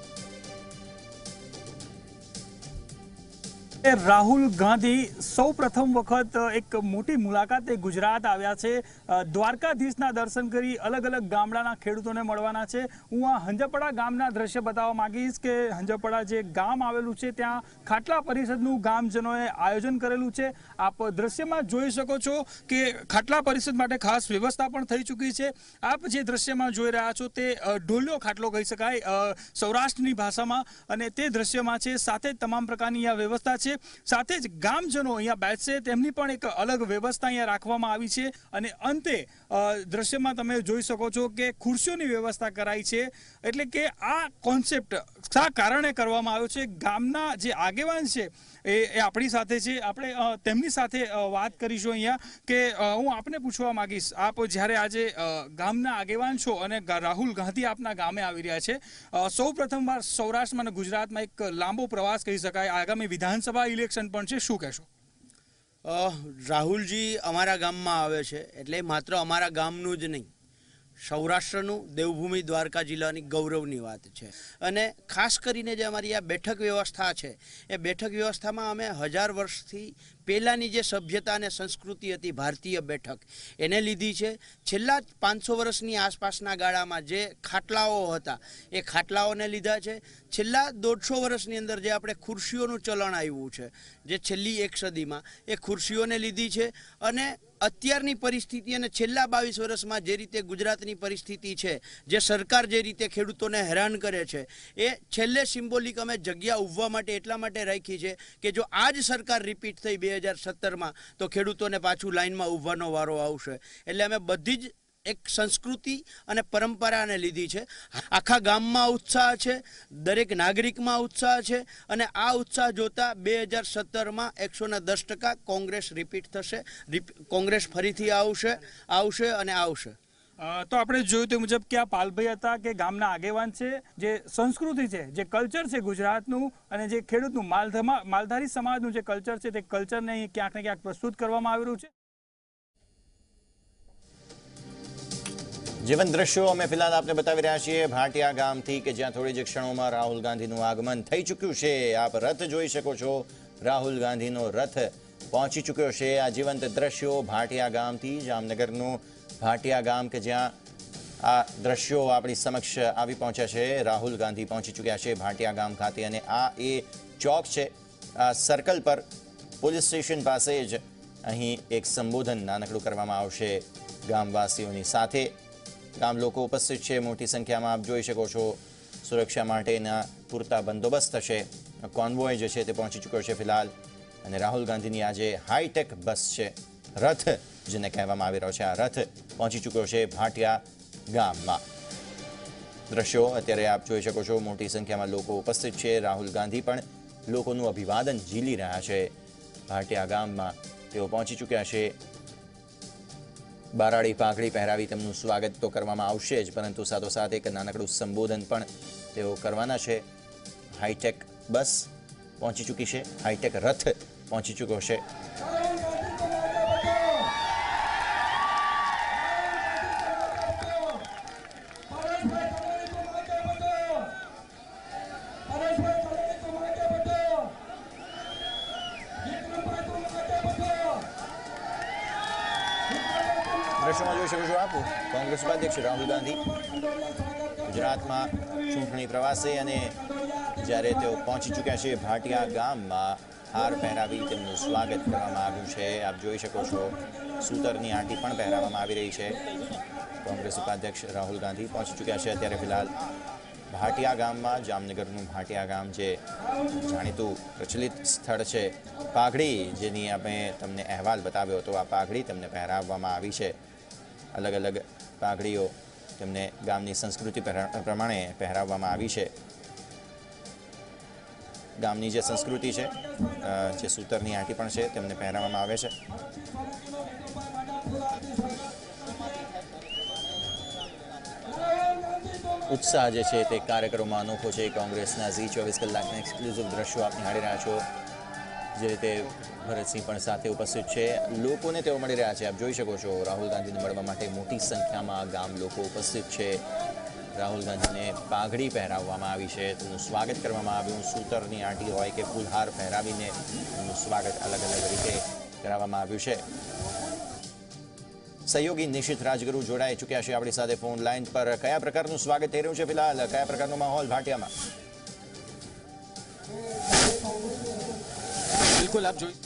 રાહુલ ગાંધી સૌ પ્રથમ વખત એક મોટી મુલાકાતે ગુજરાત આવ્યા છે. દ્વારકાધીશના દર્શન કરી અલગ અલગ ગામડાના ખેડૂતોને મળવાના છે. હું આ હંજપડા ગામના દ્રશ્ય બતાવવા માંગીશ કે હંજપડા જે ગામ આવેલું છે ત્યાં ખાટલા પરિષદનું ગામજનોએ આયોજન કરેલું છે. આપ દ્રશ્યમાં જોઈ શકો છો કે ખાટલા પરિષદ માટે ખાસ વ્યવસ્થા પણ થઈ ચૂકી છે. આપ જે દ્રશ્યમાં જોઈ રહ્યા છો તે ઢોલિયો ખાટલો કહી શકાય સૌરાષ્ટ્રની ભાષામાં, અને તે દ્રશ્યમાં છે. સાથે જ તમામ પ્રકારની આ વ્યવસ્થા છે. સાથે જ ગામજનો અહીંયા બેસશે તેમની પણ એક અલગ વ્યવસ્થા અહીંયા રાખવામાં આવી છે. અને અંતે દ્રશ્યમાં તમે જોઈ શકો છો કે ખુરશીઓની વ્યવસ્થા કરાઈ છે. એટલે કે આ કોન્સેપ્ટ શા કારણે કરવામાં આવ્યો છે, ગામના જે આગેવાન છે એ આપણી સાથે છે. આપણે તેમની સાથે વાત કરીશું અહીંયા કે હું આપને પૂછવા માંગીશ, આપ જ્યારે આજે ગામના આગેવાન છો અને રાહુલ ગાંધી આપના ગામે આવી રહ્યા છે, સૌ પ્રથમવાર સૌરાષ્ટ્રમાં અને ગુજરાતમાં એક લાંબો પ્રવાસ કહી શકાય, આગામી વિધાનસભા ઇલેક્શન પણ છે, શું કહેશો? રાહુલજી અમારા ગામમાં આવે છે એટલે માત્ર અમારા ગામનું જ નહીં, સૌરાષ્ટ્રનું દેવભૂમિ દ્વારકા જિલ્લાની ગૌરવની વાત છે. અને ખાસ કરીને જે અમારી આ બેઠક વ્યવસ્થા છે એ બેઠક વ્યવસ્થામાં અમે હજાર વર્ષથી પહેલાંની જે સભ્યતા અને સંસ્કૃતિ હતી ભારતીય બેઠક એને લીધી છે. છેલ્લા પાંચસો વર્ષની આસપાસના ગાળામાં જે ખાટલાઓ હતા એ ખાટલાઓને લીધા છે. છેલ્લા દોઢસો વર્ષની અંદર જે આપણે ખુરશીઓનું ચલણ આવ્યું છે, જે છેલ્લી એક સદીમાં, એ ખુરશીઓને લીધી છે. અને અત્યારની પરિસ્થિતિ અને છેલ્લા બાવીસ વર્ષમાં જે રીતે ગુજરાતની પરિસ્થિતિ છે, જે સરકાર જે રીતે ખેડૂતોને હેરાન કરે છે, એ છેલ્લે સિમ્બોલિક અમે જગ્યા ઉભવા માટે એટલા માટે રાખી છે કે જો આ જ સરકાર રિપીટ થઈ બે હજાર સત્તરમાં તો ખેડૂતોને પાછું લાઇનમાં ઊભવાનો વારો આવશે. એટલે અમે બધી જ એક સંસ્કૃતિ અને પરંપરાને લીધી છે. આખા ગામમાં ઉત્સાહ છે, દરેક નાગરિકમાં ઉત્સાહ છે. અને આ ઉત્સાહ જોતા બે હજાર સત્તરમાં એકસો ને દસ ટકા કોંગ્રેસ રિપીટ થશે, કોંગ્રેસ ફરીથી આવશે આવશે અને આવશે. તો આપણે જોયું તે મુજબ કે આ પાલભાઈ હતા કે ગામના આગેવાન છે. જે સંસ્કૃતિ છે, જે કલ્ચર છે ગુજરાતનું અને જે ખેડૂતનું માલધારી સમાજનું જે કલ્ચર છે તે કલ્ચરને ક્યાંક ને ક્યાંક પ્રસ્તુત કરવામાં આવી રહ્યું છે. જીવન દ્રશ્યો અમે ફિલહાલ આપને બતાવી રહ્યા છીએ ભાટિયા ગામથી કે જ્યાં થોડી જ ક્ષણોમાં રાહુલ ગાંધીનું આગમન થઈ ચૂક્યું છે. આપ રથ જોઈ શકો છો, રાહુલ ગાંધીનો રથ પહોંચી ચૂક્યો છે. આ જીવંત દ્રશ્યો ભાટિયા ગામથી, જામનગરનું ભાટિયા ગામ કે જ્યાં આ દ્રશ્યો આપણી સમક્ષ આવી પહોંચ્યા છે. રાહુલ ગાંધી પહોંચી ચૂક્યા છે ભાટિયા ગામ ખાતે અને આ એ ચોક છે. આ સર્કલ પર પોલીસ સ્ટેશન પાસે જ અહીં એક સંબોધન નાનકડું કરવામાં આવશે ગામવાસીઓની સાથે. ગામ લોકો ઉપસ્થિત છે મોટી સંખ્યામાં, આપ જોઈ શકો છો. સુરક્ષા માટેના પૂરતા બંદોબસ્ત છે. કોન્વોય જે છે તે પહોંચી ચૂક્યો છે ફિલહાલ. અને રાહુલ ગાંધીની આજે હાઈટેક બસ છે, રથ જેને કહેવામાં આવી રહ્યો છે, આ રથ પહોંચી ચૂક્યો છે ભાટિયા ગામમાં. દ્રશ્યો અત્યારે આપ જોઈ શકો છો, મોટી સંખ્યામાં લોકો ઉપસ્થિત છે. રાહુલ ગાંધી પણ લોકોનું અભિવાદન ઝીલી રહ્યા છે. ભાટિયા ગામમાં તેઓ પહોંચી ચૂક્યા છે. બારાડી પાઘડી પહેરાવી તેમનું સ્વાગત તો કરવામાં આવશે જ, પરંતુ સાથોસાથ એક નાનકડું સંબોધન પણ તેઓ કરવાના છે. હાઈટેક બસ પહોંચી ચૂકી છે, હાઈટેક રથ પહોંચી ચૂક્યો છે. દ્રશ્યોમાં જોઈ શકો છો આપ, કોંગ્રેસ ઉપાધ્યક્ષ રાહુલ ગાંધી ગુજરાતમાં ચૂંટણી પ્રવાસે અને જ્યારે તેઓ પહોંચી ચૂક્યા છે ભાટિયા ગામમાં, હાર પહેરાવી તેમનું સ્વાગત કરવામાં આવ્યું છે. આપ જોઈ શકો છો સૂતરની આંટી પણ પહેરાવવામાં આવી રહી છે. કોંગ્રેસ ઉપાધ્યક્ષ રાહુલ ગાંધી પહોંચી ચૂક્યા છે અત્યારે ફિલહાલ ભાટિયા ગામમાં. જામનગરનું ભાટિયા ગામ જે જાણીતું પ્રચલિત સ્થળ છે. પાઘડી જેની આપણે તમને અહેવાલ બતાવ્યો હતો, આ પાઘડી તેમને પહેરાવવામાં આવી છે. અલગ અલગ પાઘડીઓ તેમને ગામની સંસ્કૃતિ પ્રમાણે પહેરાવવામાં આવી છે. ગામની જે સંસ્કૃતિ છે, જે સૂતરની આંટી પણ છે, તેમને પહેરાવવામાં આવે છે. ઉત્સાહ જે છે તે કાર્યક્રમમાં અનોખો છે. કોંગ્રેસના ઝી ચોવીસ કલાકના એક્સક્લુઝિવ દ્રશ્યો આપ નિહાળી રહ્યા છો. જે રીતે ભરતસિંહ પણ સાથે ઉપસ્થિત છે, લોકોને તેઓ મળી રહ્યા છે. આપ જોઈ શકો છો રાહુલ ગાંધીને મળવા માટે મોટી સંખ્યામાં ગામ લોકો ઉપસ્થિત છે. રાહુલ ગાંધીને પાઘડી પહેરાવવામાં આવી છે, તેમનું સ્વાગત કરવામાં આવ્યું. સૂતરની આંટી હોય કે ફૂલહાર પહેરાવીને તેમનું સ્વાગત અલગ અલગ રીતે કરાવવામાં આવ્યું છે. સહયોગી નિશિત રાજગુરુ જોડાઈ ચૂક્યા છે આપણી સાથે ફોન લાઈન પર. કયા પ્રકારનું સ્વાગત થઈ રહ્યું છે ફિલહાલ? કયા પ્રકારનો માહોલ ભાટિયામાં? બિલકુલ આપ જોઈ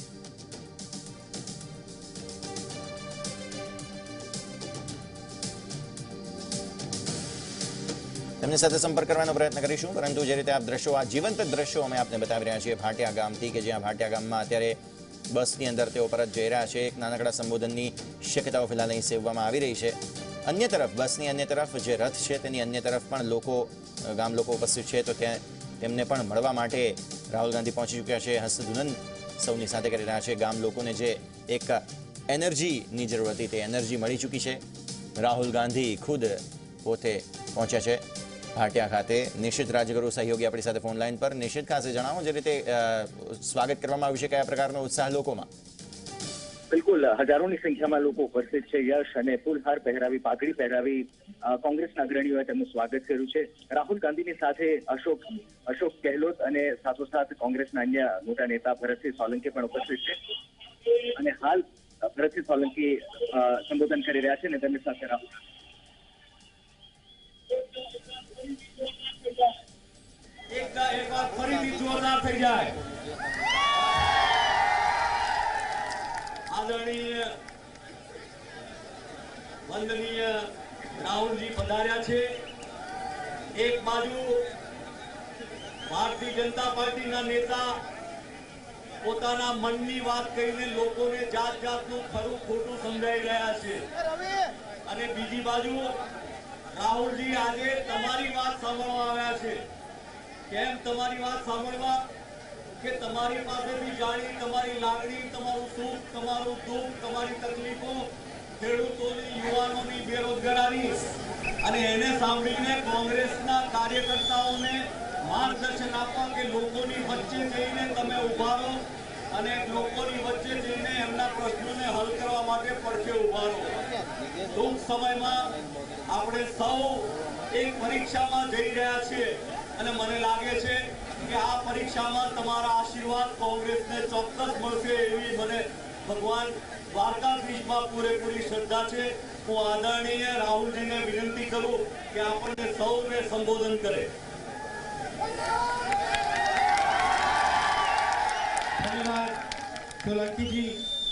તેમની સાથે સંપર્ક કરવાનો પ્રયત્ન કરીશું, પરંતુ જે રીતે આપ દ્રશ્યો, આ જીવંત દ્રશ્યો અમે આપને બતાવી રહ્યા છીએ ભાટિયા ગામથી, કે જ્યાં ભાટિયા ગામમાં અત્યારે બસની અંદર તેઓ પરત જઈ રહ્યા છે. એક નાનકડા સંબોધનની શક્યતાઓ ફિલહાલ અહીં સેવવામાં આવી રહી છે. અન્ય તરફ બસની અન્ય તરફ જે રથ છે તેની અન્ય તરફ પણ લોકો, ગામ લોકો ઉપસ્થિત છે, તો ત્યાં તેમને પણ મળવા માટે રાહુલ ગાંધી પહોંચી ચૂક્યા છે. હસ્તધૂનન સૌની સાથે કરી રહ્યા છે. ગામ લોકોને જે એક એનર્જીની જરૂર હતી તે એનર્જી મળી ચૂકી છે. રાહુલ ગાંધી ખુદ પોતે પહોંચ્યા છે ભાટિયા ખાતે. નિશિત રાજગુરુ સહયોગી આપણી સાથે ફોન લાઈન પર. નિશિત ખાસ જણાવો, જે રીતે સ્વાગત કરવામાં આવ્યું છે, કયા પ્રકારનો ઉત્સાહ લોકોમાં? બિલકુલ, હજારોની સંખ્યામાં લોકો ઉપસ્થિત છે. યશ અને ફૂલહાર પહેરાવી, પાઘડી પહેરાવી કોંગ્રેસના અગ્રણીઓએ તેમનું સ્વાગત કર્યું છે. રાહુલ ગાંધીની સાથે અશોક અશોક ગેહલોત અને સાથોસાથ કોંગ્રેસના અન્ય મોટા નેતા ભરતસિંહ સોલંકી પણ ઉપસ્થિત છે. અને હાલ ભરતસિંહ સોલંકી સંબોધન કરી રહ્યા છે અને તેમની સાથે રાહુલ એક વાર ફરીથી જોરદાર થઈ જાય. આદરણીય વંદનીય રાહુલજી પધાર્યા છે. એક બાજુ ભારતીય જનતા પાર્ટીના નેતા પોતાના મનની વાત કહીને લોકોને જાત જાતનું ખરું ખોટું સમજાઈ રહ્યા છે, અને બીજી બાજુ રાહુલજી આજે તમારી વાત સાંભળવા આવ્યા છે. કેમ તમારી વાત સાંભળવા? કે તમારી પાસેથી જાણી તમારી લાગણી, તમારું સુખ, તમારું દુઃખ, તમારી તકલીફો, ખેડૂતોની, યુવાનોની બેરોજગારી, અને એને સાંભળીને કોંગ્રેસના કાર્યકર્તાઓને માર્ગદર્શન આપવા કે લોકોની વચ્ચે જઈને તમે ઉભા રહો અને લોકોની વચ્ચે જઈને એમના પ્રશ્નોને હલ કરવા માટે પડખે ઉભા રહો. ટૂંક સમયમાં આપણે સૌ એક પરીક્ષામાં જઈ રહ્યા છીએ, અને મને લાગે છે કે આ પરીક્ષામાં તમારા આશીર્વાદ કોંગ્રેસને ચોક્કસ મળશે એવી મને ભગવાન દ્વારકાધીશમાં પૂરેપૂરી શ્રદ્ધા છે. હું આદરણીય રાહુલજીને વિનંતી કરું કે આપણને સૌને સંબોધન કરે. धन्यवाद सोलंकी जी,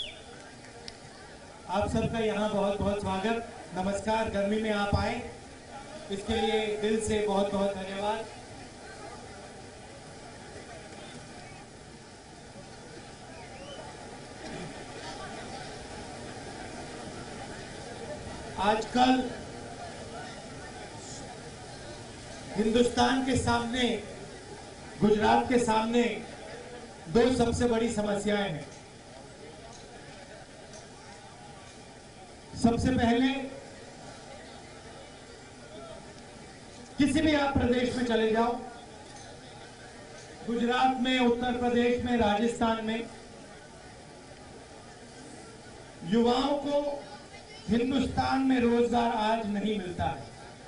आप सबका यहाँ बहुत बहुत स्वागत, नमस्कार. गर्मी में आप आए इसके लिए दिल से बहुत बहुत धन्यवाद. आजकल हिंदुस्तान के सामने, गुजरात के सामने दो सबसे बड़ी समस्याएं हैं. सबसे पहले, किसी भी आप प्रदेश में चले जाओ, गुजरात में, उत्तर प्रदेश में, राजस्थान में, युवाओं को हिंदुस्तान में रोजगार आज नहीं मिलता है.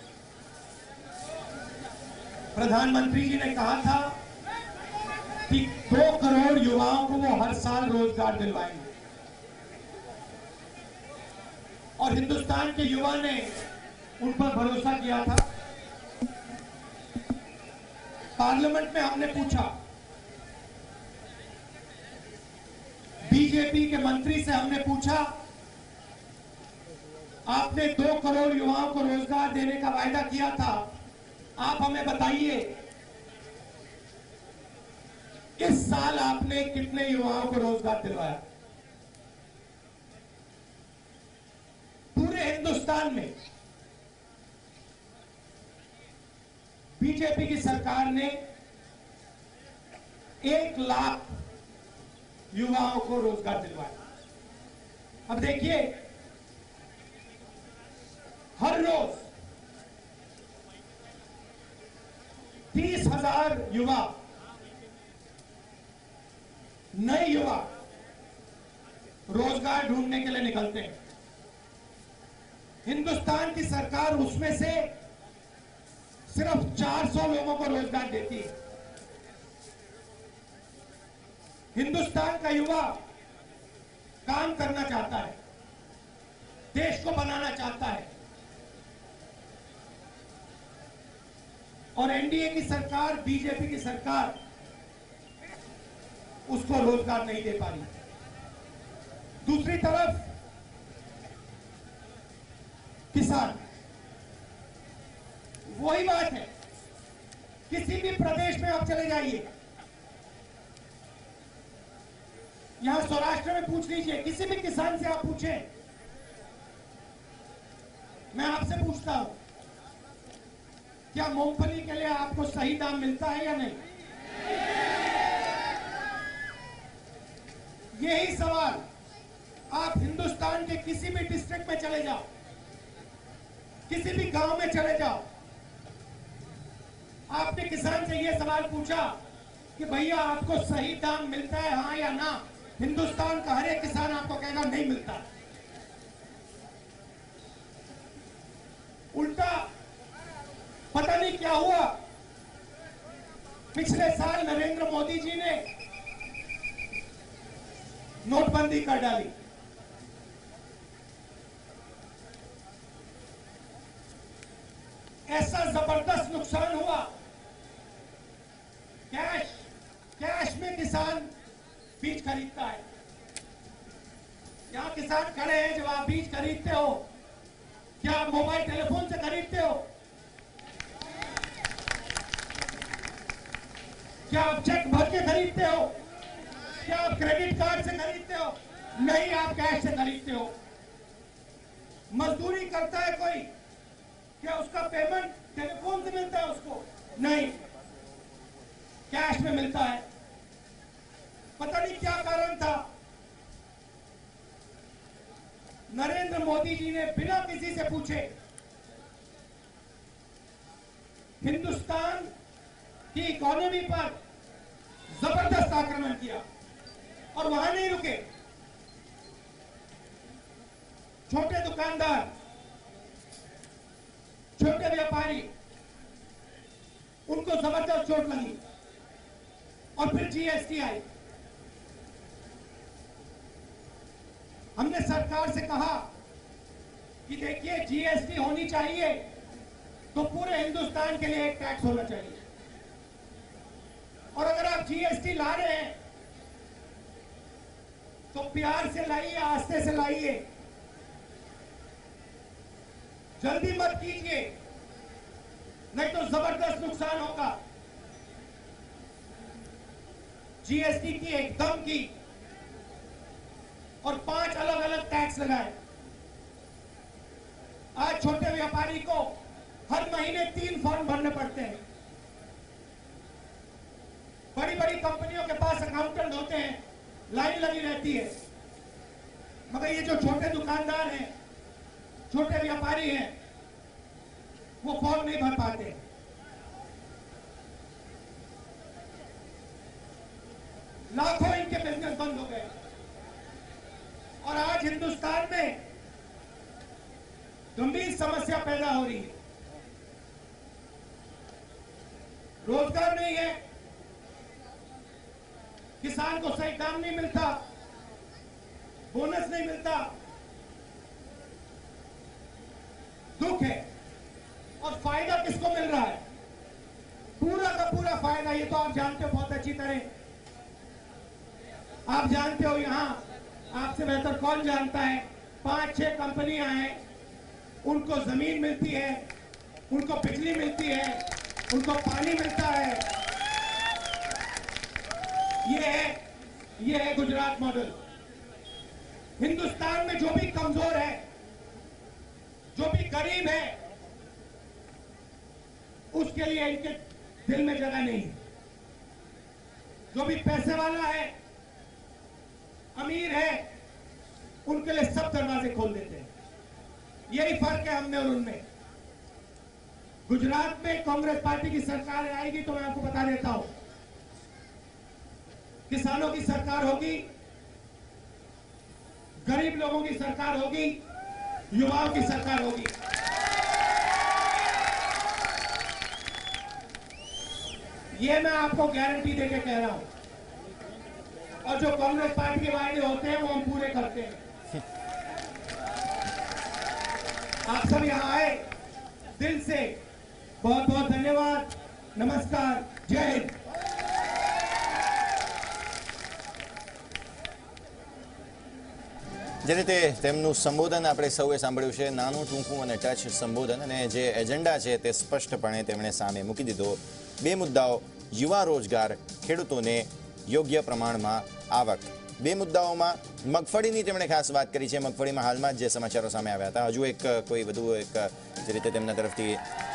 प्रधानमंत्री जी ने कहा था कि दो करोड़ युवाओं को वो हर साल रोजगार दिलवाएंगे, और हिंदुस्तान के युवा ने उन पर भरोसा किया था. पार्लियामेंट में हमने पूछा, बीजेपी के मंत्री से हमने पूछा, आपने दो करोड़ युवाओं को रोजगार देने का वायदा किया था, आप हमें बताइए इस साल आपने कितने युवाओं को रोजगार दिलवाया? पूरे हिंदुस्तान में बीजेपी की सरकार ने एक लाख युवाओं को रोजगार दिलवाया. अब देखिए, हर रोज तीस हजार युवा, नए युवा रोजगार ढूंढने के लिए निकलते हैं. हिंदुस्तान की सरकार उसमें से सिर्फ चार सौ लोगों को रोजगार देती है। हिंदुस्तान का युवा काम करना चाहता है, देश को बनाना चाहता है, और एनडीए की सरकार, बीजेपी की सरकार उसको रोजगार नहीं दे पा रही। दूसरी तरफ किसान, वही बात है, किसी भी प्रदेश में आप चले जाइए, यहां सौराष्ट्र में पूछ लीजिए, किसी भी किसान से आप पूछें, मैं आपसे पूछता हूं, क्या मूंगफली के लिए आपको सही दाम मिलता है या नहीं? यही सवाल आप हिंदुस्तान के किसी भी डिस्ट्रिक्ट में चले जाओ, किसी भी गांव में चले जाओ, आपने किसान से यह सवाल पूछा कि भैया आपको सही दाम मिलता है, हाँ या ना? हिंदुस्तान का हर एक किसान आपको कहेगा नहीं मिलता। उल्टा पता नहीं क्या हुआ, पिछले साल नरेंद्र मोदी जी ने नोटबंदी कर डाली। ऐसा जबरदस्त नुकसान हुआ, कैश कैश में किसान बीज खरीदता है। यहां किसान खड़े हैं, जब आप बीज खरीदते हो, क्या आप मोबाइल टेलीफोन से खरीदते हो? क्या आप चेक भर के खरीदते हो? क्या आप क्रेडिट कार्ड से खरीदते हो? नहीं, आप कैश से खरीदते हो। मजदूरी करता है कोई, क्या उसका पेमेंट टेलीफोन से मिलता है उसको? नहीं, कैश में मिलता है। पता नहीं क्या कारण था, नरेंद्र मोदी जी ने बिना किसी से पूछे हिंदुस्तान की इकोनॉमी पर जबरदस्त आक्रमण किया, और वहां नहीं रुके। छोटे दुकानदार, छोटे व्यापारी, उनको जबरदस्त चोट लगी, और फिर जीएसटी आई। हमने सरकार से कहा कि देखिए, जीएसटी होनी चाहिए तो पूरे हिंदुस्तान के लिए एक टैक्स होना चाहिए, और अगर आप जीएसटी ला रहे हैं तो प्यार से लाइए, आस्ते से लाइए, जल्दी मत कीजिए, नहीं तो जबरदस्त नुकसान होगा। जीएसटी की एकदम की और पांच अलग अलग टैक्स लगाए। आज छोटे व्यापारी को हर महीने तीन फॉर्म भरने पड़ते हैं। बड़ी बड़ी कंपनियों के पास अकाउंटेंट होते हैं, लाइन लगी रहती है, मगर ये जो छोटे दुकानदार हैं, छोटे व्यापारी हैं, वो फॉर्म नहीं भर पाते। लाखों इनके बिजनेस बंद हो गए, और आज हिंदुस्तान में गंभीर समस्या पैदा हो रही है। रोजगार नहीं है, किसान को सही दाम नहीं मिलता, बोनस नहीं मिलता, दुख है। और फायदा किसको मिल रहा है? पूरा का पूरा फायदा, ये तो आप जानते हो बहुत अच्छी तरह, आप जानते हो, यहां आपसे बेहतर कौन जानता है, पांच छह कंपनियां हैं, उनको जमीन मिलती है, उनको बिजली मिलती है, उनको पानी मिलता है। ये है ये है गुजरात मॉडल। हिंदुस्तान में जो भी कमजोर है, जो भी गरीब है, उसके लिए इनके दिल में जगह नहीं है। जो भी पैसे वाला है, अमीर है, उनके लिए सब दरवाजे खोल देते हैं। यही फर्क है हम में और उनमें। गुजरात में कांग्रेस पार्टी की सरकार आएगी तो मैं आपको बता देता हूं, किसानों की सरकार होगी, गरीब लोगों की सरकार होगी, युवाओं की सरकार होगी। ये मैं आपको गारंटी देके कह रहा हूं। और जो कांग्रेस पार्टी के वायदे होते हैं वो हम पूरे करते हैं। आप सब यहाँ आए दिल से बहुत बहुत धन्यवाद। नमस्कार, जय हिंद। જે રીતે તેમનું સંબોધન આપણે સૌએ સાંભળ્યું છે, નાનું ટૂંકું અને ટચ સંબોધન, અને જે એજન્ડા છે તે સ્પષ્ટપણે તેમણે સામે મૂકી દીધો। બે મુદ્દાઓ, યુવા રોજગાર, ખેડૂતોને યોગ્ય પ્રમાણમાં આવક, બે મુદ્દાઓમાં મગફળીની તેમણે ખાસ વાત કરી છે। મગફળીમાં હાલમાં જ જે સમાચારો સામે આવ્યા હતા, હજુ એક કોઈ વધુ એક જે રીતે તેમના તરફથી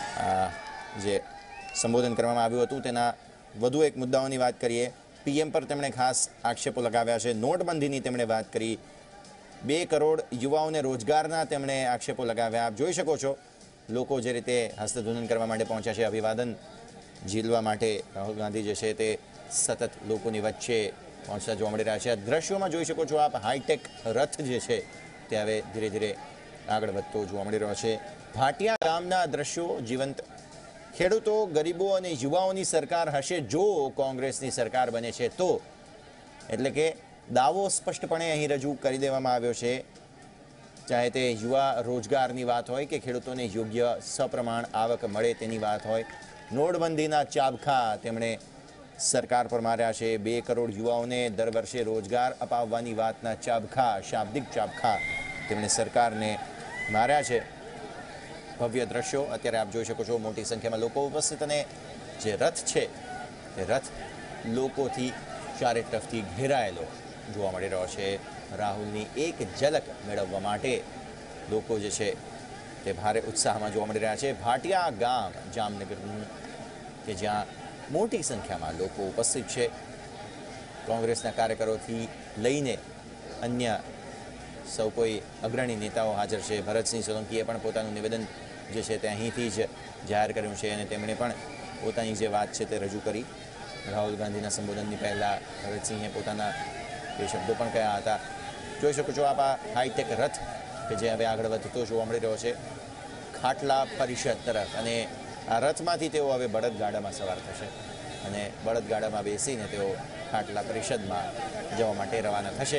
જે સંબોધન કરવામાં આવ્યું હતું તેના વધુ એક મુદ્દાઓની વાત કરીએ। પીએમ પર તેમણે ખાસ આક્ષેપો લગાવ્યા છે। નોટબંધીની તેમણે વાત કરી। બે કરોડ યુવાઓને રોજગારના તેમણે આક્ષેપો લગાવ્યા। આપ જોઈ શકો છો લોકો જે રીતે હસ્તધૂનન કરવા માટે પહોંચ્યા છે, અભિવાદન ઝીલવા માટે રાહુલ ગાંધી જે છે તે સતત લોકોની વચ્ચે પહોંચતા જોવા મળી રહ્યા છે। આ દ્રશ્યોમાં જોઈ શકો છો આપ, હાઈટેક રથ જે છે તે હવે ધીરે ધીરે આગળ વધતો જોવા મળી રહ્યો છે। ભાટિયા ગામના દ્રશ્યો જીવંત। ખેડૂતો, ગરીબો અને યુવાઓની સરકાર હશે જો કોંગ્રેસની સરકાર બને છે તો, એટલે કે દાવો સ્પષ્ટપણે અહીં રજૂ કરી દેવામાં આવ્યો છે। ચાહે તે યુવા રોજગારની વાત હોય કે ખેડૂતોને યોગ્ય સપ્રમાણ આવક મળે તેની વાત હોય। નોટબંધીના ચાબખા તેમણે સરકાર પર માર્યા છે। બે કરોડ યુવાઓને દર વર્ષે રોજગાર અપાવવાની વાતના ચાબખા, શાબ્દિક ચાબખા તેમણે સરકારને માર્યા છે। ભવ્ય દ્રશ્યો અત્યારે આપ જોઈ શકો છો, મોટી સંખ્યામાં લોકો ઉપસ્થિત, અને જે રથ છે તે રથ લોકોથી ચારે તરફથી ઘેરાયેલો જોવા મળી રહ્યો છે। રાહુલની એક ઝલક મેળવવા માટે લોકો જે છે તે ભારે ઉત્સાહમાં જોવા મળી રહ્યા છે। ભાટિયા ગામ જામનગરનું કે જ્યાં મોટી સંખ્યામાં લોકો ઉપસ્થિત છે, કોંગ્રેસના કાર્યકરોથી લઈને અન્ય સૌ કોઈ અગ્રણી નેતાઓ હાજર છે। ભરતસિંહ સોલંકીએ પણ પોતાનું નિવેદન જે છે તે અહીંથી જ જાહેર કર્યું છે, અને તેમણે પણ પોતાની જે વાત છે તે રજૂ કરી। રાહુલ ગાંધીના સંબોધનની પહેલાં ભરતસિંહે પોતાના એ શબ્દો પણ કહ્યા હતા। જોઈ શકો છો આપ આ હાઈટેક રથ કે જે હવે આગળ વધતો જોવા મળી રહ્યો છે ખાટલા પરિષદ તરફ, અને આ રથમાંથી તેઓ હવે બળદગાડામાં સવાર થશે અને બળદગાડામાં બેસીને તેઓ ખાટલા પરિષદમાં જવા માટે રવાના થશે।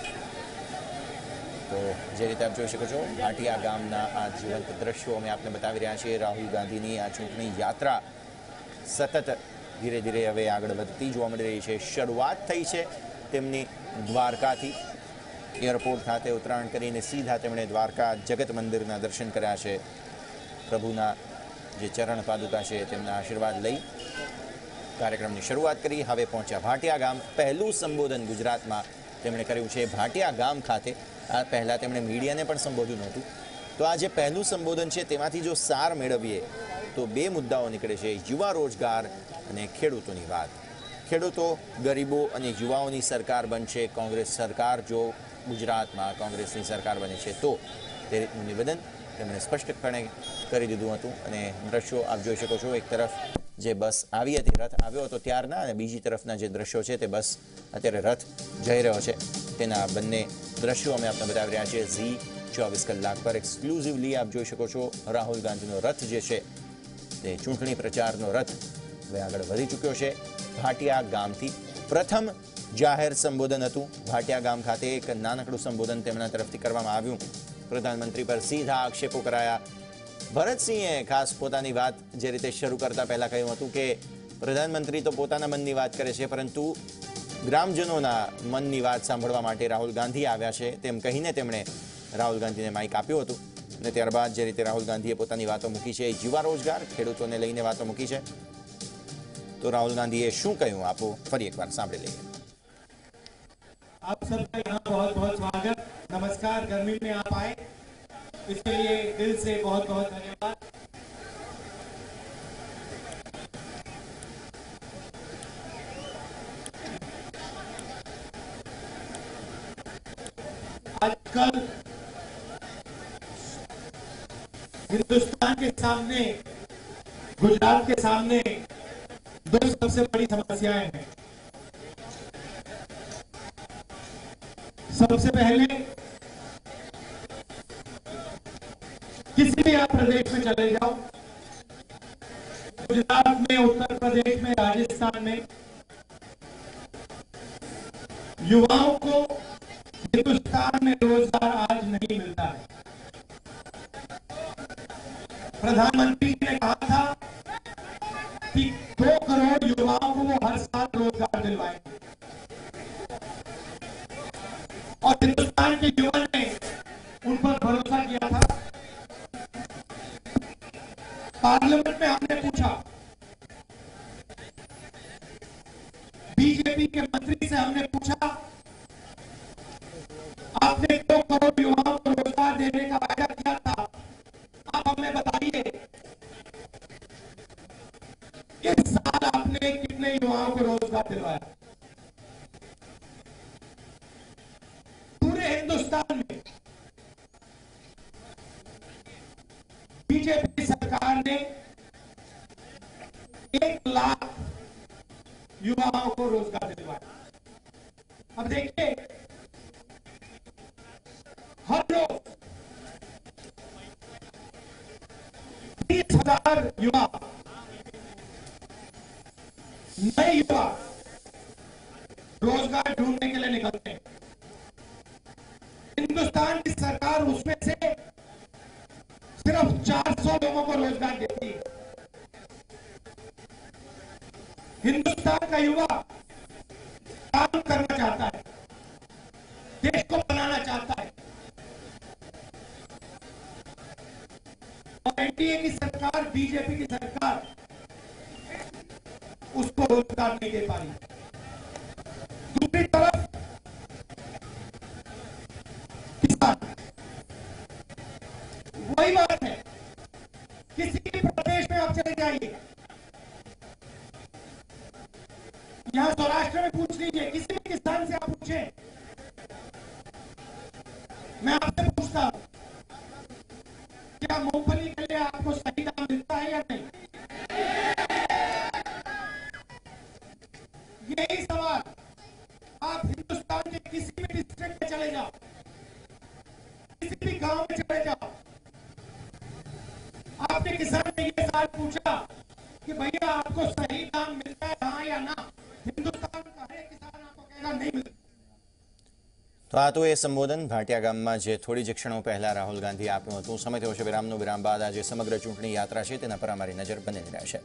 તો જે રીતે આપ જોઈ શકો છો, ભાટિયા ગામના આ જીવંત દ્રશ્યો અમે આપને બતાવી રહ્યા છીએ। રાહુલ ગાંધીની આ ચૂંટણી યાત્રા સતત ધીરે ધીરે હવે આગળ વધતી જોવા મળી રહી છે। શરૂઆત થઈ છે તેમની દ્વારકાથી। એરપોર્ટ ખાતે ઉતરાણ કરીને સીધા તેમણે દ્વારકા જગત મંદિરના દર્શન કર્યા છે। પ્રભુના જે ચરણ પાદુકા છે તેમના આશીર્વાદ લઈ કાર્યક્રમની શરૂઆત કરી। હવે પહોંચ્યા ભાટિયા ગામ। પહેલું સંબોધન ગુજરાતમાં તેમણે કર્યું છે ભાટિયા ગામ ખાતે। આ પહેલાં તેમણે મીડિયાને પણ સંબોધ્યું નહોતું। તો આ જે પહેલું સંબોધન છે તેમાંથી જો સાર મેળવીએ તો બે મુદ્દાઓ નીકળે છે, યુવા રોજગાર અને ખેડૂતોની વાત। ખેડૂતો, ગરીબો અને યુવાઓની સરકાર બનશે કોંગ્રેસ સરકાર જો ગુજરાતમાં કોંગ્રેસની સરકાર બને છે તો, તે રીતનું નિવેદન તેમણે સ્પષ્ટપણે કરી દીધું હતું। અને દ્રશ્યો આપ જોઈ શકો છો, એક તરફ જે બસ આવી હતી, રથ આવ્યો હતો ત્યારના, અને બીજી તરફના જે દ્રશ્યો છે તે બસ અત્યારે રથ જઈ રહ્યો છે તેના બંને દ્રશ્યો અમે આપને બતાવી રહ્યા છીએ ઝી ચોવીસ કલાક પર એક્સક્લુઝિવલી। આપ જોઈ શકો છો રાહુલ ગાંધીનો રથ જે છે તે ચૂંટણી પ્રચારનો રથ હવે આગળ વધી ચૂક્યો છે। ભાટિયા ગામથી પ્રથમ જાહેર સંબોધન હતું। ભાટિયા ગામ ખાતે એક નાનકડું સંબોધન તેમના તરફથી કરવામાં આવ્યું। પ્રધાનમંત્રી પર સીધા આક્ષેપો કરાયા। ભરતસિંહે ખાસ પોતાની વાત જે રીતે શરૂ કરતા પહેલા કહ્યું હતું કે પ્રધાનમંત્રી તો પોતાના મનની વાત કરે છે, પરંતુ ગ્રામજનોના મનની વાત સાંભળવા માટે રાહુલ ગાંધી આવ્યા છે, તેમ કહીને તેમણે રાહુલ ગાંધીને માઇક આપ્યું હતું। અને ત્યારબાદ જે રીતે રાહુલ ગાંધીએ પોતાની વાતો મૂકી છે, યુવા રોજગાર, ખેડૂતોને લઈને વાતો મૂકી છે, तो राहुल गांधी ये शू कहूं आपको फरी एक बार सांभળી લઈએ। आप सबका यहाँ बहुत बहुत स्वागत, नमस्कार। गर्मी में आप आए इसके लिए दिल से बहुत बहुत धन्यवाद। आजकल हिंदुस्तान के सामने, गुजरात के सामने दो सबसे बड़ी समस्याएं हैं। सबसे पहले किसी भी आप प्रदेश में चले जाओ, गुजरात में, उत्तर प्रदेश में, राजस्थान में युवाओं को हिंदुस्तान में रोजगार आज नहीं मिलता है। प्रधानमंत्री जी ने कहा था कि दो करोड़ युवाओं को वो हर साल रोजगार दिलवाएंगे और हिंदुस्तान के युवा ने उन पर भरोसा किया था। पार्लियामेंट में हमने पूछा, बीजेपी के मंत्री से हमने पूछा, आपने दो करोड़ युवाओं को रोजगार देने का वायदा किया था, आप हमें बताइए इस साल आपने कितने युवाओं को रोजगार दिलवाया? पूरे हिंदुस्तान में बीजेपी सरकार ने एक लाख युवाओं को रोजगार दिलवाया। अब देखिए, हर रोज बीस हजार युवा, नए युवा रोजगार ढूंढने के लिए निकलते हैं। हिंदुस्तान की सरकार उसमें से सिर्फ चार सौ लोगों को रोजगार देती है। हिंदुस्तान का युवा काम करना चाहता है, देश को बनाना चाहता है, और एनडीए की सरकार, बीजेपी की सरकार उसको रोजगार नहीं दे पा रही। दूसरी तरफ किसान, वही बात है, किसी भी प्रदेश में आप चले जाइए, यहां सौराष्ट्र में पूछ लीजिए, किसी भी किसान से आप पूछें, मैं आपसे पूछता हूं, क्या मूंगफली के लिए आपको सही दाम मिलता है या नहीं? यही सवाल आप हिंदुस्तान के किसी भी डिस्ट्रिक्ट में चले जाओ, किसी भी गांव में चले जाओ, आपके किसान ने यह सवाल पूछा कि भैया आपको सही दाम मिलता है हाँ या ना? हिंदुस्तान का हर एक किसान आपको कहेगा नहीं मिलता। તો આ તો એ સંબોધન ભાટિયા ગામમાં જે થોડી જ ક્ષણો પહેલા રાહુલ ગાંધી આપ્યું હતું. સમય થયો છે વિરામનો. વિરામ બાદ આજે સમગ્ર ચૂંટણી યાત્રા છે તેના પર અમારી નજર બનેલી રહેશે.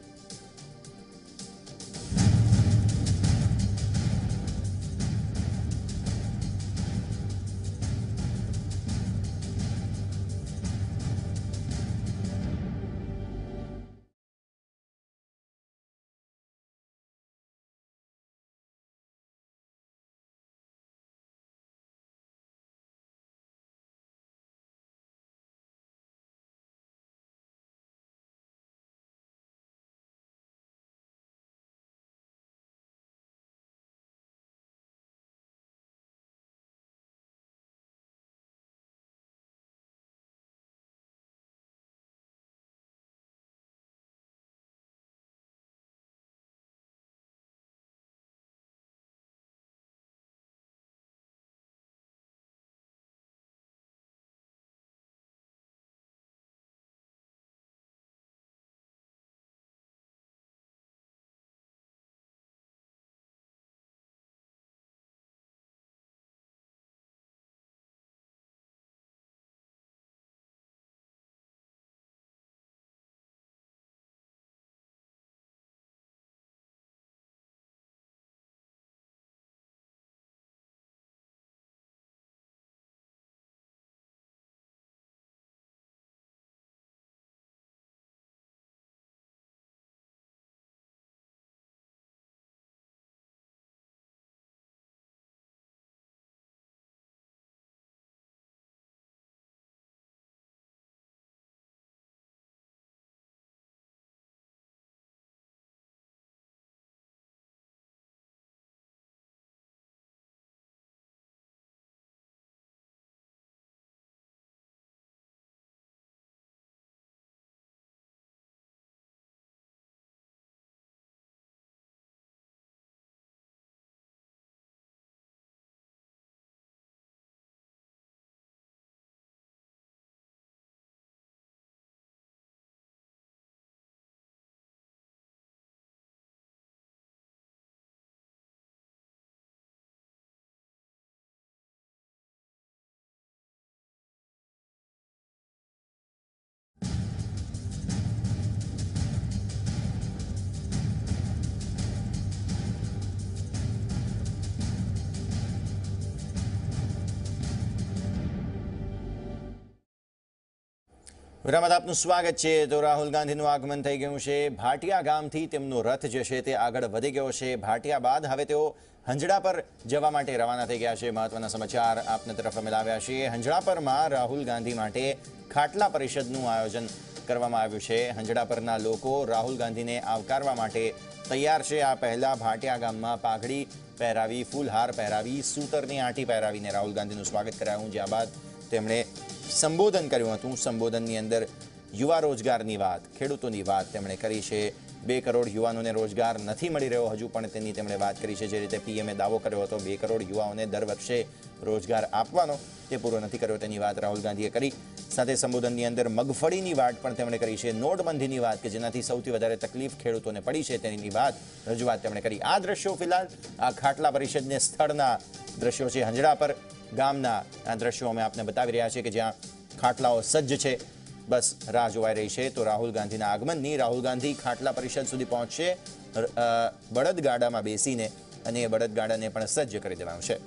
વિરામત આપનું સ્વાગત છે। તો રાહુલ ગાંધીનું આગમન થઈ ગયું છે। ભાટિયા ગામથી તેમનો રથ જે છે તે આગળ વધી ગયો છે। ભાટિયા બાદ હવે તેઓ હંજડા પર જવા માટે રવાના થઈ ગયા છે। મહત્વના સમાચાર આપને તરફ અમે લાવ્યા છીએ। હંજડા પરમાં રાહુલ ગાંધી માટે ખાટલા પરિષદનું આયોજન કરવામાં આવ્યું છે। હંજડા પરના લોકો રાહુલ ગાંધીને આવકારવા માટે તૈયાર છે। આ પહેલા ભાટિયા ગામમાં પાઘડી પહેરાવી, ફૂલહાર પહેરાવી, સૂતરની આંટી પહેરાવીને રાહુલ ગાંધીનું સ્વાગત કરાયું, જ્યાં બાદ તેમણે સંબોધન કર્યું હતું। સંબોધનની અંદર યુવા રોજગારની વાત, ખેડૂતોની વાત તેમણે કરી છે। બે કરોડ યુવાનોને રોજગાર નથી મળી રહ્યો હજુ પણ તેની તેમણે વાત કરી છે। જે રીતે પીએમએ દાવો કર્યો હતો બે કરોડ યુવાઓને દર વર્ષે રોજગાર આપવાનો, તે પૂરો નથી કર્યો તેની વાત રાહુલ ગાંધીએ કરી। સાથે સંબોધનની અંદર મગફળીની વાત પણ તેમણે કરી છે। નોટબંધીની વાત કે જેનાથી સૌથી વધારે તકલીફ ખેડૂતોને પડી છે તેની વાત રજૂઆત તેમણે કરી। આ દ્રશ્યો ફિલહાલ આ ખાટલા પરિષદને સ્થળના દ્રશ્યો છે। હંજડા પર ગામના આ દ્રશ્યો અમે આપને બતાવી રહ્યા છીએ કે જ્યાં ખાટલાઓ સજ્જ છે। બસ રાહ જોવાઈ રહી છે તો રાહુલ ગાંધીના આગમનની। રાહુલ ગાંધી ખાટલા પરિષદ સુધી પહોંચશે બળદગાડામાં બેસીને, અને એ બળદગાડાને પણ સજ્જ કરી દેવાનું છે।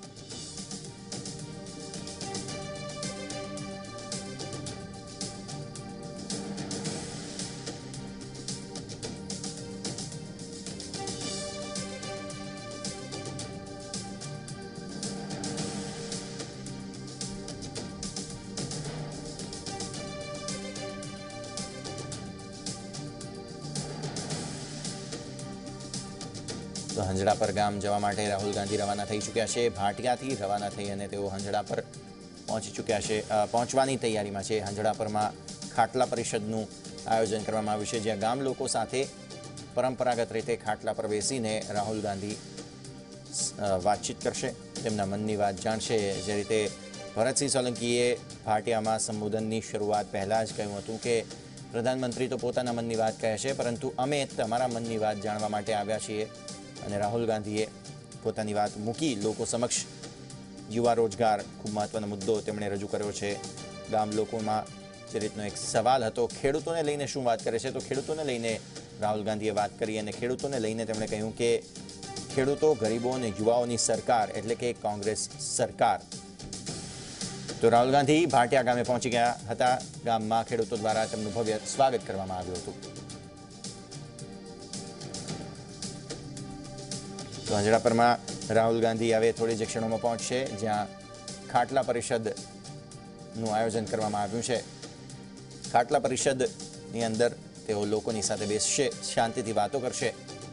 તો હંજડા પર ગામ જવા માટે રાહુલ ગાંધી રવાના થઈ ચૂક્યા છે। ભાટિયાથી રવાના થઈ અને તેઓ હંજડા પર પહોંચી ચૂક્યા છે, પહોંચવાની તૈયારીમાં છે। હંજડા પરમાં ખાટલા પરિષદનું આયોજન કરવામાં આવ્યું છે, જ્યાં ગામ લોકો સાથે પરંપરાગત રીતે ખાટલા પર બેસીને રાહુલ ગાંધી વાતચીત કરશે, તેમના મનની વાત જાણશે। જે રીતે ભરતસિંહ સોલંકીએ ભાટિયામાં સંબોધનની શરૂઆત પહેલાં જ કહ્યું હતું કે પ્રધાનમંત્રી તો પોતાના મનની વાત કહે છે, પરંતુ અમે તમારા મનની વાત જાણવા માટે આવ્યા છીએ। અને રાહુલ ગાંધીએ પોતાની વાત મૂકી લોકો સમક્ષ। યુવા રોજગાર ખૂબ મહત્વનો મુદ્દો તેમણે રજૂ કર્યો છે। ગામ લોકોમાં જે રીતનો એક સવાલ હતો ખેડૂતોને લઈને શું વાત કરે છે, તો ખેડૂતોને લઈને રાહુલ ગાંધીએ વાત કરી અને ખેડૂતોને લઈને તેમણે કહ્યું કે ખેડૂતો, ગરીબો અને યુવાઓની સરકાર એટલે કે કોંગ્રેસ સરકાર। તો રાહુલ ગાંધી ભાટિયા ગામે પહોંચી ગયા હતા। ગામમાં ખેડૂતો દ્વારા તેમનું ભવ્ય સ્વાગત કરવામાં આવ્યું હતું। તો હંજડા પરમાં રાહુલ ગાંધી હવે થોડી જ ક્ષણોમાં પહોંચશે, જ્યાં ખાટલા પરિષદનું આયોજન કરવામાં આવ્યું છે। ખાટલા પરિષદની અંદર તેઓ લોકોની સાથે બેસશે, શાંતિથી વાતો કરશે।